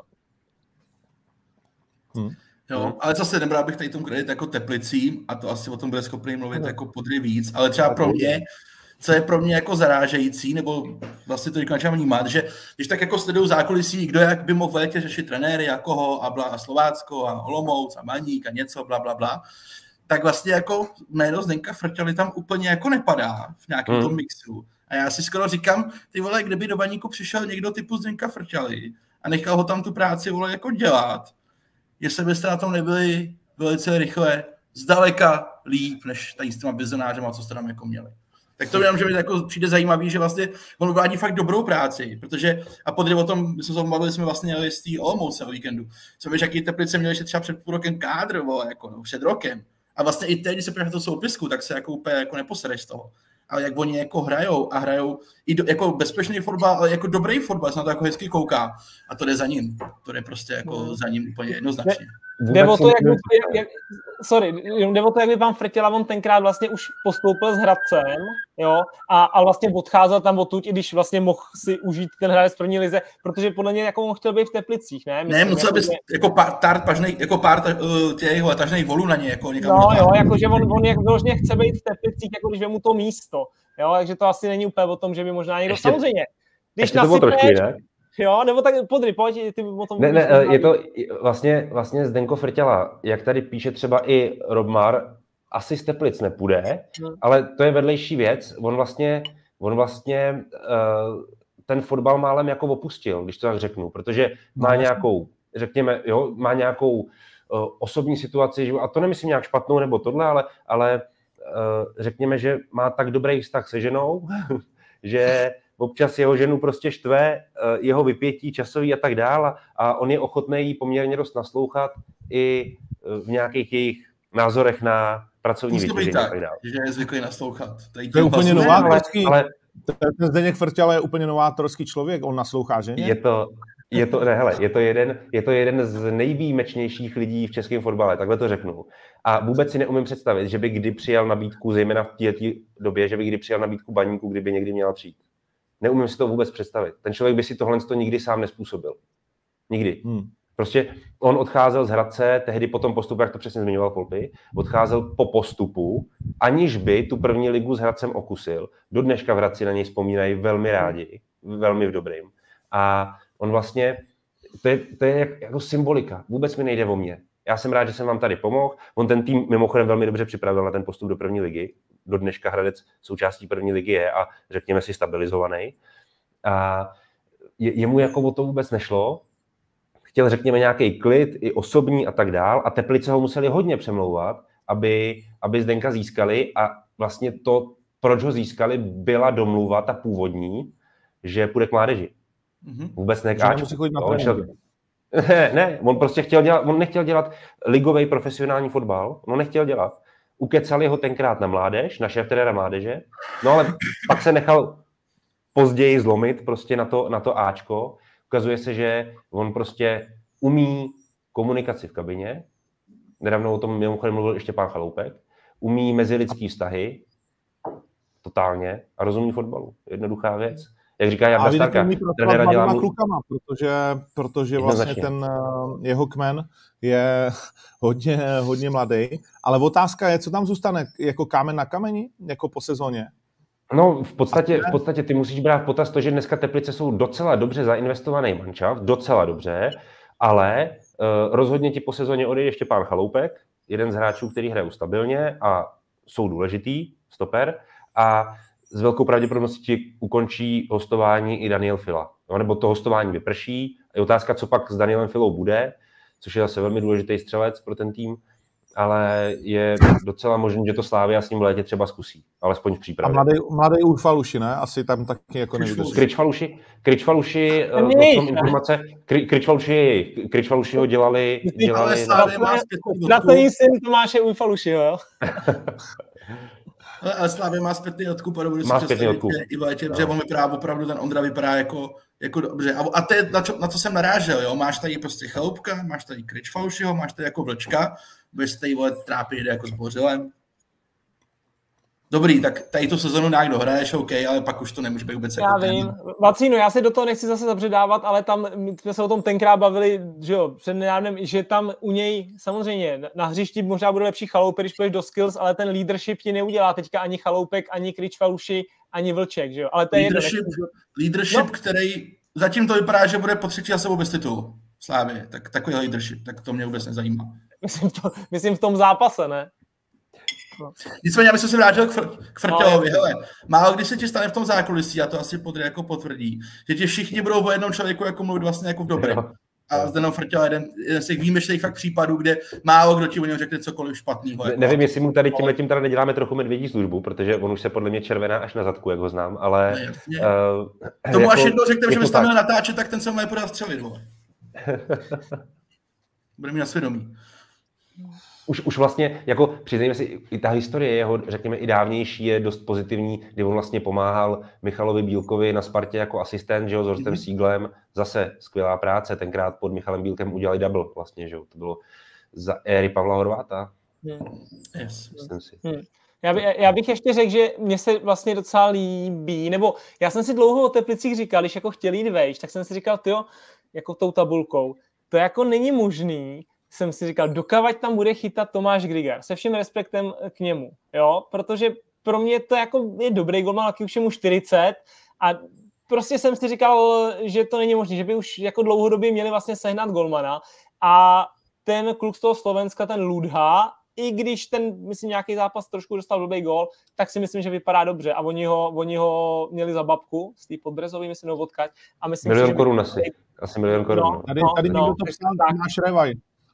Hmm. Jo, ale zase nebral bych tady tomu kredit jako Teplicím a to asi o tom bude schopný mluvit jako Podry víc, ale třeba pro mě, co je pro mě jako zarážející, nebo vlastně to říkám vnímat, že když tak jako sledují zákulisí, kdo jak by mohl v létě řešit trenéry, jako ho a, bla, a Slovácko a Olomouc a Maník a něco, bla, bla, bla, tak vlastně jako jméno Zdenka Frťaly tam úplně jako nepadá v nějakém hmm. tom mixu. A já si skoro říkám, ty vole, kdyby do Baníku přišel někdo typu Zdenka Frťaly a nechal ho tam tu práci, vole, jako dělat, jestli byste na tom nebyli velice rychle, zdaleka líp, než tady s těma vizionářema, co jste tam jako měli. Tak to jenom, že mi jako přijde zajímavý, že vlastně on uvádí fakt dobrou práci, protože, a podry o tom, my jsme se bavili, jsme vlastně jeli z té Olomouce o víkendu, co víš, jaký Teplice měli třeba před půl rokem kádr, vole, jako, no, před rokem. A vlastně i teď, když se podíváš na to soupisku, tak se jako úplně jako neposereš z toho. Ale jak oni jako hrajou a hrajou i do, jako bezpečný fotbal, ale jako dobrý fotbal, se na to jako hezky kouká. A to jde za ním. To jde prostě jako za ním úplně jednoznačně. Jde o to, jak by, jak, sorry, jde o to, jak by pan Frtěla, on tenkrát vlastně už postoupil s Hradcem, jo, a, a vlastně odcházel tam odtud, i když vlastně mohl si užít ten hráč z první lize, protože podle něj jako on chtěl být v Teplicích, ne? Myslím, ne, musel bys jako pár, tár, pažnej, jako pár těch tažných volů na ně, jako někam. No jo, jakože on, on jak vyloženě chce být v Teplicích, jako když vemu to místo, jo, takže to asi není úplně o tom, že by možná někdo, ještě, samozřejmě, když nasypneš, jo, nebo tak Podry, pojď, ty o tom... Ne, ne, je to vlastně, vlastně Zdenko Frťala, jak tady píše třeba i Robmar, asi z Teplic nepůjde, hmm. ale to je vedlejší věc, on vlastně, on vlastně uh, ten fotbal málem jako opustil, když to tak řeknu, protože má hmm. nějakou, řekněme, jo, má nějakou uh, osobní situaci, a to nemyslím nějak špatnou nebo tohle, ale, ale uh, řekněme, že má tak dobrý vztah se ženou, že občas jeho ženu prostě štve, jeho vypětí časový a tak dál a on je ochotný jí poměrně dost naslouchat i v nějakých jejich názorech na pracovní vytížení a tak dále. Že je zvyklý naslouchat. To je úplně novátorský, ale ten Zdeněk Frťala je úplně novátorský člověk, on naslouchá ženě? Je to, je to, ne, hele, je to jeden, je to jeden z nejvýjimečnějších lidí v českém fotbale, takhle to řeknu. A vůbec si neumím představit, že by kdy přijal nabídku, zejména v této době, že by kdy přijal nabídku Baníku, kdyby někdy měla přijít. Neumím si to vůbec představit. Ten člověk by si tohle nikdy sám nespůsobil. Nikdy. Hmm. Prostě on odcházel z Hradce, tehdy po tom postupu, jak to přesně zmiňoval Folpy, odcházel po postupu, aniž by tu první ligu s Hradcem okusil. Do dneška v Hradci na něj vzpomínají velmi rádi, velmi v dobrým. A on vlastně, to je, to je jak, jako symbolika. Vůbec mi nejde o mě. Já jsem rád, že jsem vám tady pomohl. On ten tým mimochodem velmi dobře připravil na ten postup do první ligy. Do dneška Hradec součástí první ligy je a řekněme si stabilizovaný. A je, jemu jako o to vůbec nešlo. Chtěl, řekněme, nějaký klid, i osobní a tak dál. A Teplice ho museli hodně přemlouvat, aby, aby Zdenka získali. A vlastně to, proč ho získali, byla domluva ta původní, že půjde k mládeži. Mm-hmm. Vůbec ne k Ačku. Ne, ne, on prostě chtěl dělat, on nechtěl dělat ligový profesionální fotbal, on nechtěl dělat. Ukecali ho tenkrát na mládež, na šéftenéra mládeže, no ale pak se nechal později zlomit prostě na to, na to Ačko. Ukazuje se, že on prostě umí komunikaci v kabině, nedávno o tom mimochodem mluvil ještě pán Chaloupek, umí mezilidský vztahy, totálně, a rozumí fotbalu. Jednoduchá věc. Jak říká Jarda Starka, trenéra dělá mu... klukama, protože, protože vlastně ten jeho kmen je hodně, hodně mladý. Ale otázka je, co tam zůstane jako kámen na kameni, jako po sezóně? No, v podstatě, v podstatě ty musíš brát v potaz to, že dneska Teplice jsou docela dobře zainvestovaný manšaft, docela dobře, ale uh, rozhodně ti po sezóně odejde Štěpán Chaloupek, jeden z hráčů, který hraje stabilně a jsou důležitý, stoper, a s velkou pravděpodobností ti ukončí hostování i Daniel Fila. No, nebo to hostování vyprší. Je otázka, co pak s Danielem Filou bude, což je zase velmi důležitý střelec pro ten tým, ale je docela možné, že to Slavia s ním v létě třeba zkusí, alespoň v přípravě. A mladý, mladý Urfaluši, ne? Asi tam taky jako nevydrží. Kričfaluši, Kričfaluši, uh, informace, Kričfaluši je jejich. Kričfaluši ho dělali... dělali na to syn Tomáše Urfalušiho, jo? Ale Slavia má zpětný odkup a dobudu si představit, že i v létě, protože on vypadá opravdu, ten Ondra vypadá jako, jako dobře. A, a to je, na, čo, na co jsem narážel, jo? Máš tady prostě Chaloupka, máš tady Kričfalušiho, máš tady jako Vlčka, budeš tady vole trápit jako s Bořilem. Dobrý, tak tady tu sezonu nějak dohraješ, OK, ale pak už to nemůže být vůbec. Já jako vím. ten... Vacíno, já se do toho nechci zase zabředávat, ale tam my jsme se o tom tenkrát bavili, že jo, před nedávnem, že tam u něj samozřejmě na hřišti možná bude lepší Chaloupek, když půjdeš do skills, ale ten leadership ti neudělá teďka ani Chaloupek, ani Kričfaluši, ani Vlček, že jo. Ale to je leadership, jedno, leadership no. Který zatím to vypadá, že bude po třetí za sebou bez titulu. Slávě, tak takový leadership, tak to mě vůbec nezajímá. Myslím, to, myslím v tom zápase, ne? No. Nicméně, aby se vrátil k, fr- k Frťovi, no, hele, málo když se ti stane v tom zákulisí, a to asi Podry jako potvrdí, že ti všichni budou o jednom člověku jako mluvit vlastně jako v dobrém. No. A Zdeno Frťo je jeden, jeden z těch výjimečných fakt případů, kde málo kdo ti o něm řekne cokoliv špatného. Ne, jako. Nevím, jestli mu tady tímhletím teda neděláme trochu medvědí službu, protože on už se podle mě červená až na zadku, jak ho znám, ale... No, uh, Tomu jako, až jednou řekneme, že bys tam měl natáčet, tak ten se mu nepodal střelit, vole. Bude mi na svědomí. Už, už vlastně, jako přiznejme si, i ta historie jeho, řekněme, i dávnější je dost pozitivní, kdy on vlastně pomáhal Michalovi Bílkovi na Spartě jako asistent, že jo, s Horstem mm-hmm. Sieglem, zase skvělá práce, tenkrát pod Michalem Bílkem udělali double vlastně, že jo, to bylo za éry Pavla Horváta. Hmm. Yes. Myslím si. Hmm. Já, by, já bych ještě řekl, že mně se vlastně docela líbí, nebo já jsem si dlouho o Teplicích říkal, když jako chtěli jít vejš, tak jsem si říkal, tyjo, jako tou tabulkou, to jako není možný, jsem si říkal, dokavať tam bude chytat Tomáš Grigar, se vším respektem k němu, jo, protože pro mě to jako je dobrý golman, taky už je mu čtyřicet a prostě jsem si říkal, že to není možné, že by už jako dlouhodobě měli vlastně sehnat golmana a ten kluk z toho Slovenska, ten Ludha, i když ten, myslím, nějaký zápas trošku dostal blbý gól, tak si myslím, že vypadá dobře a oni ho, oni ho měli za babku z té Podbrezový, myslím, nebo odkaď. A myslím, milion si, korun asi, asi milion korun. No, tady tady no, někdo to psal, Tomáš Revaj.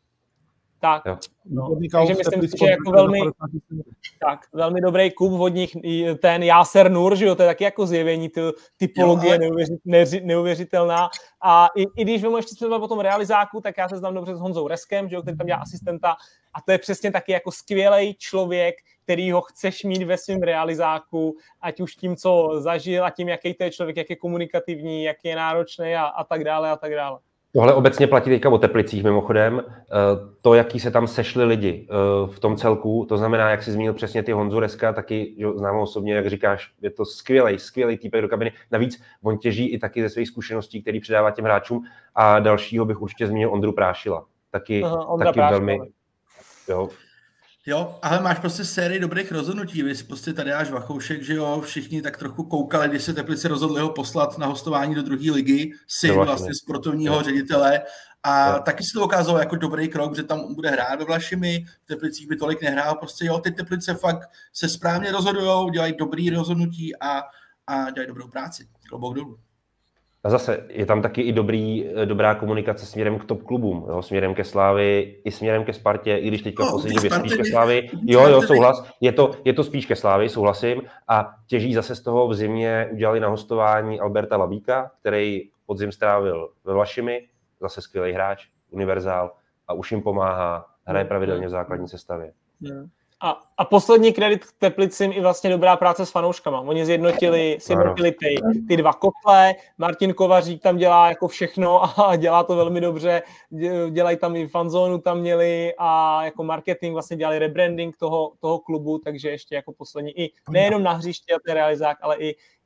Tak, no. Takže myslím si, že jako velmi, tak, velmi dobrý klub od nich, ten Jáser Nur, že jo, to je taky jako zjevení, ty, typologie neuvěřit, neuvěřitelná. A i, i když vemu ještě jsme o tom realizáku, tak já se znám dobře s Honzou Reskem, že jo, který tam dělá asistenta a to je přesně taky jako skvělej člověk, který ho chceš mít ve svém realizáku, ať už tím, co zažil a tím, jaký to je člověk, jak je komunikativní, jak je náročný a, a tak dále a tak dále. Tohle obecně platí teďka o Teplicích mimochodem. To, jaký se tam sešli lidi v tom celku, to znamená, jak jsi zmínil přesně ty Honzu Reska, taky že znám osobně, jak říkáš, je to skvělej, skvělej týpek do kabiny. Navíc on těží i taky ze svých zkušeností, který předává těm hráčům. A dalšího bych určitě zmínil Ondru Prášila. Taky, Aha, taky velmi... Jo. Jo, ale máš prostě sérii dobrých rozhodnutí, vy prostě tady až Vachoušek, že jo, všichni tak trochu koukali, když se Teplice rozhodli ho poslat na hostování do druhé ligy, syn vlastně sportovního jo. ředitele a jo. taky se to ukázalo jako dobrý krok, že tam bude hrát ve Vlašimi, v Teplicích by tolik nehrál, prostě jo, ty Teplice fakt se správně rozhodujou, dělají dobrý rozhodnutí a, a dělají dobrou práci, klobouk dolů. A zase je tam taky i dobrý, dobrá komunikace směrem k top klubům, jo? Směrem ke Slávii, i směrem ke Spartě, i když teďka no, v poslední době spíš ke Slávii. Jo, jo, souhlas, je to, je to spíš ke Slávii, souhlasím. A těží zase z toho v zimě udělali na hostování Alberta Labíka, který podzim strávil ve Vlašimi, zase skvělý hráč, univerzál a už jim pomáhá, hraje pravidelně v základní sestavě. Hmm. A, a poslední kredit k Teplicím i vlastně dobrá práce s fanouškama. Oni zjednotili, zjednotili ty, ty dva kotle, Martin Kovařík tam dělá jako všechno a dělá to velmi dobře. Dělají tam i fanzónu tam měli a jako marketing vlastně dělali rebranding toho, toho klubu, takže ještě jako poslední i nejenom na hřišti a ten realizák, ale i,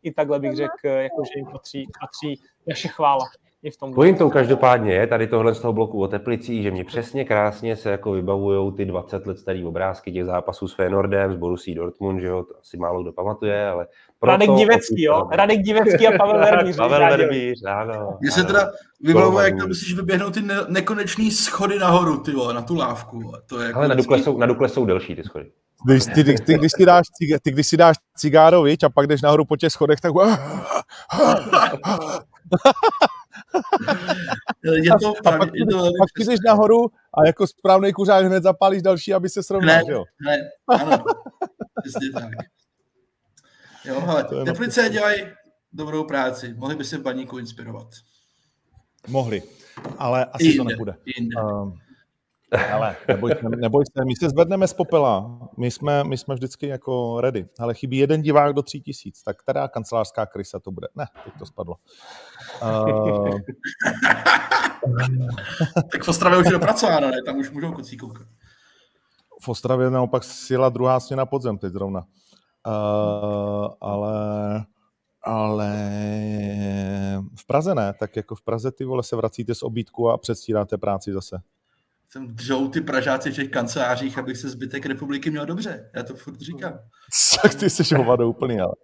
i takhle bych řekl, jako, že jim patří, patří naše chvála. Pointou každopádně je tady tohle z toho bloku o Teplicích, že mě přesně krásně se jako vybavujou ty dvacet let starý obrázky těch zápasů s Feyenoordem, s Borussí Dortmund, že jo, to asi málo kdo pamatuje, ale... Radek Divecký, jo? Radek Divecký a Pavel Verbíř. Pavel Verbíř, ano. Mně se teda vybavuje, jak tam musíš vyběhnout ty ne- nekonečný schody nahoru, ty vole, na tu lávku. To je jako ale na Dukle, jsou, na Dukle jsou delší ty schody. Když, ty, ty, ty, když si dáš, ty, když si dáš cigáro, viď, a pak jdeš nahoru po těch schodech, tak... je to a pak, je to pak jdeš nahoru a jako správnej kuřák hned zapálíš další, aby se srovnal, jo? Ne, ano, přesně tak. Jo, hele, Teplice dělají dobrou práci, mohli by se v Baníku inspirovat. Mohli, ale asi jinde, to nebude. Um, ale neboj se, neboj se, my se zvedneme z popela, my jsme, my jsme vždycky jako ready, ale chybí jeden divák do tří tisíc, tak která kancelářská krysa to bude? Ne, teď to spadlo. Uh... tak v Ostravě už je dopracováno, ne? Tam už můžou kucí koukat. V Ostravě naopak sjela druhá směna podzem teď zrovna. Uh, ale, ale v Praze ne, tak jako v Praze ty vole se vracíte z obídku a předstíráte práci zase. Jsem držou ty Pražáci v těch kancelářích, abych se zbytek republiky měl dobře. Já to furt říkám. Tak ty jsi hovado úplný, ale.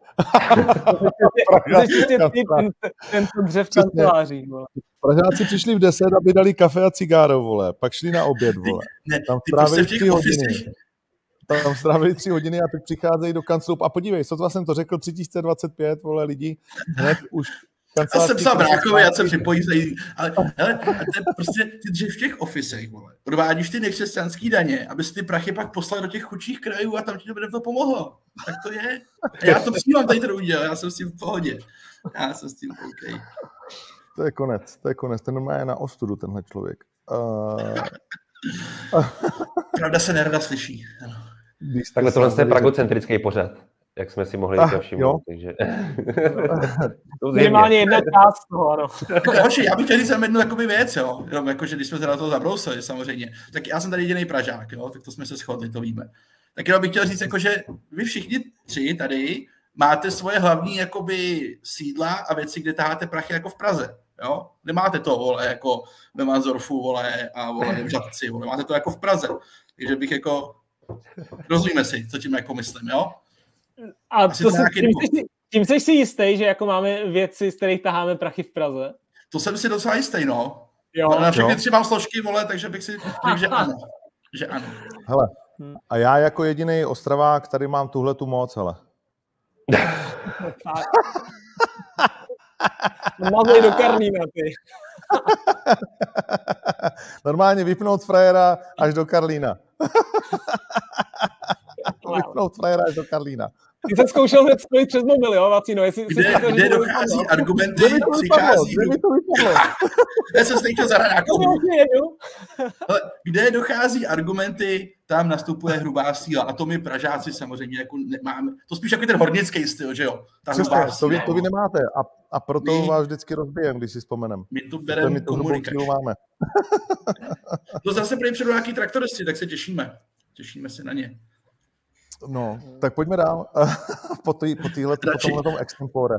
Ten dobře v kancelářích, vole. Pražáci přišli v deset, aby dali kafe a cigáro, vole. Pak šli na oběd, vole. Ne, tam ty prostě v těch hodiny. Tam strávili tři hodiny a teď přicházejí do kanclu. A podívej, sotva jsem to řekl, tři tisíce dvacet pět, vole, lidí hned už. Já jsem psal Brákovi, já se připojí, ale hele, to je prostě, ty v těch ofisech, vole, odvádíš ty nekřesťanský daně, aby si ty prachy pak poslal do těch chudších krajů a tam ti to bude to pomohlo. Tak to je. A já to přijímám tady to udělal, já jsem s tím v pohodě. Já jsem s tím OK. To je konec, to je konec, ten normálně je na ostudu, tenhle člověk. Uh... Pravda se nerada slyší. Ano. Takhle tohle je pragocentrický pořad. Jak jsme si mohli ah, všimnout, takže... Minimálně jedna část toho, ano. Hoši, já bych chtěl říct jednu takovou věc, jo, jenom jako, že když jsme se na to zabrousili, samozřejmě, tak já jsem tady jediný Pražák, jo, tak to jsme se shodli, to víme. Tak jenom bych chtěl říct, jako, že vy všichni tři tady máte svoje hlavní jakoby sídla a věci, kde taháte prachy jako v Praze, jo. Nemáte to, vole, jako ve Manzorfu, vole, a vole, v Žadci, vole, máte to jako v Praze. Takže bych jako, rozumíme si, co tím jako myslím, jo. A to se, tím, jsi, tím jsi si jistý, že jako máme věci, z kterých taháme prachy v Praze? To jsem si docela jistý, no. Jo, na všechny jo. tři mám složky, vole, takže bych si řekl, že ano. Že ano. Hele, a já jako jediný Ostravák tady mám tuhle tu moc, hele. Mazej do Karlína, ty. Normálně vypnout frajera až do Karlína. Vypnout frajera až do Karlína. Ty jsi zkoušel hned spojit přes mobil, jo, Vacino? Jestli, kde jestli kde dochází vypadlo? Argumenty, přichází... Já jsem stejně zahrát nějakou hru. Kde dochází argumenty, tam nastupuje hrubá síla. A to my Pražáci samozřejmě jako nemáme. To spíš jako ten hornický styl, že jo? Ta hrubá síla. To vy, to vy nemáte. A, a proto my, vás vždycky rozbijem, když si vzpomenem. My tu bereme komunikaci. máme. To zase prý předu nějaký traktoristi, tak se těšíme. Těšíme se na ně. No, tak pojďme dál. po, tý, po, týhle, po tomhletom extempore.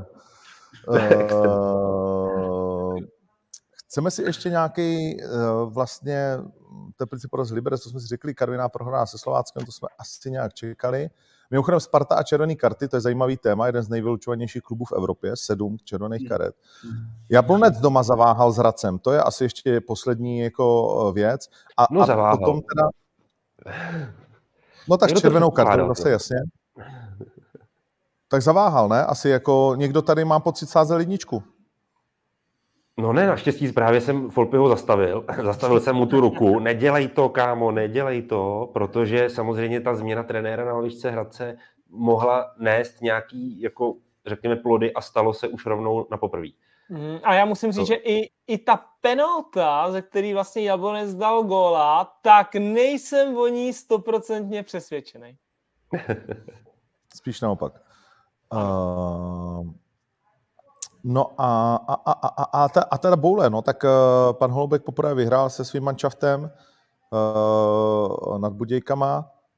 Uh, chceme si ještě nějaký uh, vlastně Teplice poraz Liberec, to jsme si řekli, Karviná prohraná se Slováckem, to jsme asi nějak čekali. Mimochodem Sparta a červený karty, to je zajímavý téma, jeden z nejvylučovanějších klubů v Evropě, sedm červených karet. Jablonec doma zaváhal s Hradcem, to je asi ještě poslední jako věc. A, no zaváhal. A potom teda... No tak s červenou kartou zase, jasně. Tak zaváhal, ne? Asi jako někdo tady má pocit sázel jedničku. No ne, naštěstí právě jsem Volpiho zastavil. Zastavil jsem mu tu ruku. Nedělej to, kámo, nedělej to, protože samozřejmě ta změna trenéra na lavičce Hradce mohla nést nějaký, jako řekněme, plody a stalo se už rovnou na poprví. Mm, a já musím říct, to... že i, i ta penalta, ze který vlastně Jablonec dal góla, tak nejsem o ní stoprocentně přesvědčený. Spíš naopak. Uh, no a, a, a, a, a, ta, a teda boule, no, tak uh, pan Holoubek poprvé vyhrál se svým manšaftem uh, nad Budějkama.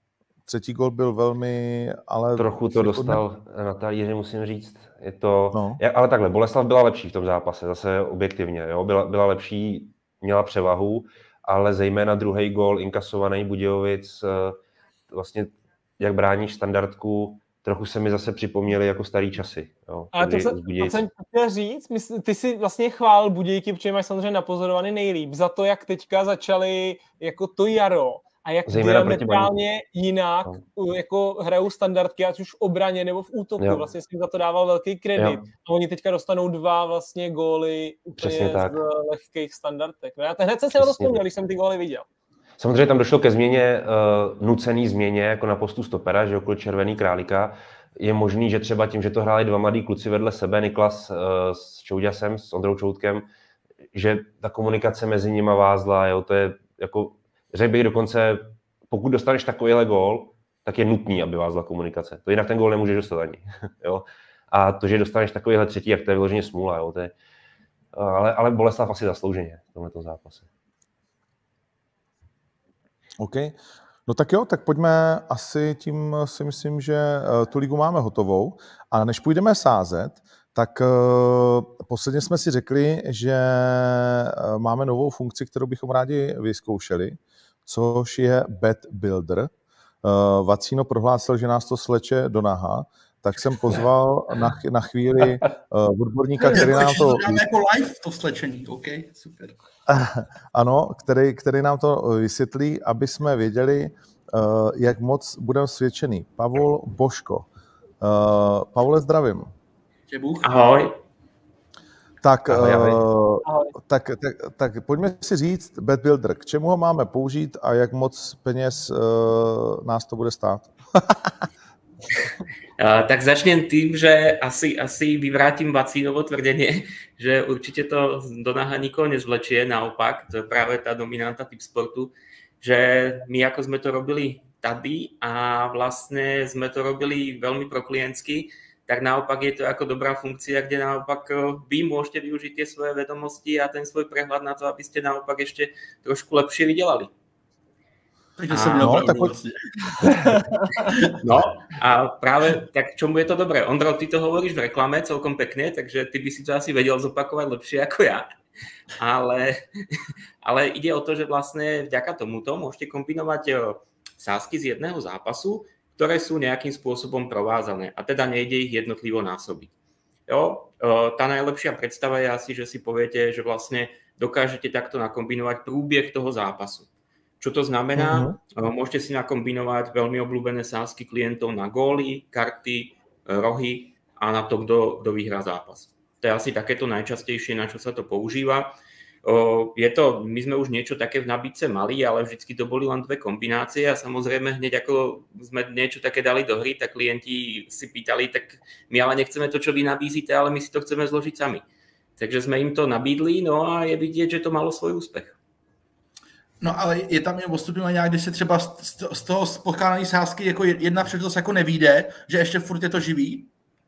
třetí gól byl velmi, ale... Trochu to dostal na talíři, musím říct. Je to, no. Ale takhle, Boleslav byla lepší v tom zápase, zase objektivně. Jo? Byla, byla lepší, měla převahu, ale zejména druhý gól inkasovaný Budějovic, vlastně jak bráníš standardku, trochu se mi zase připomněli jako starý časy. Jo? Ale to, se, to jsem chtěl říct, mysl, ty si vlastně chválil Budějky, protože máš samozřejmě napozorovaný nejlíp za to, jak teďka začali jako to jaro a jak diametrálně jinak no. jako hrajou standardky, ať už v obraně nebo v útoku. Jo. Vlastně jsem za to dával velký kredit. Jo. A oni teďka dostanou dva vlastně góly úplně z lehkých standardek. No já hned jsem si na to vzpomněl, když jsem ty góly viděl. Samozřejmě tam došlo ke změně, uh, nucený změně, jako na postu stopera, že okolo Červený Králíka. Je možný, že třeba tím, že to hráli dva mladí kluci vedle sebe, Niklas uh, s Čouďasem, s Ondrou Čoutkem, že ta komunikace mezi nimi vázla, jo, to je jako, řekl bych dokonce, pokud dostaneš takovýhle gól, tak je nutný, aby vázla komunikace. To jinak ten gól nemůžeš dostat ani. Jo? A to, že dostaneš takovýhle třetí, jak to je vyloženě smůla, jo, to je, ale, ale Boleslav asi zaslouženě v tomto zápase. OK. No tak jo, tak pojďme, asi tím si myslím, že tu ligu máme hotovou. A než půjdeme sázet, tak uh, posledně jsme si řekli, že máme novou funkci, kterou bychom rádi vyzkoušeli, což je Bet Builder. Uh, Vacíno prohlásil, že nás to sleče do naha, tak jsem pozval na, na chvíli uh, odborníka, který nám to... jako live to slečení, OK, super. Ano, který, který nám to vysvětlí, aby jsme věděli, uh, jak moc budeme svědčený. Pavol Boško. Uh, Pavle, zdravím. Ahoj. Tak, ahoj, ahoj. Uh, tak, tak, tak pojďme si říct, Bet Builder, k čemu ho máme použít a jak moc peněz uh, nás to bude stát? Uh, tak začnem tým, že asi, asi vyvrátim Vacínovo tvrdenie, že určite to do naha nikoho nezvlečie, naopak, to je práve tá dominanta Tipsportu, že my ako sme to robili tady a vlastne sme to robili veľmi proklientsky, tak naopak je to ako dobrá funkcia, kde naopak vy môžete využiť tie svoje vedomosti a ten svoj prehľad na to, aby ste naopak ešte trošku lepšie vydelali. Takže som měl no, pravdu vlastne. No a práve, tak čomu je to dobré? Ondro, ty to hovoríš v reklame celkom pekne, takže ty by si to asi vedel zopakovať lepšie ako ja. Ale, ale ide o to, že vlastne vďaka tomuto môžete kombinovať sázky z jedného zápasu, ktoré sú nejakým spôsobom provázané a teda nejde ich jednotlivo násobiť. Jo? Tá najlepšia predstava je asi, že si poviete, že vlastne dokážete takto nakombinovať prúbieh toho zápasu. Čo to znamená? Uh-huh. Môžete si nakombinovať veľmi obľúbené sázky klientov na góly, karty, rohy a na to, kto, kto vyhrá zápas. To je asi takéto najčastejšie, na čo sa to používa. Je to, my sme už niečo také v nabídce mali, ale vždycky to boli len dve kombinácie a samozrejme hneď ako sme niečo také dali do hry, tak klienti si pýtali, tak my ale nechceme to, čo vy nabízíte, ale my si to chceme zložiť sami. Takže sme im to nabídli, no a je vidieť, že to malo svoj úspech. No ale je tam jen postupně nějak, když se třeba z toho spokládaný sázky jako jedna přednost jako nevíde, že ještě furt je to živý?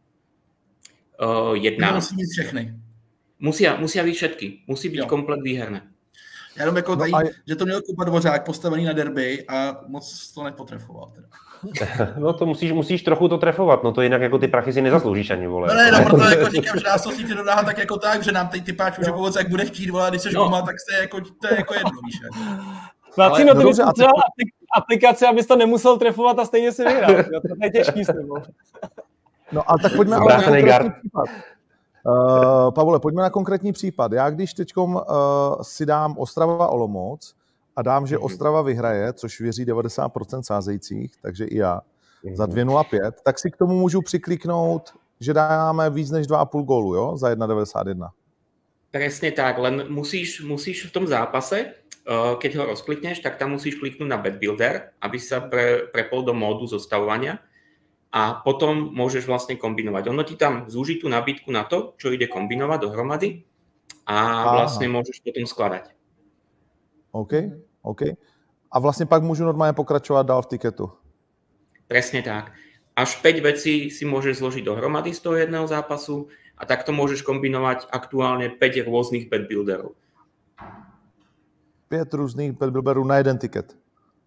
Uh, jedna. Musí být všechny. Musia, musia být všetky. Musí být jo. komplet výherné. Já jenom jako no tady, a... že to měl Kuba Dvořák postavený na derby a moc to nepotrefoval. Teda. No to musíš, musíš trochu to trefovat, no to jinak jako ty prachy si nezasloužíš ani, vole. No ne, no proto jako říkám, že nás to si do náha tak jako tak, že nám teď ty páč může pomoct, jak bude chtít, vole, když seš no. doma, tak se jako, to je jako jedno, víš. Vacíno, ty bys potřeboval aplikace, abys to nemusel trefovat a stejně si vyhrál. To je těžký s tebou. No a tak pojďme na konkrétní případ. Uh, Pavole, pojďme na konkrétní případ. Já když teďkom uh, si dám Ostrava Olomouc a dám, že Ostrava vyhraje, což věří devadesát procent sázejících, takže i já, za dvě nula pět, tak si k tomu můžu přikliknout, že dáme víc než dva a půl gólu, jo? Za jedna devadesát jedna. Presne tak, len musíš, musíš v tom zápase, keď ho rozklikneš, tak tam musíš kliknúť na Bet Builder, aby sa pre, prepol do módu zostavovania a potom môžeš vlastne kombinovať. Ono ti tam zúži tú nabídku na to, čo ide kombinovať dohromady a vlastne Aha. môžeš potom skladať. OK, OK. A vlastne pak môžu normálne pokračovať dál v tiketu. Presne tak. Až päť vecí si môžeš zložiť dohromady z toho jedného zápasu a takto môžeš kombinovať aktuálne päť rôznych bet builderov. Pět různých bet builderů na jeden tiket.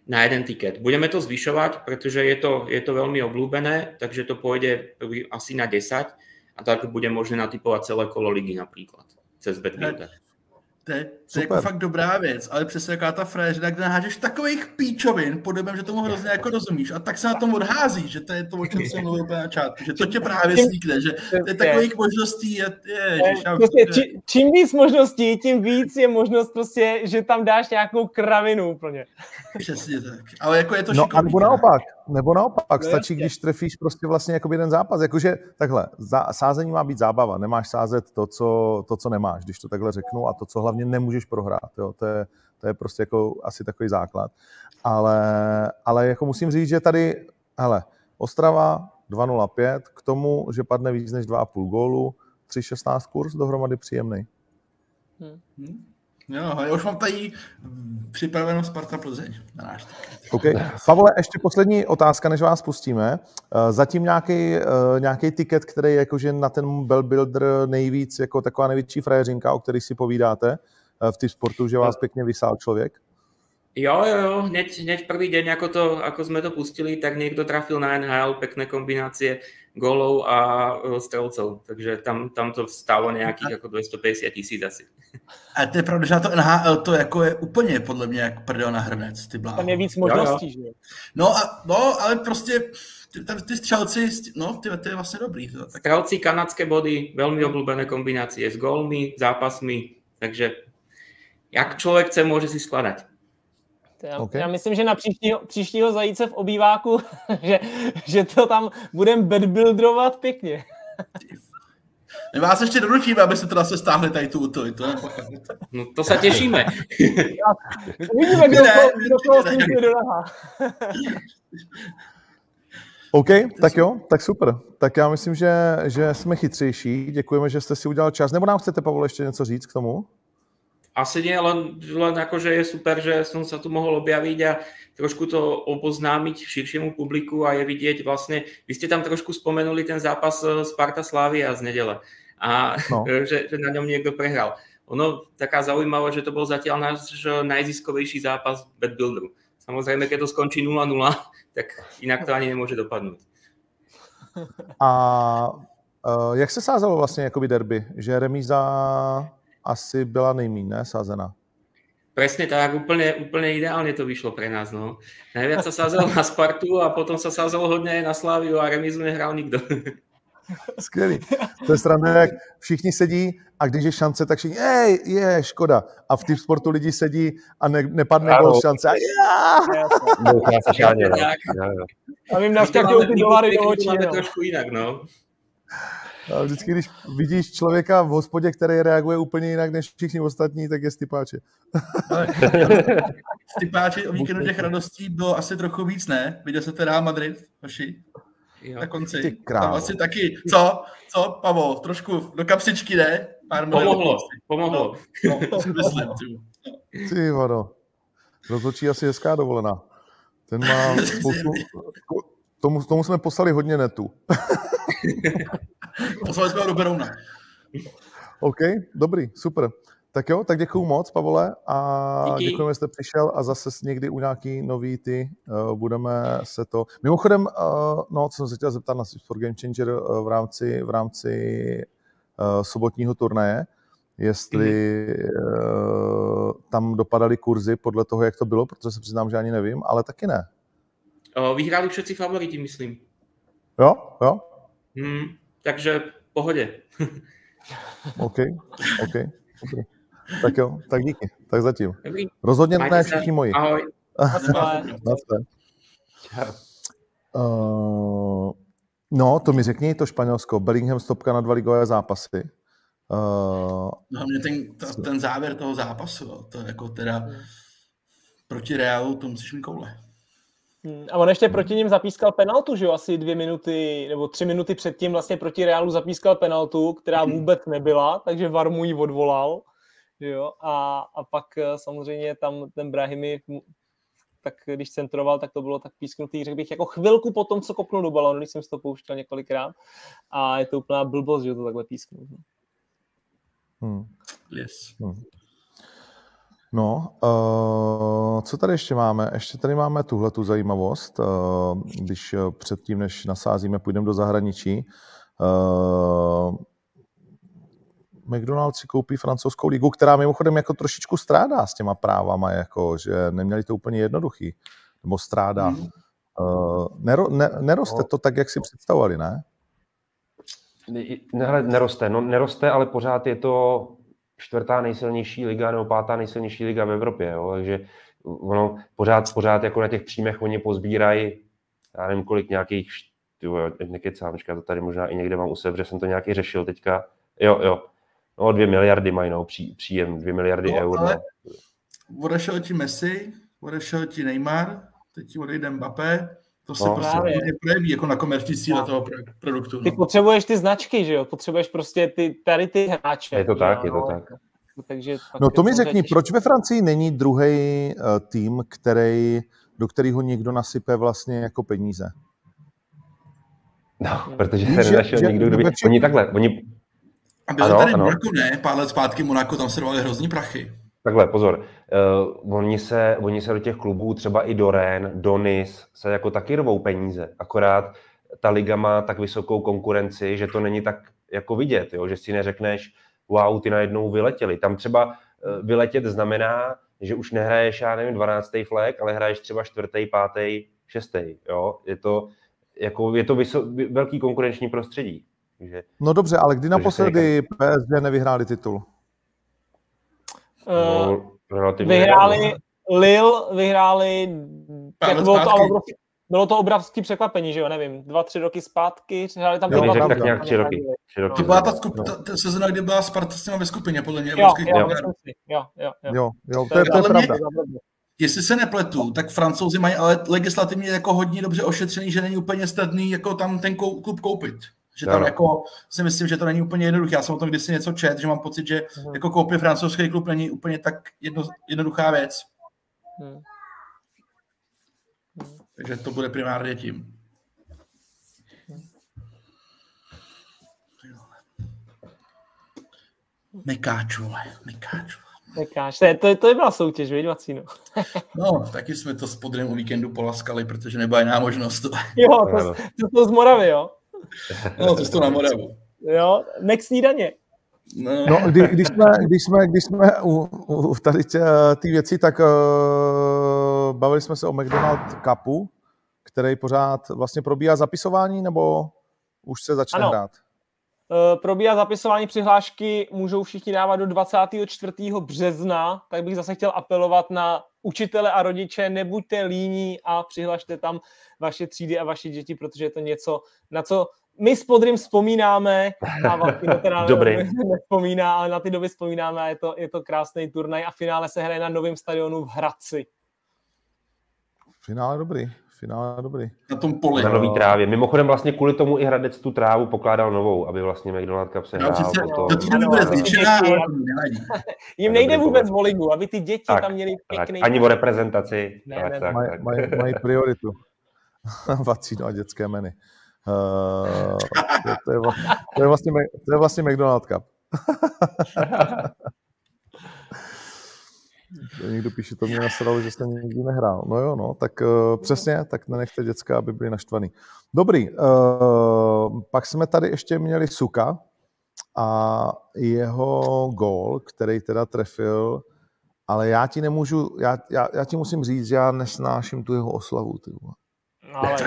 na jeden tiket. Budeme to zvyšovať, pretože je to, je to veľmi obľúbené, takže to pôjde asi na desať a tak bude možné natypovať celé kolo ligy napríklad cez BetBuilder. To je, to je jako fakt dobrá věc, ale přesně jaká ta frajeřina, kde nahážeš takových píčovin, podobem, že tomu hrozně jako rozumíš a tak se na tom odhází, že to je to, o čem jsem mluvil na začátku, že to tě právě slíkne, že to je takových možností, je, je, je že šau, prostě, či, čím víc možností, tím víc je možnost prostě, že tam dáš nějakou kravinu úplně. Přesně tak, ale jako je to no, šikovný. Nebo naopak, nebo naopak, no, stačí, když trefíš prostě vlastně jako jeden zápas, jakože takhle, zá, sázení má být zábava, nemáš sázet to co, to, co nemáš, když to takhle řeknu a to, co hlavně nemůžeš prohrát, jo, to je, to je prostě jako asi takový základ. Ale, ale jako musím říct, že tady, hele, Ostrava dva nula pět, k tomu, že padne víc než dva a půl gólu, tři šestnáct kurz, dohromady příjemný. Hmm. Hmm. Jo, já už mám tady připravenou Sparta Plzeň na náš okay. Pavle, ještě poslední otázka, než vás pustíme. Zatím nějaký, nějaký tiket, který je jakože na ten BetBuilder nejvíc, jako taková největší frajeřinka, o který si povídáte v tým sportu, že vás pěkně vysál člověk? Jo, jo, jo, hneď, hneď prvý deň, ako, to, ako sme to pustili, tak niekto trafil na en há el, pekné kombinácie gólov a strelcov, takže tam, tam to stálo nejakých ako dvestopäťdesiat tisíc asi. A to je pravda, že na to en há el to jako je úplně podle mě jak prdel na hrnec, ty bláho. Tam je víc možností, že jo? No, a, no, ale prostě ty, ty střelci, no, ty, ty je vlastně dobrý. To, tak... Střelci, kanadské body, veľmi obľúbené kombinácie s gólmi, zápasmi, takže jak člověk chce, může si skladať. Já, okay. já myslím, že na příštího, příštího zajíce v obýváku, že, že to tam budeme BetBuilderovat pěkně. My vás ještě doručíme, abyste to zase stáhli tady tu to, to No to se těšíme. Uvidíme, kdo toho půjde do naha. OK, tak jo, tak super. Tak já myslím, že, že jsme chytřejší. Děkujeme, že jste si udělal čas. Nebo nám chcete, Pavle, ještě něco říct k tomu? Asi nie, len, len akože je super, že som sa tu mohol objaviť a trošku to oboznámiť širšiemu publiku a je vidieť vlastne, vy ste tam trošku spomenuli ten zápas Sparta Slavia z nedele a no. že, že na ňom niekto prehral. Ono, taká zaujímavosť, že to bol zatiaľ náš najziskovejší zápas BetBuilderu. Samozrejme, keď to skončí nula nula, tak inak to ani nemôže dopadnúť. A uh, jak se sázalo vlastně jakoby derby? Že remíza asi byla nejmíň, ne, sázená? Presne tak, úplne, úplne ideálne to vyšlo pre nás. No. Najviac sa sázalo na Spartu a potom sa sázalo hodne aj na Slaviu a remízu nehral nikto. Skvělý. To je sranda, jak všichni sedí a když je šance, tak všichni, ej, je, škoda. A v tým sportu lidi sedí a ne, nepadne gol šance. A já! A vím, naskakují ty dolary do očí. Máme trošku jinak, no. A vždycky, když vidíš člověka v hospodě, který reaguje úplně jinak než všichni ostatní, tak je Stipáči. Stipáči o víkendu těch radostí bylo asi trochu víc, ne? Viděl jste Real Madrid, hoši? Na konci. Tam asi taky, co? Co, Pavol? Trošku do kapsičky, ne? Pár pomohlo, pomohlo. No, no, to si myslím, ty. Ty vado. Rozhodčí asi hezká dovolená. Ten má spoustu... Tomu, tomu jsme poslali hodně netů. Poslali jsme ho do Berouna. OK, dobrý, super. Tak jo, tak děkuju moc, Pavole, a děkujeme, že jste přišel a zase někdy u nějaký nový ty uh, budeme se to... Mimochodem, uh, no, co jsem se chtěl zeptat na Sport Game Changer uh, v rámci, v rámci uh, sobotního turnaje, jestli mm-hmm. uh, tam dopadaly kurzy podle toho, jak to bylo, protože se přiznám, že ani nevím, ale taky ne. Vyhráli všetci favoriti, myslím. Jo, jo. Hmm, takže v pohodě. OK, OK. Okay. Tak jo, tak díky. Tak zatím. Dobrý. Rozhodně ne všichni moji. Ahoj. uh, no, to mi řekni, to Španělsko. Bellingham stopka na dva ligové zápasy. Uh, no, mě ten, ten závěr toho zápasu, to jako teda proti Realu, to musíš mít koule. A on ještě proti ním zapískal penaltu, že jo, asi dvě minuty nebo tři minuty předtím vlastně proti Realu zapískal penaltu, která vůbec nebyla, takže V A R mu ji odvolal, že jo, a, a pak samozřejmě tam ten Brahimi, tak když centroval, tak to bylo tak písknutý, řekl bych, jako chvilku po tom, co kopnul do balónu, když jsem si to pouštěl několikrát a je to úplná blbost, že to takhle písknul. Hmm. Yes. Hmm. No, uh, co tady ještě máme? Ještě tady máme tuhletu zajímavost, uh, když předtím, než nasázíme, půjdeme do zahraničí. Uh, McDonald's si koupí francouzskou ligu, která mimochodem jako trošičku strádá s těma právama, jako, že neměli to úplně jednoduchý, nebo strádá. Mm. Uh, nero, ne, neroste to tak, jak si představovali, ne? Ne, neroste, no neroste, ale pořád je to čtvrtá nejsilnější liga nebo pátá nejsilnější liga v Evropě, jo? Takže ono pořád, pořád jako na těch příjmech oni pozbírají, já nevím kolik nějakých, tyjo, nekecám, to tady možná i někde mám u sebe, že jsem to nějaký řešil teďka, jo, jo, no dvě miliardy mají, no, pří, příjem, dvě miliardy no, eur. Ale no. Odešel ti Messi, odešel ti Neymar, teď ti odejde Mbappé, to se no, prostě projeví jako na komerční síle no. toho produktu. No. Ty potřebuješ ty značky, že jo? Potřebuješ prostě ty, tady ty hráče. Je to tak, no, je to tak. Takže no to mi řekni, těžké. Proč ve Francii není druhý uh, tým, který, do kterého někdo nasype vlastně jako peníze? No, protože se nenašel nikdo, kdo by... Večer... Oni takhle, oni... A bylo tady ano. Monaco, ne? Pár let zpátky Monaco, tam se dávali hrozný prachy. Takhle, pozor. Uh, oni, se, oni se do těch klubů, třeba i do Rennes, do Nice, se jako taky rvou peníze. Akorát ta liga má tak vysokou konkurenci, že to není tak jako vidět, jo? Že si neřekneš, wow, ty najednou vyletěli. Tam třeba uh, vyletět znamená, že už nehraješ, já nevím, dvanáctý flag, ale hraješ třeba čtvrtý, pátý, šestý. Jo? Je to, jako, je to vyso- velký konkurenční prostředí. Takže, no dobře, ale kdy naposledy P S G nevyhráli titul? No, vyhráli Lille, vyhráli, tak bylo, to, obrovský, bylo to obrovský překvapení, že jo, nevím, dva, tři roky zpátky, hráli tam... Jo, dva, tak nějak tři roky. Tři roky. To byla ta, skup, ta, ta sezona, kdy byla Sparta s těma ve skupině, podle mě. Jo, jo, jo, jo, jo, jo, jo, to je, to je pravda. Mě, jestli se nepletu, tak Francouzi mají ale legislativně jako hodně dobře ošetřený, že není úplně snadný jako tam ten klub koupit. Že tam no. jako si myslím, že to není úplně jednoduché. Já jsem o tom kdysi něco čet, že mám pocit, že hmm. jako koupit francouzský klub není úplně tak jedno, jednoduchá věc. Hmm. Hmm. Takže to bude primárně tím. Hmm. Mekáč, vole, mekáč. Mekáč, to je, to je, to je byla soutěž, víš, Vacíno. No, taky jsme to s Podrem o víkendu polaskali, protože nebyla jiná možnost. Jo, to, to, to z Moravy, jo. No, to jste na Moravu. Jo, next snídaně. No, no kdy, když, jsme, když jsme, když jsme u, u tady ty věci, tak uh, bavili jsme se o McDonald Cupu, který pořád vlastně probíhá zapisování, nebo už se začne ano. hrát? Uh, probíhá zapisování, přihlášky můžou všichni dávat do dvacátého čtvrtého března, tak bych zase chtěl apelovat na učitele a rodiče, nebuďte líní a přihlašte tam vaše třídy a vaše děti, protože je to něco, na co my s Podrym vzpomínáme a vlastně to teda nevzpomíná, ale na ty doby vzpomínáme a je to, je to krásný turnaj a finále se hraje na novém stadionu v Hradci. Finále dobrý. Finále dobrý. Na tom poli. Na nový trávě. Mimochodem vlastně kvůli tomu i Hradec tu trávu pokládal novou, aby vlastně McDonald Cup se hrál. Do té doby bude zničená, ale to nevadí. Jim nejde vůbec o ligu, aby ty děti tak, tam měli pěkný... Ani o reprezentaci. Ne, tak, ne, tak, maj, tak. Mají maj prioritu. Vacíno a dětské jmény. Uh, to, to, je vlastně, to, je vlastně, to je vlastně McDonald Cup. Někdo píše, to mě nasadalo, že jsem nikdy nehrál. No jo, no, tak uh, přesně, tak nenechte děcka, aby byli naštvaný. Dobrý, uh, pak jsme tady ještě měli Suka a jeho gól, který teda trefil, ale já ti nemůžu, já, já, já ti musím říct, že já nesnáším tu jeho oslavu. Ty. No, ale...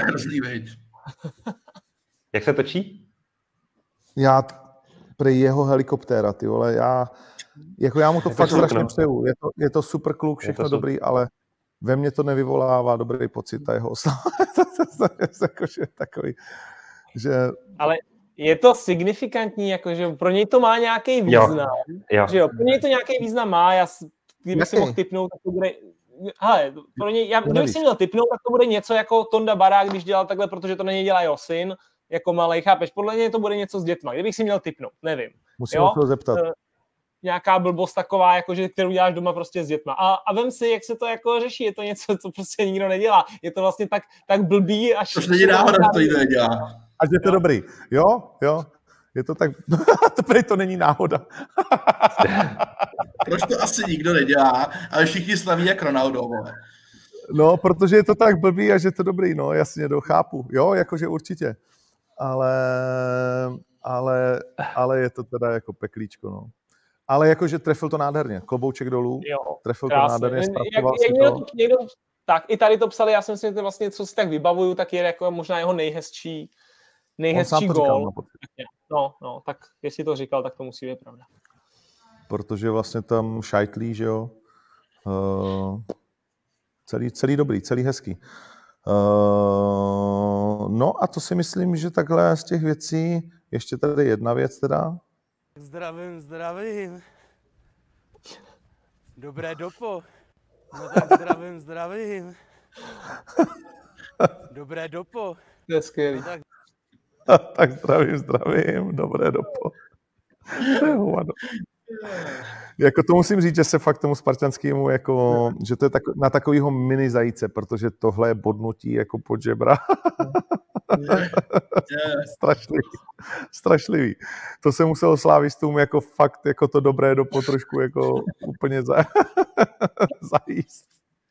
Jak se točí? Já prý jeho helikoptéra, ty vole, já jako já mu to je fakt to strašně přeju. Je to, je to super kluk, všechno dobrý, ale ve mně to nevyvolává dobrý pocit, ta jeho oslava. je takový, že... Ale je to signifikantní, jakože pro něj to má nějaký význam. Jo. Jo. Že jo, pro něj to nějaký význam má, já kdybych si mohl tipnout, tak to bude... Hele, pro něj, já, kdybych si měl tipnout, tak to bude něco jako Tonda Barák, když dělal takhle, protože to na něj dělá jeho syn, jako malej, chápeš? Podle něj to bude něco s dětma. Kdybych si měl tipnout, nevím. Musím to zeptat. Nějaká blbost taková, jakože, kterou děláš doma prostě s dětma. A, a vem si, jak se to jako řeší. Je to něco, co prostě nikdo nedělá. Je to vlastně tak, tak blbý, až... Což není náhoda, to nikdo nedělá. Ať je to jo. dobrý. Jo, jo. Je to tak, to, to není náhoda. Proč to asi nikdo nedělá, ale všichni slaví jak Ronaldo, vole. No, protože je to tak blbý a že je to dobrý, no, jasně, to chápu. Jo, jakože určitě. Ale, ale, ale je to teda jako peklíčko, no. Ale jakože trefil to nádherně. Klobouček dolů, jo, trefil krásně. to nádherně, zpracoval jak, si jak to. Někdo, tak i tady to psali, já si myslím, že to vlastně, co si tak vybavuju, tak je jako možná jeho nejhezčí, nejhezčí gól. No, no, tak jestli to říkal, tak to musí být pravda. Protože vlastně tam šajtlí, že jo. Uh, celý, celý dobrý, celý hezký. Uh, no a to si myslím, že takhle z těch věcí, ještě tady jedna věc teda. Zdravím, zdravím. Dobré dopo. No tak zdravím, zdravím. Dobré dopo. To je skvělý. No tak... tak zdravím, zdravím. Dobré dopo. To je hovado. Jako to musím říct, že se fakt tomu spartanskému, jako, že to je tak, na takovýho mini zajíce, protože tohle je bodnutí jako pod žebra. strašlivý, strašlivý. To se muselo slávistům jako fakt, jako to dobré dopo trošku jako úplně za, zajíst.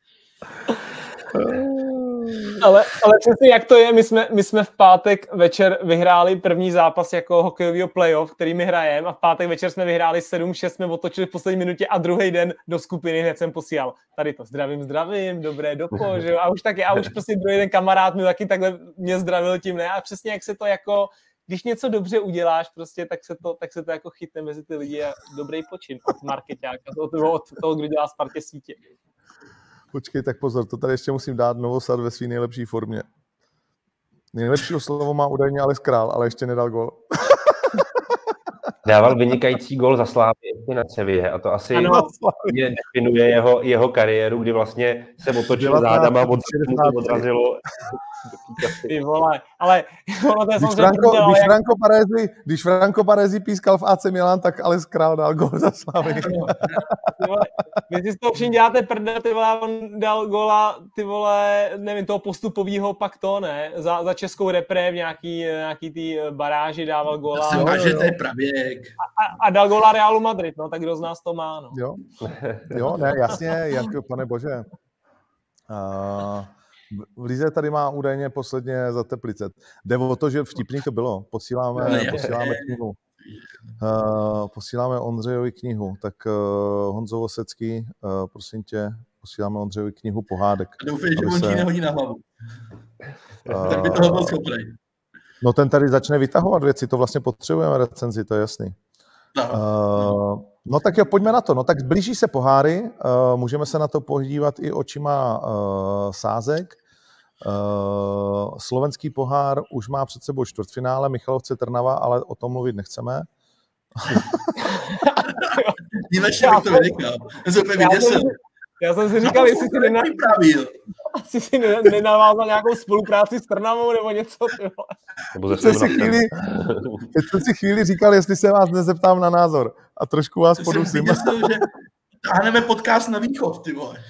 Ale, ale přesně jak to je, my jsme, my jsme v pátek večer vyhráli první zápas jako hokejového playoff, který my hrajeme, a v pátek večer jsme vyhráli sedm šest, jsme otočili v poslední minutě a druhý den do skupiny hned jsem posílal. Tady to zdravím, zdravím, dobré dopo, že jo? A už taky, a už prostě druhý den kamarád mi taky takhle mě zdravil tím, ne? A přesně jak se to jako, když něco dobře uděláš, prostě, tak se to, tak se to jako chytne mezi ty lidi a dobrý počin od markeťáka, od toho, od toho, kdo dělá Spartě sítě. Počkej, tak pozor, to tady ještě musím dát Novosad ve své nejlepší formě. Nejlepšího slovo má údajně Alex Král, ale ještě nedal gól. Dával vynikající gól za Slávy ještě na Sevě a to asi je, definuje jeho, jeho kariéru, kdy vlastně se otočil zádama, od to odrazilo. Ty vole, ale ono to je když, Franco, když, jak... Franco Parezi, když Franco Parezi pískal v A C Milan, tak Alex Král dal gól za Slavy. Vy si z toho všim děláte prdel, ty vole, on dal góla, ty vole, nevím, toho postupovýho pak to, ne? Za, za českou repre v nějaký, nějaký tý baráži dával góla. Já jsem má, že to je pravěk. A, a dal góla Realu Madrid, no, tak kdo z nás to má, no. Jo, jo ne, jasně, jak, pane bože. Uh... V Lize tady má údajně posledně za Teplice. Jde o to, že vtipný to bylo. Posíláme, posíláme knihu. Uh, posíláme Ondřejovi knihu. Tak uh, Honzo Vosecký, uh, prosím tě, posíláme Ondřejovi knihu pohádek. Doufám, že on ti nehodí na hlavu. Uh, tak by toho byl schopnej. No ten tady začne vytahovat věci, to vlastně potřebujeme recenzi, to je jasný. No, uh, no tak jo, pojďme na to. No tak blíží se poháry, uh, můžeme se na to podívat i očima uh, sázek. Uh, slovenský pohár už má před sebou čtvrtfinále, Michalovce Trnava, ale o tom mluvit nechceme. Dílečně bych to neříkal. Já jsem si říkal, jestli si, nena... jestli si nenavázal nějakou spolupráci s Trnavou nebo něco. Teď jsem si chvíli, teď jsem si chvíli říkal, jestli se vás nezeptám na názor. A trošku vás podusím. Že táhneme podcast na východ, ty vole.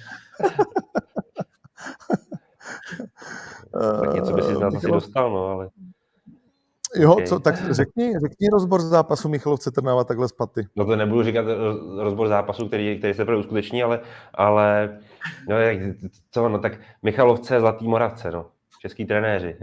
Tak něco by si z nás asi dostal, no, ale... Jo, okay. Co, tak řekni, řekni rozbor zápasu Michalovce Trnava takhle z paty. No to nebudu říkat rozbor zápasu, který, který se prvé uskuteční, ale, ale no, co, no tak Michalovce, Zlatý Moravce, no, český trenéři.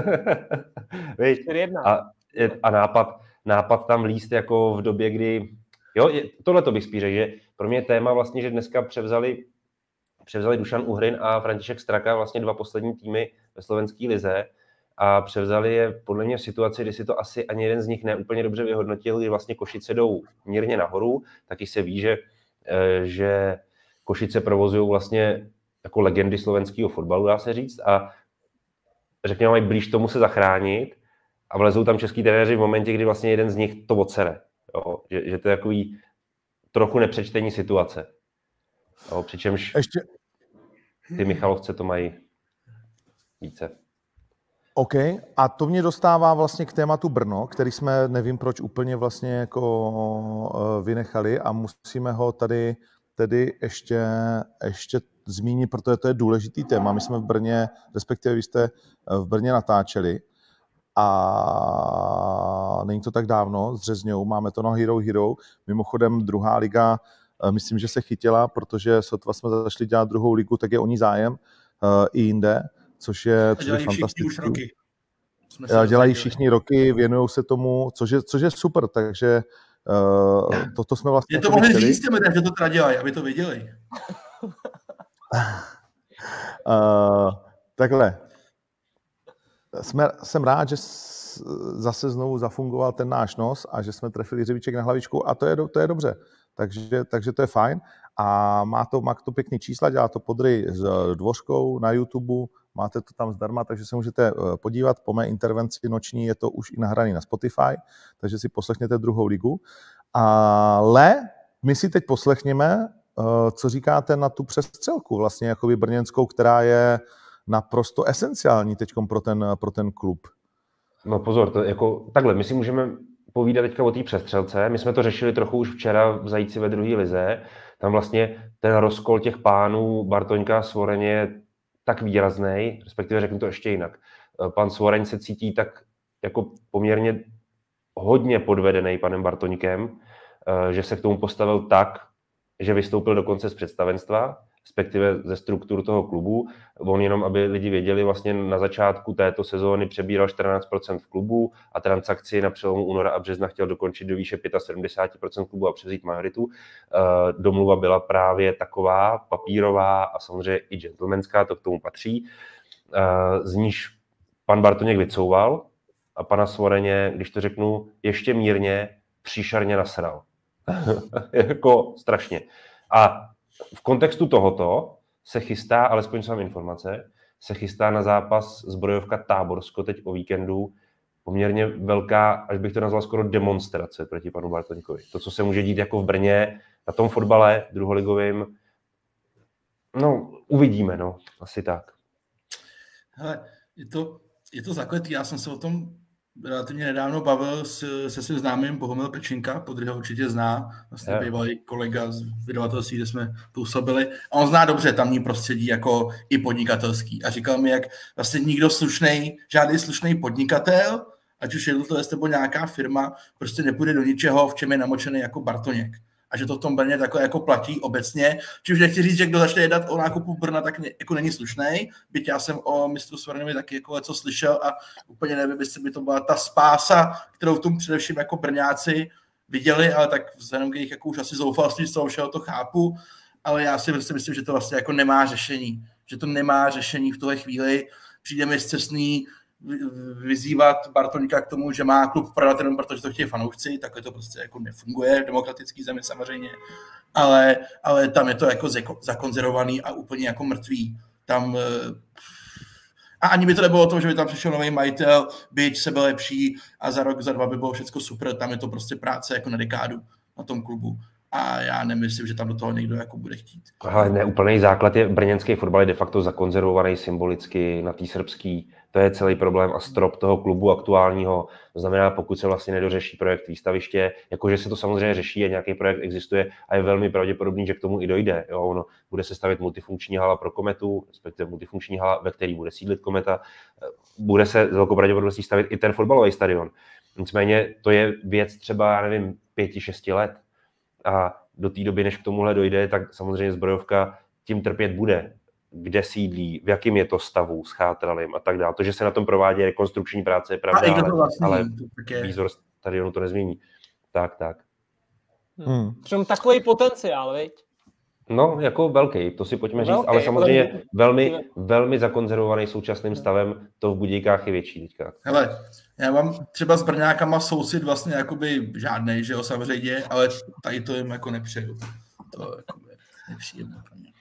a, a nápad, nápad tam líst jako v době, kdy, jo, tohle to bych spíš řekl, že pro mě je téma vlastně, že dneska převzali Převzali Dušan Uhrin a František Straka, vlastně dva poslední týmy ve slovenské lize, a převzali je podle mě v situaci, kdy si to asi ani jeden z nich neúplně dobře vyhodnotil, kdy vlastně Košice jdou mírně nahoru, taky se ví, že, že Košice provozují vlastně jako legendy slovenského fotbalu, dá se říct, a řekněme, mají blíž tomu se zachránit a vlezou tam český trenéři v momentě, kdy vlastně jeden z nich to odsere. Jo? Že, že to je takový trochu nepřečtení situace. Jo, přičemž Ještě... ty Michalovce to mají více. OK, a to mě dostává vlastně k tématu Brno, který jsme, nevím proč, úplně vlastně jako vynechali a musíme ho tady tedy ještě, ještě zmínit, protože to je důležitý téma. My jsme v Brně, respektive vy jste v Brně natáčeli a není to tak dávno s Řezňou, máme to na Hero Hero. Mimochodem druhá liga, myslím, že se chytila, protože sotva jsme začali dělat druhou ligu, tak je o ní zájem i jinde, což je, což je fantastické. Dělají všichni roky, věnují se tomu, což je, což je super, takže uh, toto jsme vlastně... Je to mohli říct těm lidem, že to teda dělají, aby to věděli. uh, takhle. Jsme, jsem rád, že zase znovu zafungoval ten náš nos a že jsme trefili hřebíček na hlavičku a to je, to je dobře. Takže, takže to je fajn. A má to, má to pěkný čísla, dělá to Podry s Dvořkou na YouTube, máte to tam zdarma, takže se můžete podívat. Po mé intervenci noční je to už i nahraný na Spotify, takže si poslechněte druhou ligu. Ale my si teď poslechněme, co říkáte na tu přestřelku vlastně jakoby brněnskou, která je naprosto esenciální teďkom pro ten, pro ten klub. No pozor, to jako takhle, my si můžeme povídat teďka o té přestřelce. My jsme to řešili trochu už včera v Zajíci ve druhé lize. Tam vlastně ten rozkol těch pánů Bartoňka a Svoreň je tak výrazný, respektive řeknu to ještě jinak. Pan Svoreň se cítí tak jako poměrně hodně podvedený panem Bartoňkem, že se k tomu postavil tak, že vystoupil dokonce z představenstva, respektive ze struktur toho klubu. On jenom, aby lidi věděli, vlastně na začátku této sezóny přebíral čtrnáct procent v klubu a transakci na přelomu února a března chtěl dokončit do výše sedmdesát pět procent klubu a převzít majoritu. Domluva byla právě taková, papírová a samozřejmě i gentlemanská, to k tomu patří. Z níž pan Bartoněk vycouval a pana Svoreně, když to řeknu ještě mírně, příšerně nasral. Jako strašně. A v kontextu tohoto se chystá, alespoň co mám informace, se chystá na zápas zbrojovka Táborsko teď o víkendu poměrně velká, až bych to nazval skoro demonstrace proti panu Bartoňkovi. To, co se může dít jako v Brně, na tom fotbale druholigovým, no uvidíme, no, asi tak. Hele, je to, je to zakletý, já jsem se o tom relativně nedávno bavil s, se svým známým Bohumil Pečinka, Podry ho určitě zná, vlastně bývalý kolega z vydavatelství, kde jsme působili. A on zná dobře tamní prostředí jako i podnikatelský. A říkal mi, jak vlastně nikdo slušnej, žádný slušný podnikatel, ať už je to nebo nějaká firma, prostě nepůjde do ničeho, v čem je namočený jako Bartoněk. A že to v tom Brně takhle jako platí obecně. Čiž nechci říct, že kdo začne jednat o nákupu Brna, tak ne, jako není slušnej. Byť já jsem o mistru Svarnovi taky jako něco slyšel a úplně nevím, jestli by to byla ta spása, kterou v tom především jako Brňáci viděli, ale tak vzhledem k jejich jako už asi zoufalství z toho všeho to chápu, ale já si prostě myslím, že to vlastně jako nemá řešení. Že to nemá řešení v tuhle chvíli. Přijde mi zcestný vyzývat Bartoňka k tomu, že má klub prodat jenom protože to chtějí fanoušci, takhle to prostě jako nefunguje v demokratický zemi samozřejmě, ale, ale tam je to jako zakonzervovaný a úplně jako mrtvý. Tam a ani by to nebylo o tom, že by tam přišel nový majitel, byť sebelepší a za rok, za dva by bylo všechno super, tam je to prostě práce jako na dekádu na tom klubu. A já nemyslím, že tam do toho někdo jako bude chtít. Ale ne, úplný základ je brněnský fotbal je de facto zakonzervovaný symbolicky na té srbský. To je celý problém a strop toho klubu aktuálního. To znamená, pokud se vlastně nedořeší projekt výstaviště, jakože se to samozřejmě řeší a nějaký projekt existuje a je velmi pravděpodobný, že k tomu i dojde. Jo, ono bude se stavět multifunkční hala pro Kometu, respektive multifunkční hala, ve který bude sídlit Kometa. Bude se s velkou pravděpodobností stavět i ten fotbalový stadion. Nicméně to je věc třeba, já nevím, pěti, šesti let. A do té doby, než k tomuhle dojde, tak samozřejmě zbrojovka tím trpět bude. Kde sídlí, v jakém je to stavu, schátralým a tak dále. To, že se na tom provádí rekonstrukční práce, je pravda, ale, vlastně, ale výzor stadionu to nezmění. Tak, tak. Hmm. Přitom takový potenciál, viď? No, jako velký, to si pojďme velký, říct, ale samozřejmě velký. velmi, velmi zakonzervovaný současným stavem, to v Budějkách je větší teďka. Hele, já mám třeba s Brňákama soucit vlastně jakoby žádnej, že jo, samozřejmě, ale tady to jim jako nepřeju. To jako je nepříjemné pro mě.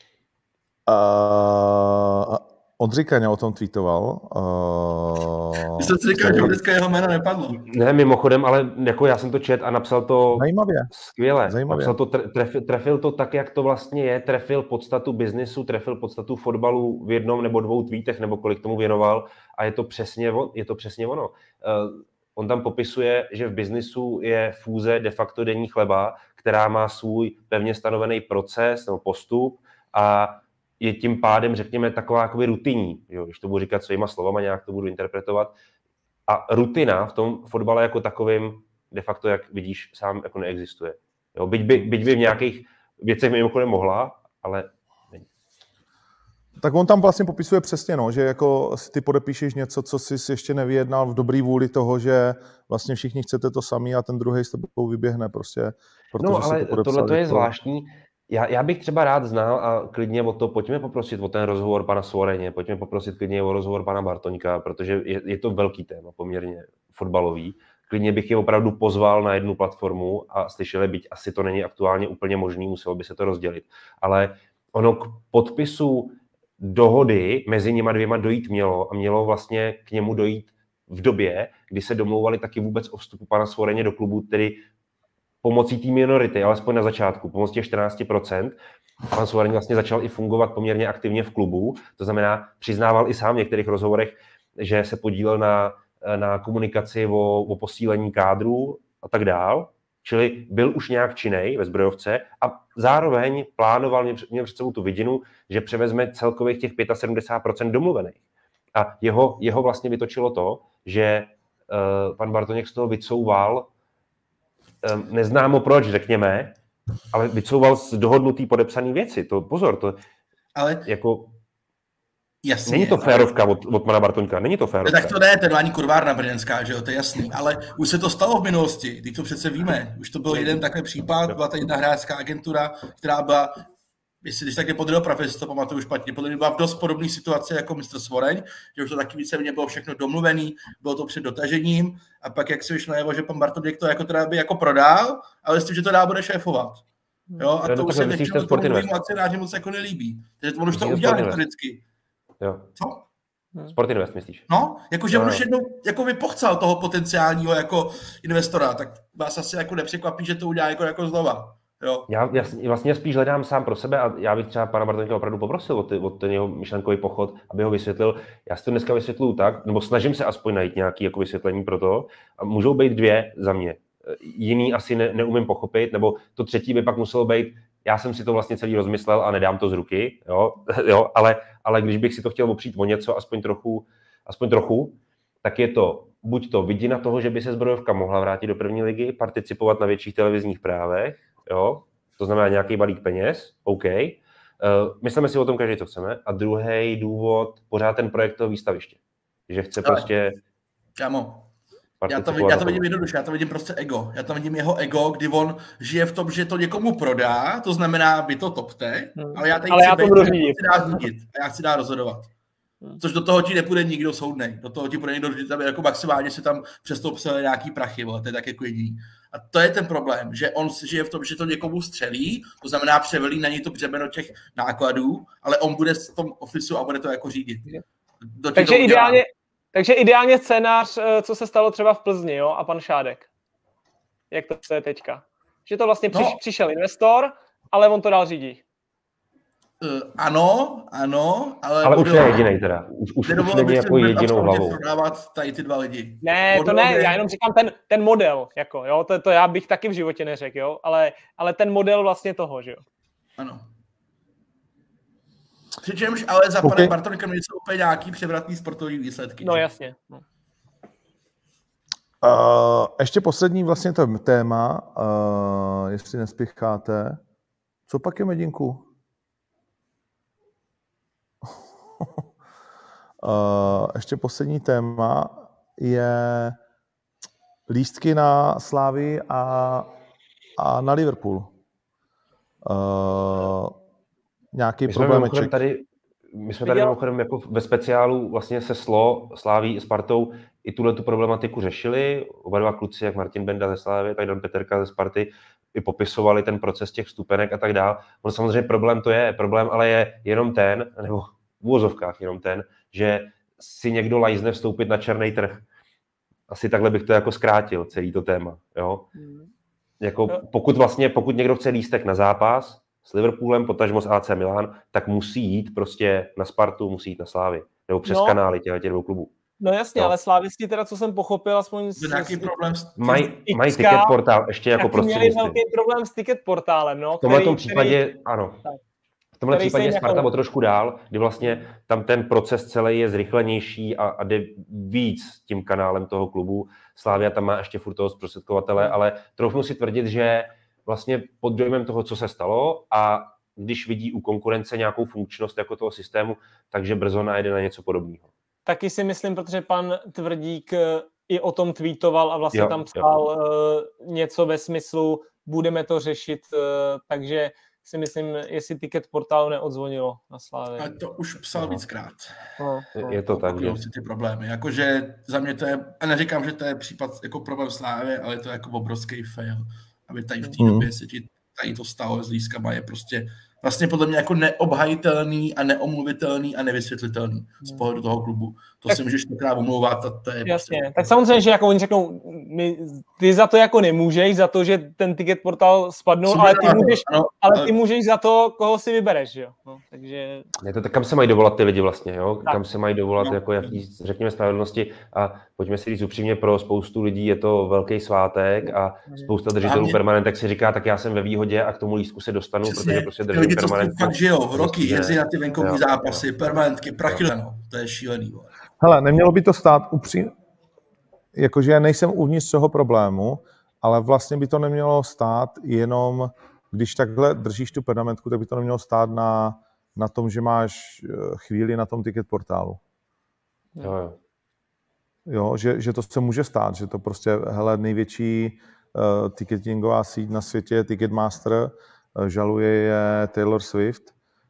Uh, Ondřej Kaňa o tom tweetoval. Uh, Myslím si říkal, že dneska jeho jméno nepadlo. Ne, mimochodem, ale jako já jsem to čet a napsal to zajímavě. skvěle. Zajímavě. Napsal to, trefil, trefil to tak, jak to vlastně je, trefil podstatu biznisu, trefil podstatu fotbalu v jednom nebo dvou tweetech, nebo kolik tomu věnoval a je to přesně, je to přesně ono. Uh, on tam popisuje, že v biznisu je fúze de facto denní chleba, která má svůj pevně stanovený proces nebo postup a je tím pádem, řekněme, taková jakoby rutinní, jo, když to budu říkat svýma slovama, nějak to budu interpretovat, A rutina v tom fotbale jako takovým de facto, jak vidíš, sám jako neexistuje. Jo, byť, by, byť by v nějakých věcech mimochodem mohla, ale není. Tak on tam vlastně popisuje přesně, no, že jako ty podepíšeš něco, co jsi ještě nevyjednal v dobrý vůli toho, že vlastně všichni chcete to samý a ten druhý s tebou vyběhne prostě. No ale to tohle to je zvláštní. Já, já bych třeba rád znal a klidně o to, pojďme poprosit o ten rozhovor pana Svoreně, pojďme poprosit klidně o rozhovor pana Bartoňka, protože je, je to velký téma, poměrně fotbalový. Klidně bych je opravdu pozval na jednu platformu a slyšeli, byť asi to není aktuálně úplně možný, muselo by se to rozdělit. Ale ono k podpisu dohody mezi nimi dvěma dojít mělo a mělo vlastně k němu dojít v době, kdy se domlouvali taky vůbec o vstupu pana Svoreně do klubu, tedy pomocí té minority, alespoň na začátku, pomocí těch čtrnáct procent. Pan Svoreň vlastně začal i fungovat poměrně aktivně v klubu, to znamená, přiznával i sám v některých rozhovorech, že se podílel na, na komunikaci o, o posílení kádru a tak dál, čili byl už nějak činnej ve Zbrojovce a zároveň plánoval, měl před sebou tu vidinu, že převezme celkových těch sedmdesát pět procent domluvených. A jeho, jeho vlastně vytočilo to, že uh, pan Bartoněk z toho vycouval neznámo proč, řekněme, ale vycouval z dohodnutý podepsaný věci. To pozor, to ale jako... Jasně, není to férovka ale... od, od pana Bartoňka, není to férovka. Tak to ne, to je ani kurvárna brněnská, že jo, to je jasný, ale už se to stalo v minulosti, teď to přece víme, už to byl jeden takový případ, byla tady jedna hráčská agentura, která byla, jestli když tak nepodryl prav, jestli to pamatuju špatně, podle mě byla v dost podobné situaci jako mistr Svoreň, že už to taky víceméně bylo všechno domluvený, bylo to před dotažením a pak jak se vyšlo najevo, že pan Bartoněk to jako teda by jako prodal, ale s tím, že to dál bude šéfovat. Jo, a to, to už se většinou tomu akcionáři moc jako nelíbí. Takže on už to udělal historicky. Jo. Co? Sport Invest, myslíš? No, jakože on už jednou jako by pochcal toho potenciálního jako investora, tak vás asi jako nepřekvapí, že to udělá jako, jako znova. Jo. Já jasně, vlastně spíš hledám sám pro sebe a já bych třeba pana Bartoňka opravdu poprosil o, ty, o ten jeho myšlenkový pochod, aby ho vysvětlil. Já si to dneska vysvětluju tak, nebo snažím se aspoň najít nějaké jako vysvětlení pro to. A můžou být dvě za mě. Jiný asi ne, neumím pochopit, nebo to třetí by pak muselo být, já jsem si to vlastně celý rozmyslel a nedám to z ruky, jo, jo ale, ale když bych si to chtěl opřít o něco, aspoň trochu, aspoň trochu, tak je to buď to vidina toho, že by se Zbrojovka mohla vrátit do první ligy, participovat na větších televizních právech, jo, to znamená nějaký balík peněz, OK. Uh, myslíme si o tom každý, co chceme. A druhý důvod, pořád ten projekt toho výstaviště. Že chce ale, prostě... Kámo, já to, vidím, já to vidím jednoduše, já to vidím prostě ego. Já to vidím jeho ego, kdy on žije v tom, že to někomu prodá, to znamená, vy to topte, hmm. ale já tady ale chci já to budu řídit. řídit a já chci dát rozhodovat. Což do toho ti nepůjde nikdo soudnej. Do toho ti půjde někdo, že tam jako maximálně si tam přestoupil nějaký prachy, bo, to je tak jako jediný. A to je ten problém, že on žije v tom, že to někomu střelí, to znamená převelí na něj to břemeno těch nákladů, ale on bude v tom ofisu a bude to jako řídit. Takže ideálně, takže ideálně scénář, co se stalo třeba v Plzni, jo, a pan Šádek. Jak to je teďka? Že to vlastně přiš, no. přišel investor, ale on to dál řídí. Uh, ano, ano, ale... Ale už je jedinej teda. Už, už, už není jako jedinou hlavou. Prodávat tady ty dva lidi. Ne, model to ne, je... já jenom říkám ten, ten model, jako, jo, to, to já bych taky v životě neřekl, jo, ale, ale ten model vlastně toho, že jo. Ano. Přičemž ale za okay. panem Bartoňkem nejsou úplně nějaký převratný sportovní výsledky. No že? Jasně. No. Uh, ještě poslední vlastně to téma, uh, jestli nespěcháte. Co pak je, Medinku? Uh, ještě poslední téma je lístky na Slávy a, a na Liverpool. Uh, nějaký problémeček. Tady, my jsme tady mimochodem jako ve speciálu vlastně se Slo, Sláví i Spartou i tuhle tu problematiku řešili. Oba dva kluci, jak Martin Benda ze Slávy, tak Dan Peterka ze Sparty, i popisovali ten proces těch vstupenek a tak dále. On samozřejmě problém to je, problém ale je jenom ten, nebo v uvozovkách jenom ten, že si někdo lajzne vstoupit na černý trh. Asi takhle bych to jako zkrátil, celý to téma. Jo? Mm. Jako pokud vlastně, pokud někdo chce lístek na zápas s Liverpoolem, potažmo s A C Milan, tak musí jít prostě na Spartu, musí jít na Slávy. Nebo přes no. kanály těch dvou klubů. No jasně, no. ale Slávisti teda, co jsem pochopil, aspoň... Nějaký problém s... Mají maj ticket portál ještě jako prostřednictvím. Měli velký problém s ticket portálem, no. V tomhle tom případě, který... ano. Tak. V tomhle případě je Sparta jako... o trošku dál, kdy vlastně tam ten proces celý je zrychlenější a, a jde víc tím kanálem toho klubu. Slavia tam má ještě furt toho zprostředkovatele, ale troufnu si tvrdit, že vlastně pod dojmem toho, co se stalo a když vidí u konkurence nějakou funkčnost jako toho systému, takže brzo najde na něco podobného. Taky si myslím, protože pan Tvrdík i o tom tweetoval a vlastně jo, tam psal jo. uh, něco ve smyslu, budeme to řešit, uh, takže si myslím, jestli Ticket portálu neodzvonilo na Slávě. Ale to už psal víckrát. No, no. Je to tak, že? Ty problémy. Jakože za mě to je, a neříkám, že to je případ jako problém Slávy, ale to je jako obrovský fail, aby tady v té mm. době se ti tady to stalo s lístkama, je prostě vlastně podle mě jako neobhajitelný a neomluvitelný a nevysvětlitelný z pohledu toho klubu. To tak, si můžeš tenkrát omlouvat. To je jasně, prostě... tak samozřejmě, že jako oni řeknou, my, ty za to jako nemůžeš, za to, že ten Ticket portál spadnul, ale ty, můžeš, ano, ale ty můžeš za to, koho si vybereš, jo. No, takže... Je to tak, kam se mají dovolat ty lidi vlastně, jo? Tak. Kam se mají dovolat, no. Jako jaký, řekněme, spravedlnosti a pojďme si říct upřímně, pro spoustu lidí je to velký svátek a spousta držitelů mě... permanentek si říká, tak já jsem ve výhodě a k tomu lístku se dostanu, přesně, protože prostě držím lidi, permanentku. Fakt žijou, roky, jezdí na ty venkovní zápasy, jo. Permanentky, prachy, no, to je šílený. Hele, nemělo by to stát upřímně, jakože já nejsem uvnitř toho problému, ale vlastně by to nemělo stát jenom, když takhle držíš tu permanentku, tak by to nemělo stát na, na tom, že máš chvíli na tom Ticket portálu. Jo, jo. Jo, že, že to se může stát, že to prostě, hele, největší uh, ticketingová síť na světě, Ticketmaster, uh, žaluje je Taylor Swift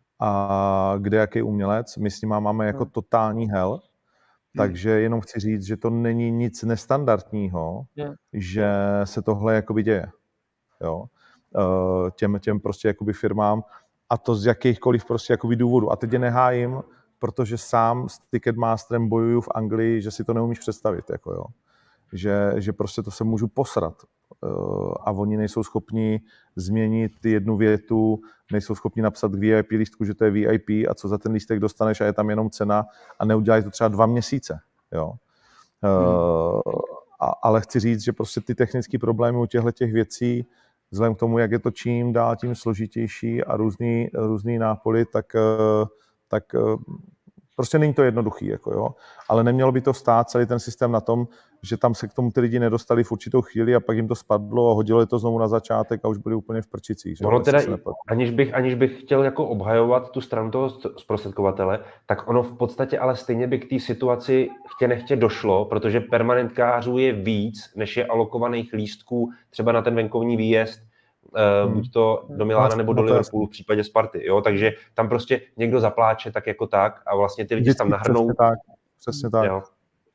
a kde jaký umělec, my s ním máme jako totální hell. Takže jenom chci říct, že to není nic nestandardního, yeah. že se tohle jakoby děje. Jo? Těm, těm prostě jakoby firmám a to z jakýchkoliv prostě jakoby důvodů. A teď je nehájím, protože sám s Ticketmasterem bojuju v Anglii, že si to neumíš představit. Jako jo. Že, že prostě to se můžu posrat. A oni nejsou schopni změnit jednu větu, nejsou schopni napsat k V I P lístku, že to je V I P a co za ten lístek dostaneš a je tam jenom cena a neudělají to třeba dva měsíce. Jo. Hmm. Uh, a, ale chci říct, že prostě ty technické problémy u těchto těch věcí, vzhledem k tomu, jak je to čím dál tím složitější a různý, různý nápoly, tak, uh, tak uh, prostě není to jednoduchý. Jako, jo. Ale nemělo by to stát celý ten systém na tom, že tam se k tomu ty lidi nedostali v určitou chvíli a pak jim to spadlo a hodilo je to znovu na začátek a už byli úplně v prčicích. Že? Ono teda, aniž bych, aniž bych chtěl jako obhajovat tu stranu toho zprostředkovatele, tak ono v podstatě ale stejně by k té situaci chtě nechtě došlo, protože permanentkářů je víc, než je alokovaných lístků třeba na ten venkovní výjezd, hmm. buď to do Milána nebo do Liverpoolu v případě Sparty. Jo? Takže tam prostě někdo zapláče tak jako tak a vlastně ty lidi Vždycky tam nahrnou. Přesně tak. Přesně tak. Jo.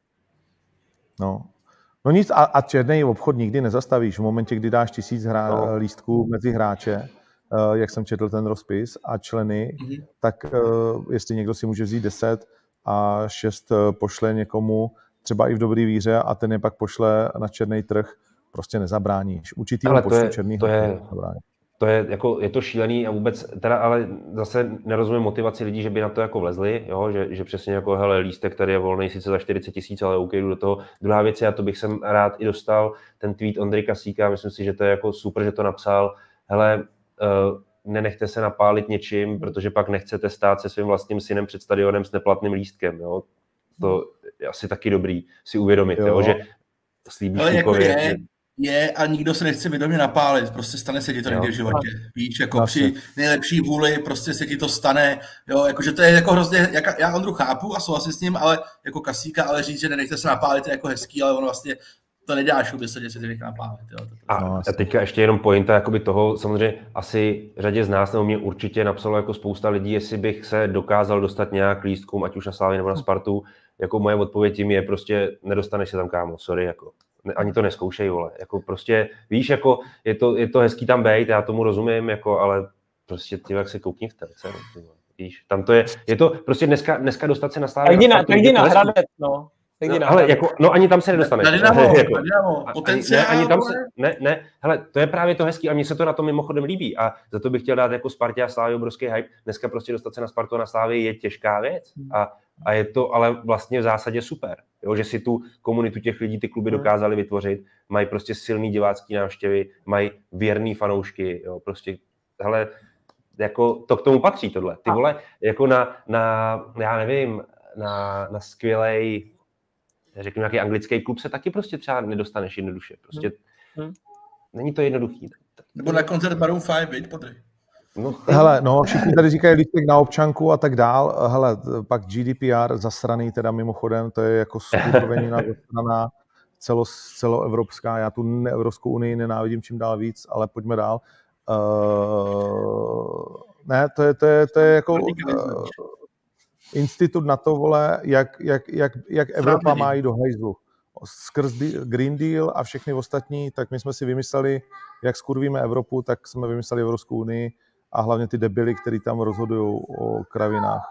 No. no nic, a, a černý obchod nikdy nezastavíš. V momentě, kdy dáš tisíc hra, no. lístků mezi hráče, uh, jak jsem četl ten rozpis, a členy, mm-hmm. tak uh, jestli někdo si může vzít deset a šest uh, pošle někomu, třeba i v dobrý víře, a ten je pak pošle na černý trh, prostě nezabráníš. Určitýmu počtu černýho to je, to je, jako, je to šílený a vůbec, teda, ale zase nerozumím motivaci lidí, že by na to jako vlezli, jo? Že, že přesně jako, hele, lístek tady je volný sice za čtyřicet tisíc, ale OK, jdu do toho. Druhá věc je, a to bych jsem rád i dostal, ten tweet Ondry Kasíka, myslím si, že to je jako super, že to napsal, hele, uh, nenechte se napálit něčím, protože pak nechcete stát se svým vlastním synem před stadionem s neplatným lístkem, jo? To je asi taky dobrý si uvědomit, jo? Jo? Že slíbíš klukově, je a nikdo se nechce vědomě napálit, prostě stane se ti to někdy v životě, víš, jako při nejlepší vůli prostě se ti to stane, jo, jakože to je jako hrozně, jak, já Ondru chápu a souhlasím s ním, ale jako Kasíka, ale říct, že nenechte se napálit je jako hezký, ale on vlastně to neděláš, aby se se ty napálit, jo. To a, a teďka ještě jenom pointa jakoby toho, samozřejmě asi řadě z nás, nebo mě určitě napsalo jako spousta lidí, jestli bych se dokázal dostat nějak lístkům, ať už na Slávy nebo na Spartu, jako moje odpověď tím je prostě nedostaneš se tam, kámo, sorry, jako. Ani to neskoušej, vole. Jako prostě, víš, jako je to, je to hezký tam bejt, já tomu rozumím, jako, ale prostě ty, jak se koukni v telce, no, víš, tam to je, je to prostě dneska, dneska dostat se na Slávy. Tak jdi na, tak jdi na Hradec, no. No, hele, jako, no ani tam se nedostaneš. Na Dynamo, jako, na Dynamo, potenciál. Ne, ani tam se, ne, ne, hele, to je právě to hezký a mně se to na tom mimochodem líbí a za to bych chtěl dát jako Spartě a Slávy obrovský hype. Dneska prostě dostat se na Spartu a na Slávy je těžká věc a, a je to ale vlastně v zásadě super, jo, že si tu komunitu těch lidí ty kluby dokázali vytvořit, mají prostě silný divácký návštěvy, mají věrný fanoušky, jo, prostě, hele, jako to k tomu patří tohle. Ty vole, jako na, na já nevím, na, na skvělej, řeknu nějaký anglický klub se taky prostě třeba nedostaneš jednoduše. Prostě hmm. není to jednoduchý. Nebo na koncert Maroon pět, viď, Podry? No, hele, no, všichni tady říkají lístek na občanku a tak dál. Hele, pak G D P R zasraný teda mimochodem, to je jako skurvenina zasraná celo, celoevropská. Já tu ne, Evropskou unii nenávidím čím dál víc, ale pojďme dál. Uh, ne, to je, to je, to je jako uh, institut na to, vole, jak, jak, jak, jak Evropa má jít do hajzlu. Skrz Green Deal a všechny ostatní, tak my jsme si vymysleli, jak skurvíme Evropu, tak jsme vymysleli Evropskou unii a hlavně ty debily, který tam rozhodují o kravinách.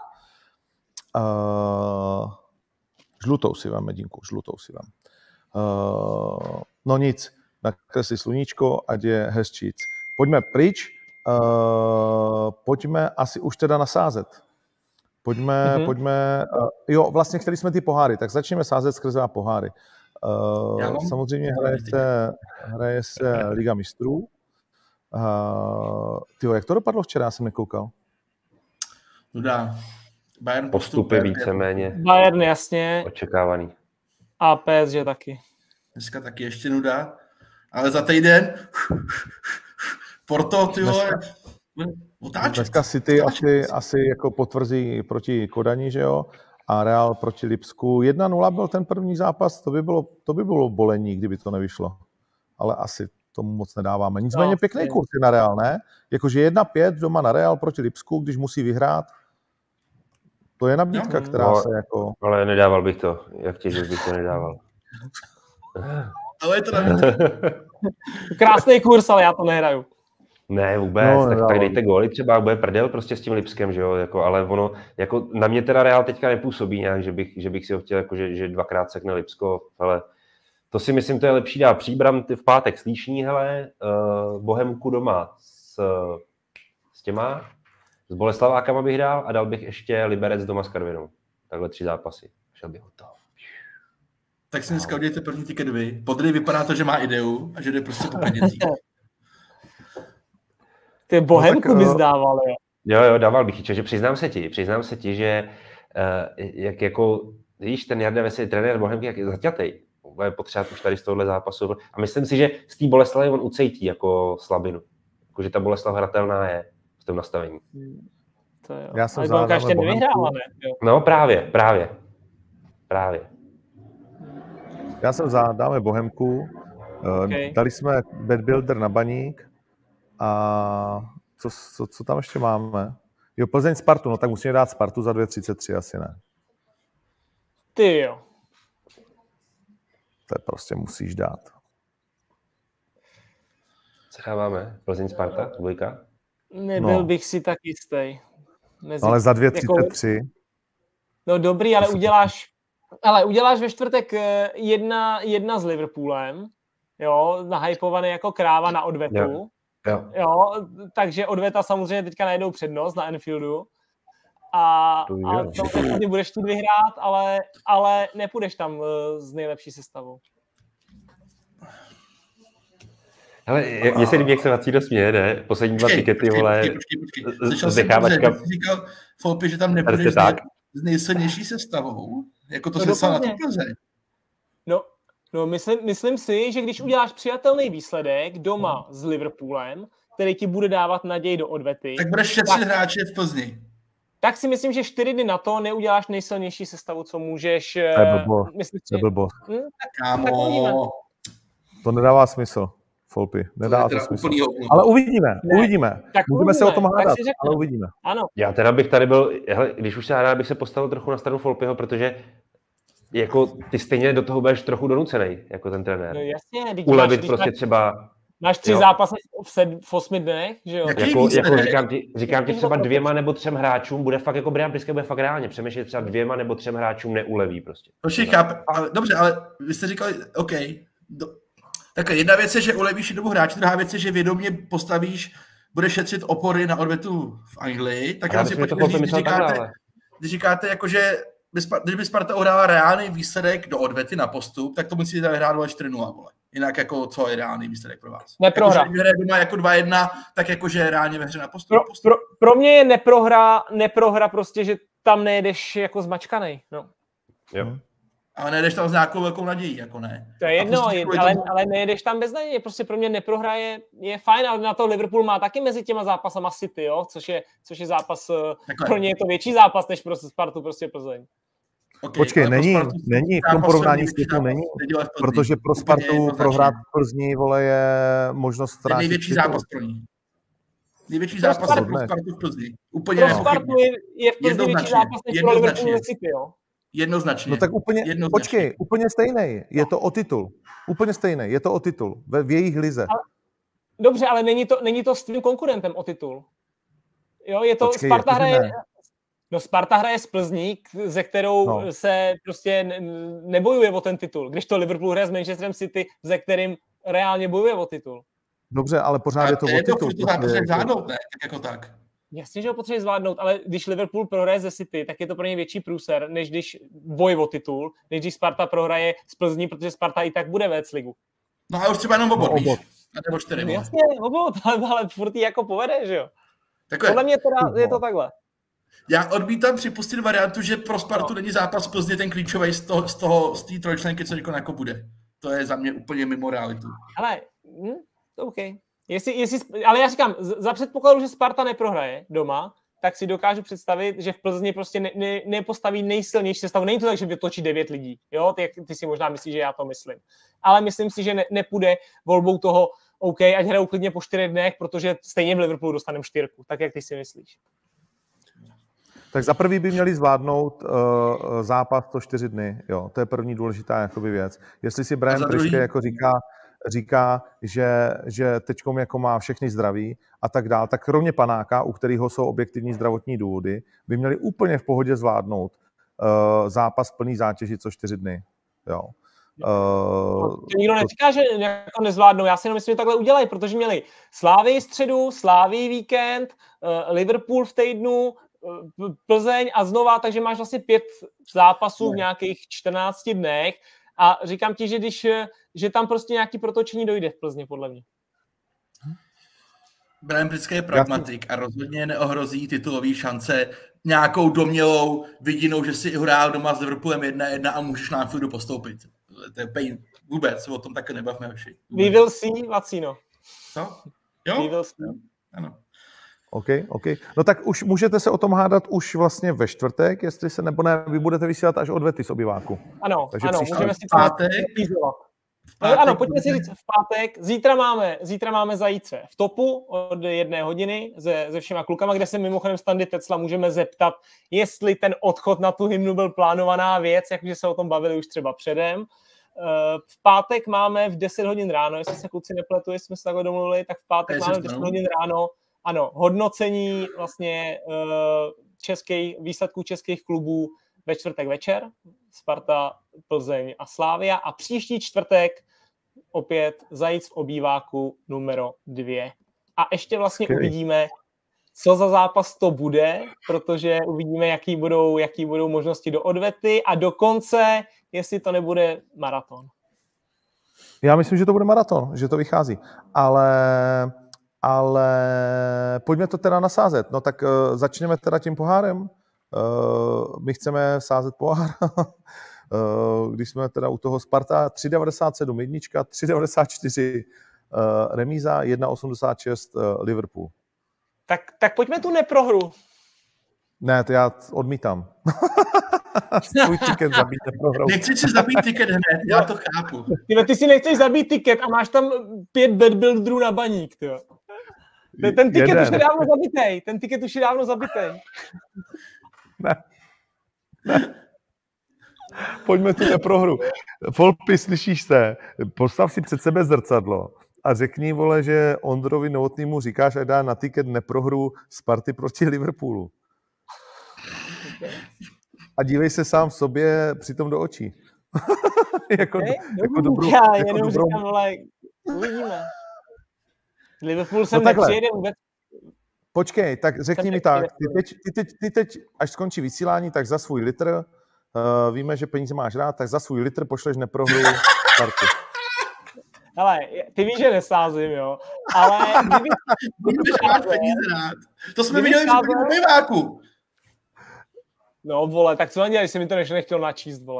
Uh, žlutou si vám, Medinku, žlutou si vám. Uh, no nic, nakresli sluníčko, ať je hezčíc. Pojďme pryč, uh, pojďme asi už teda nasázet. Pojďme, mm-hmm. pojďme, uh, jo, vlastně chtěli jsme ty poháry, tak začneme sázet skrze poháry. Uh, samozřejmě hraje se, hraje se Liga mistrů. Uh, tyjo, jak to dopadlo včera, já jsem nekoukal. No dá. Bayern postupy víceméně. Bayern jasně. Očekávaný. A P S G taky. Dneska taky ještě nuda. Ale za týden Porto, ty vole, otáčet. Dneska City asi, asi jako potvrzí proti Kodani, že jo? A Real proti Lipsku. jedna nula byl ten první zápas, to by bylo, to by bylo bolení, kdyby to nevyšlo. Ale asi tomu moc nedáváme. Nicméně no, pěkný kurz na Real, ne? Jakože jedna pět doma na Real proti Lipsku, když musí vyhrát. To je nabídka, no, která no, se jako... Ale nedával bych to. Jak tě, že bych to nedával. Ale je to nabídka. Krásný kurz, ale já to nehraju. Ne, vůbec, no, tak, tak dejte góly, třeba bude prdel prostě s tím Lipskem, že jo, jako, ale ono, jako na mě teda Real teďka nepůsobí nějak, že bych, že bych si ho chtěl, jako, že, že dvakrát sekne Lipsko, ale to si myslím, to je lepší dát Příbram v pátek Slíšní, hele, uh, Bohemku doma s, s těma, s Boleslavákama bych dal a dal bych ještě Liberec doma s Karvinou, takhle tři zápasy, šel bych ho to. Tak si dneska udějte první tiket vy, Podry vypadá to, že má ideu a že jde prostě po penězích. Ty Bohemku no, bys dával, jo? Jo, jo, dával bych ji, že přiznám se ti, přiznám se ti, že uh, jak jako, víš, ten Jarda Veselý, trenér Bohemky, jak je zaťatej, bude potřebovat už tady z tohohle zápasu a myslím si, že z té Boleslavy on ucejtí jako slabinu, jako, že ta Boleslav hratelná je v tom nastavení. To jo. Já jsem ale ještě nevyhrála, ne? Jo. No právě, právě, právě. Já jsem za, dáme Bohemku, okay. Dali jsme Bet Builder na Baník a co, co, co tam ještě máme? Jo, Plzeň Spartu, no tak musíme dát Spartu za dvě třicet tři, asi ne. Ty jo. To je prostě musíš dát. Co dáváme? Plzeň Sparta, dvojka? Nebyl no. bych si tak jistý. Mezi... Ale za dvě třicet tři. Jako... No dobrý, ale uděláš, ale uděláš ve čtvrtek jedna, jedna s Liverpoolem, jo, nahypovaný jako kráva na odvetu. Jo. Jo. jo, takže odveta samozřejmě teďka najdou přednost na Anfieldu. A, a to ty budeš chtít vyhrát, ale, ale nepůjdeš tam s nejlepší sestavou. Hele, mně se líbí, jak se Vacíno směje, ne? Poslední dva tikety, vole, zdechávačka. Jsi říkal, Folpi, že tam nepůjdeš s nejsilnější sestavou. Jako to no se stalo na Plzeň. No, no myslím, myslím si, že když uděláš přijatelný výsledek doma s Liverpoolem, který ti bude dávat naději do odvety, tak budeš šetřit hráče v Plzni. Tak si myslím, že čtyři dny na to neuděláš nejsilnější sestavu, co můžeš... To je blbost. To je blbost. Hm, tak, Kámo. To nedává smysl, Folpi. Nedává to smysl. Ale uvidíme, ne. uvidíme. Tak Můžeme uvidíme. se o tom hádat, ale uvidíme. Ano. Já teda bych tady byl, hele, když už se hádá, bych se postavil trochu na stranu Folpiho, protože jako ty stejně do toho budeš trochu donucenej, jako ten trenér. No jasně. Ulevit máš, prostě máš, třeba... Máš tři jo. zápasy v, sed, v osmi dnech, že jo? Jako, jako říkám ti, říkám ti třeba dvěma nebo třem hráčům, bude fakt jako Brian Priske bude fakt reálně přemýšlet, třeba dvěma nebo třem hráčům neuleví prostě. Dobře, ale, dobře, ale vy jste říkali, OK, do, tak jedna věc je, že ulevíš jednomu hráči, druhá věc je, že vědomě postavíš, budeš šetřit opory na odvetu v Anglii, tak já si pojďme říct, když říkáte, když říkáte, jako, že když by Sparta uhrála reálný výsledek do odvety na postup, tak to musíte vyhrát čtyři nula, vole. Jinak jako co je reálný výsledek pro vás? Neprohra. Jako, že hraje doma jako dva jedna, tak jakože je reálně ve hře na postup. Pro, pro, pro mě je neprohra, neprohra prostě, že tam nejedeš jako zmačkanej. No. Jo. Ale nejedeš tam s nějakou velkou nadějí, jako ne. To je jedno, prostě je, ale, ale nejedeš tam bez naděje. Prostě pro mě neprohra je, je fajn, ale na to Liverpool má taky mezi těma zápasama City, jo? Což, je, což je zápas, takhle. Pro ně je to větší zápas, než pro Spartu prostě Plzeň. Okay, počkej, není, Spartu, není, v tom porovnání s City není, protože pro Spartu prohrát v Plzni, vole, je možnost ztrátit. Je největší zápas pro ní. Největší zápas pro Spartu v Plzni. Úplně pro Spartu je, je v Plzni větší zápas, než pro Liverpool City, jo? Jednoznačně. No tak úplně, Jednoznačně. počkej, úplně stejný. Je to o titul. Úplně stejný. Je to o titul. Ve, v jejich lize. Ale, dobře, ale není to, není to s tvým konkurentem o titul. Jo, je to, počkej, Sparta hraje, ne. No Sparta hraje z Plzní, ze kterou no. se prostě ne, nebojuje o ten titul. Když to Liverpool hraje s Manchesterem City, ze kterým reálně bojuje o titul. Dobře, ale pořád a je to o titul. To je to zvládnout, ne? Tak jako tak. Jasně, že ho potřebuje zvládnout, ale když Liverpool prohraje ze City, tak je to pro ně větší průser, než když boj o titul, než když Sparta prohraje z Plzní, protože Sparta i tak bude vést ligu. No a už třeba jenom obod, no, víš? Nebo čtyři. No, jasně, obod, ale, ale furt jí jako povede, že jo? Takhle. Podle mě teda je to takhle. Já odmítám připustit variantu, že pro Spartu no. není zápas Plzně ten klíčový z toho, z toho, z té trojčlenky, co jako bude. To je za mě úplně mimo realitu. Ale, hm, OK. Jestli, jestli, ale já říkám, za předpokladu, že Sparta neprohraje doma, tak si dokážu představit, že v Plzni prostě ne, ne, nepostaví nejsilnější sestavu. Není to tak, že vytočí devět lidí. Jo? Ty, ty si možná myslíš, že já to myslím. Ale myslím si, že ne, nepůjde volbou toho, OK, ať hrajou klidně po čtyřech dnech, protože stejně v Liverpoolu dostaneme čtyřku. Tak, jak ty si myslíš. Tak za prvý by měli zvládnout uh, zápas to čtyři dny. Jo? To je první důležitá jakoby věc. Jestli si Brian Priske jako říká, říká, že, že teďkom jako má všechny zdraví a tak dál, tak kromě Panáka, u kterého jsou objektivní zdravotní důvody, by měli úplně v pohodě zvládnout uh, zápas plný zátěži co čtyři dny. Jo. Uh, to nikdo neříká, že jako nezvládnou. Já si jenom myslím, že takhle udělají, protože měli Slávii středu, Slávii víkend, uh, Liverpool v týdnu, uh, Plzeň a znova, takže máš vlastně pět zápasů v nějakých čtrnácti dnech. A říkám ti, že když, že tam prostě nějaký protočení dojde v Plzni, podle mě. Brian Priske je pragmatik a rozhodně neohrozí titulový šance nějakou domělou vidinou, že si hrál doma s Liverpoolem jedna jedna a můžeš na Anfieldu postoupit. To je pain. Vůbec, o tom taky nebavme už. We will see, Vacino. Co? Jo? We will see. Ano. OK, OK. No tak už můžete se o tom hádat už vlastně ve čtvrtek, jestli se nebo ne, vy budete vysílat až odvety z obyváku. Ano, takže ano, příště... můžeme si pátek. pátek. Ano, pojďme si říct v pátek. Zítra máme, zítra máme zajíce v topu od jedné hodiny se, se všema klukama, kde se mimochodem Standy Tecla můžeme zeptat, jestli ten odchod na tu hymnu byl plánovaná věc, jakože se o tom bavili už třeba předem. V pátek máme v deset hodin ráno, jestli se kluci nepletu, jestli jsme se takhle domluvili, tak v pátek máme v deset hodin ráno ano, hodnocení vlastně českých, výsledků českých klubů ve čtvrtek večer, Sparta, Plzeň a Slavia a příští čtvrtek opět Zajíc v obýváku numero dvě. A ještě vlastně okay. uvidíme, co za zápas to bude, protože uvidíme, jaký budou, jaký budou možnosti do odvety a dokonce, jestli to nebude maraton. Já myslím, že to bude maraton, že to vychází, ale... Ale pojďme to teda nasázet. No tak uh, začněme teda tím pohárem. Uh, my chceme sázet pohár. uh, když jsme teda u toho Sparta tři devadesát sedm jednička, tři devadesát čtyři uh, remíza, jedna osmdesát šest uh, Liverpool. Tak, tak pojďme tu neprohru. Ne, to já odmítám. Svůj tiket zabít neprohrou. Nechci si zabít tiket hned, já to chápu. Ty, ty si nechceš zabít tiket a máš tam pět bedbuilderů na baník, tyjo. Ten tiket Jeden. už je dávno zabitej. Ten tiket už je dávno zabitej. Ne. ne. Pojďme tu neprohru. Folpy, slyšíš se? Postav si před sebe zrcadlo a řekni, vole, že Ondrovi Novotnýmu říkáš, ať dá na tiket neprohru Sparty proti Liverpoolu. Okay. A dívej se sám sobě přitom do očí. jako, okay, jako dobrou, já jako jenom dobrou... říkám, vole, uvidíme. Liverpool sem no nepřijede vůbec. Počkej, tak řekni mi tak, ty teď, ty, teď, ty teď, až skončí vysílání, tak za svůj litr, uh, víme, že peníze máš rád, tak za svůj litr pošleš neprohru Spartu. Hele, ty víš, že nesázím, jo, ale kdyby... Kdyby máš peníze rád. To jsme viděli v obyváku. No, vole, tak co dělali, jsi mi to než nechtěl načíst, vole.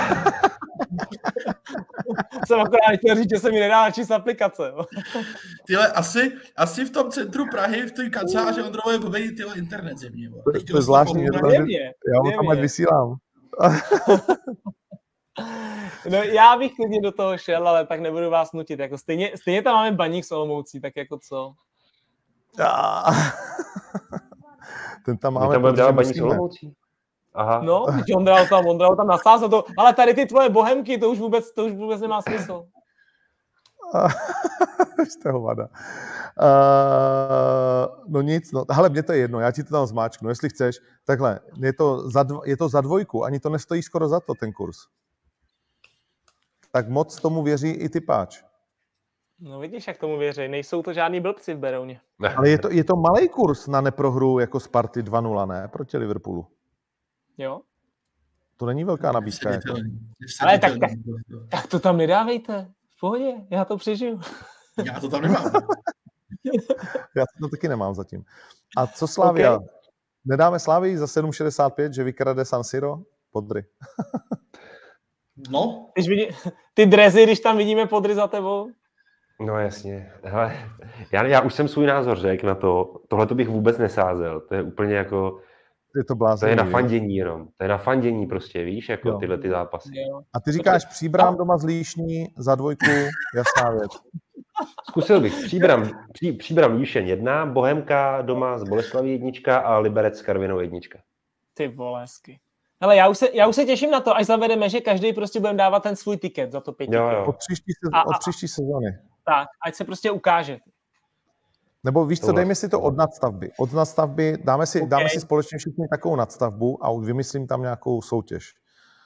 Jsem akorát nechtěl říct, že se mi nedá načíst aplikace. Tyhle, asi, asi v tom centru Prahy, v té kanceláři Ondrové bude tyhle internet země. To, to je zvláštní, já ho tam ať vysílám. No, já bych klidně do toho šel, ale tak nebudu vás nutit. Jako stejně, stejně tam máme Baník s Olomoucí, tak jako co? Ten tam máme. My tam budeme dávat Baník s Olomoucí. Aha. No, teď Ondra tam, Ondra tam nasázal to, ale tady ty tvoje bohemky, to už vůbec, to už vůbec nemá smysl. Jste hovada. Uh, no nic, no, hele, mně to je jedno, já ti to tam zmáčknu, jestli chceš. Takhle, je to, za dv, je to za dvojku, ani to nestojí skoro za to, ten kurz. Tak moc tomu věří i typáč. No vidíš, jak tomu věří, nejsou to žádný blbci v Berouně. Ale je to, je to malej kurz na neprohru jako Sparty dva nula, ne? Proti Liverpoolu. Jo. To není velká nabídka. Jako. Ale tak, tak, tak to tam nedávejte. V pohodě, já to přežiju. Já to tam nemám. Já to taky nemám zatím. A co Slavia? Okay. Nedáme Slavii za sedm šedesát pět, že vykrade San Siro? Podry. No. Když vidí, ty drezy, když tam vidíme podry za tebou. No jasně. Hele, já, já už jsem svůj názor řekl na to. Tohle to bych vůbec nesázel. To je úplně jako... Je to, blázen, to je na fandění jenom. To je na fandění prostě, víš, jako jo. Tyhle ty zápasy. Jo. A ty říkáš Příbram doma z Líšní za dvojku, jasná věc. Zkusil bych. Příbram, pří, Příbram Líšeň jedna, Bohemka doma z Boleslaví jednička a Liberec s Karvinou jednička. Ty volesky. Hele, já už, se, já už se těším na to, až zavedeme, že každý prostě budeme dávat ten svůj tiket za to pět. Jo, jo. Od příští, sezóny, od příští sezóny. Tak, ať se prostě ukáže. Nebo víš co, dejme si to od nadstavby. Od nadstavby dáme si, okay. dáme si společně všichni takovou nadstavbu a vymyslím tam nějakou soutěž.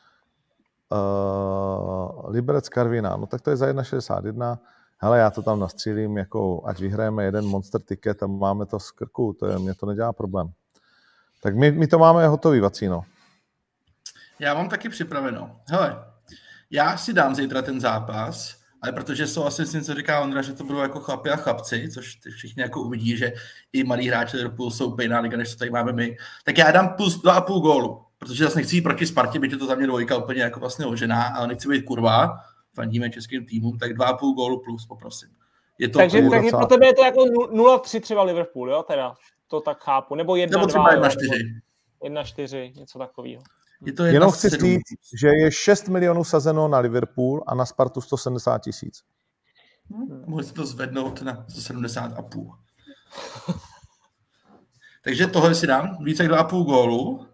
Uh, Liberec Karviná, no tak to je za jedna šedesát jedna. Hele, já to tam nastřílím, jako ať vyhrajeme jeden monster ticket a máme to z krku, to je, mě to nedělá problém. Tak my, my to máme hotový, Vacíno. Já mám taky připraveno. Hele, já si dám zítra ten zápas, ale protože souhlasím s tím, co říká Ondra, že to budou jako chlapi a chlapci, což ty všichni jako uvidí, že i malí hráči Liverpoolu jsou úplně jiná liga, než to tady máme my, tak já dám plus dva a půl gólu, protože zase nechci jít proti Spartě, byť je to za mě dvojka úplně jako vlastně ožená, ale nechci být kurva, fandíme českým týmům, tak dva a půl gólu plus, poprosím. Je to takže takže pro tebe je to jako nula tři třeba Liverpool, jo, teda, to tak chápu, nebo jedna nebo třeba jedna čtyři. jedna čtyři, něco takového. Jenom chci říct, že je šest milionů sazeno na Liverpool a na Spartu sto sedmdesát tisíc. Hmm. Mohli si to zvednout na sto sedmdesát a půl. Takže tohle si dám, více jak dva a půl gólu.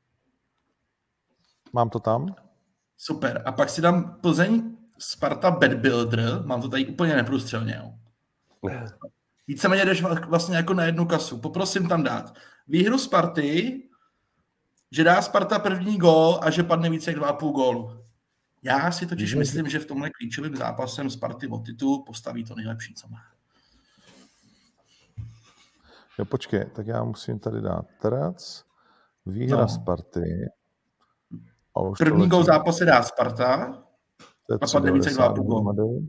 Mám to tam. Super. A pak si dám Plzeň Sparta Bad Builder. Mám to tady úplně neprůstřelně. Jo. Víceméně jdeš vlastně jako na jednu kasu. Poprosím tam dát výhru Sparty, že dá Sparta první gól a že padne více jak dva a půl gólu. Já si totiž mm. myslím, že v tomhle klíčovým zápasem Sparty o titul postaví to nejlepší, co má. Jo, počkej, tak já musím tady dát Terac, výhra no. Sparty. První gól zápase dá Sparta a padne více jak dva a půl gólu.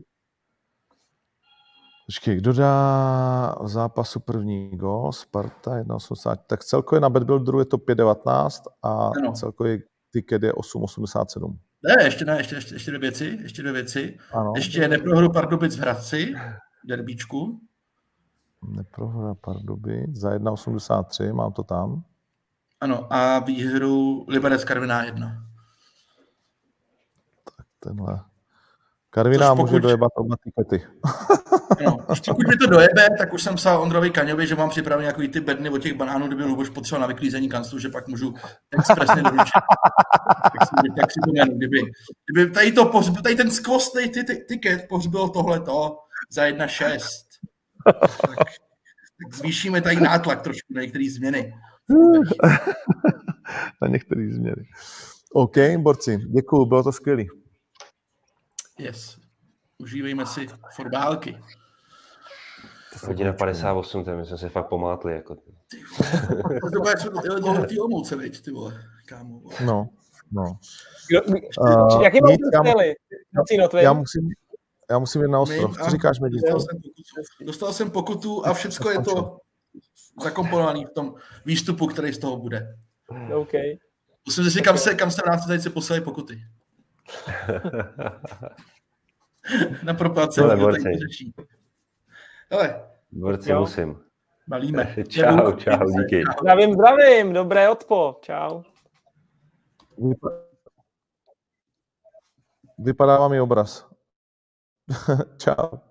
Počkej, kdo dá v zápasu první gól? Sparta jedna osmdesát. Tak celkově na BetBuilderu je to pět devatenáct a ano. Celkově ticket je osm osmdesát sedm. Ne, ještě ne, ještě, ještě, ještě dvě věci. Ještě dvě věci. Ano. Ještě neprohru Pardubic v Hradci, derbíčku. Neprohra Pardubic za jedna osmdesát tři, mám to tam. Ano, a výhru Liberec Karviná jedna. Tak tenhle. Karviná pokud... může dojebat oba tikety. No, pokud mi to dojebe, tak už jsem psal Ondrovi Kaňovi, že mám připravený nějaký ty bedny od těch banánů, kdyby Luboš potřeboval na vyklízení kanclu, že pak můžu expresně doručit. tak si, tak si to jmenu, kdyby, kdyby tady, to pohřbil, tady ten skvostný ty, ty, tiket pohřbil tohleto za jedna šest. Tak, tak zvýšíme tady nátlak trošku na některé změny. na některé změny. OK, borci, děkuju, bylo to skvělý. Yes. Užívejme si fotbálky. Hodina padesát osm, my jsme se fakt pomátli. Jako... to bude jak ty Olomouce, veď, ty vole, kámo. No, no. Uh, Jaký máte stely? Já musím, Já musím jít na ostrov. Co říkáš, Medi? Dostal jsem pokutu, dostal jsem pokutu a všechno je to zakomponované v tom výstupu, který z toho bude. OK. Musím říct, kam se, kam se nás tady poslali pokuty. Na proplácení. Hele. Dvorce musím. Malíme. Čau, čau, díky. Zdravím, zdravím, dobré odpo, čau. Vypadává mi obraz. Čau.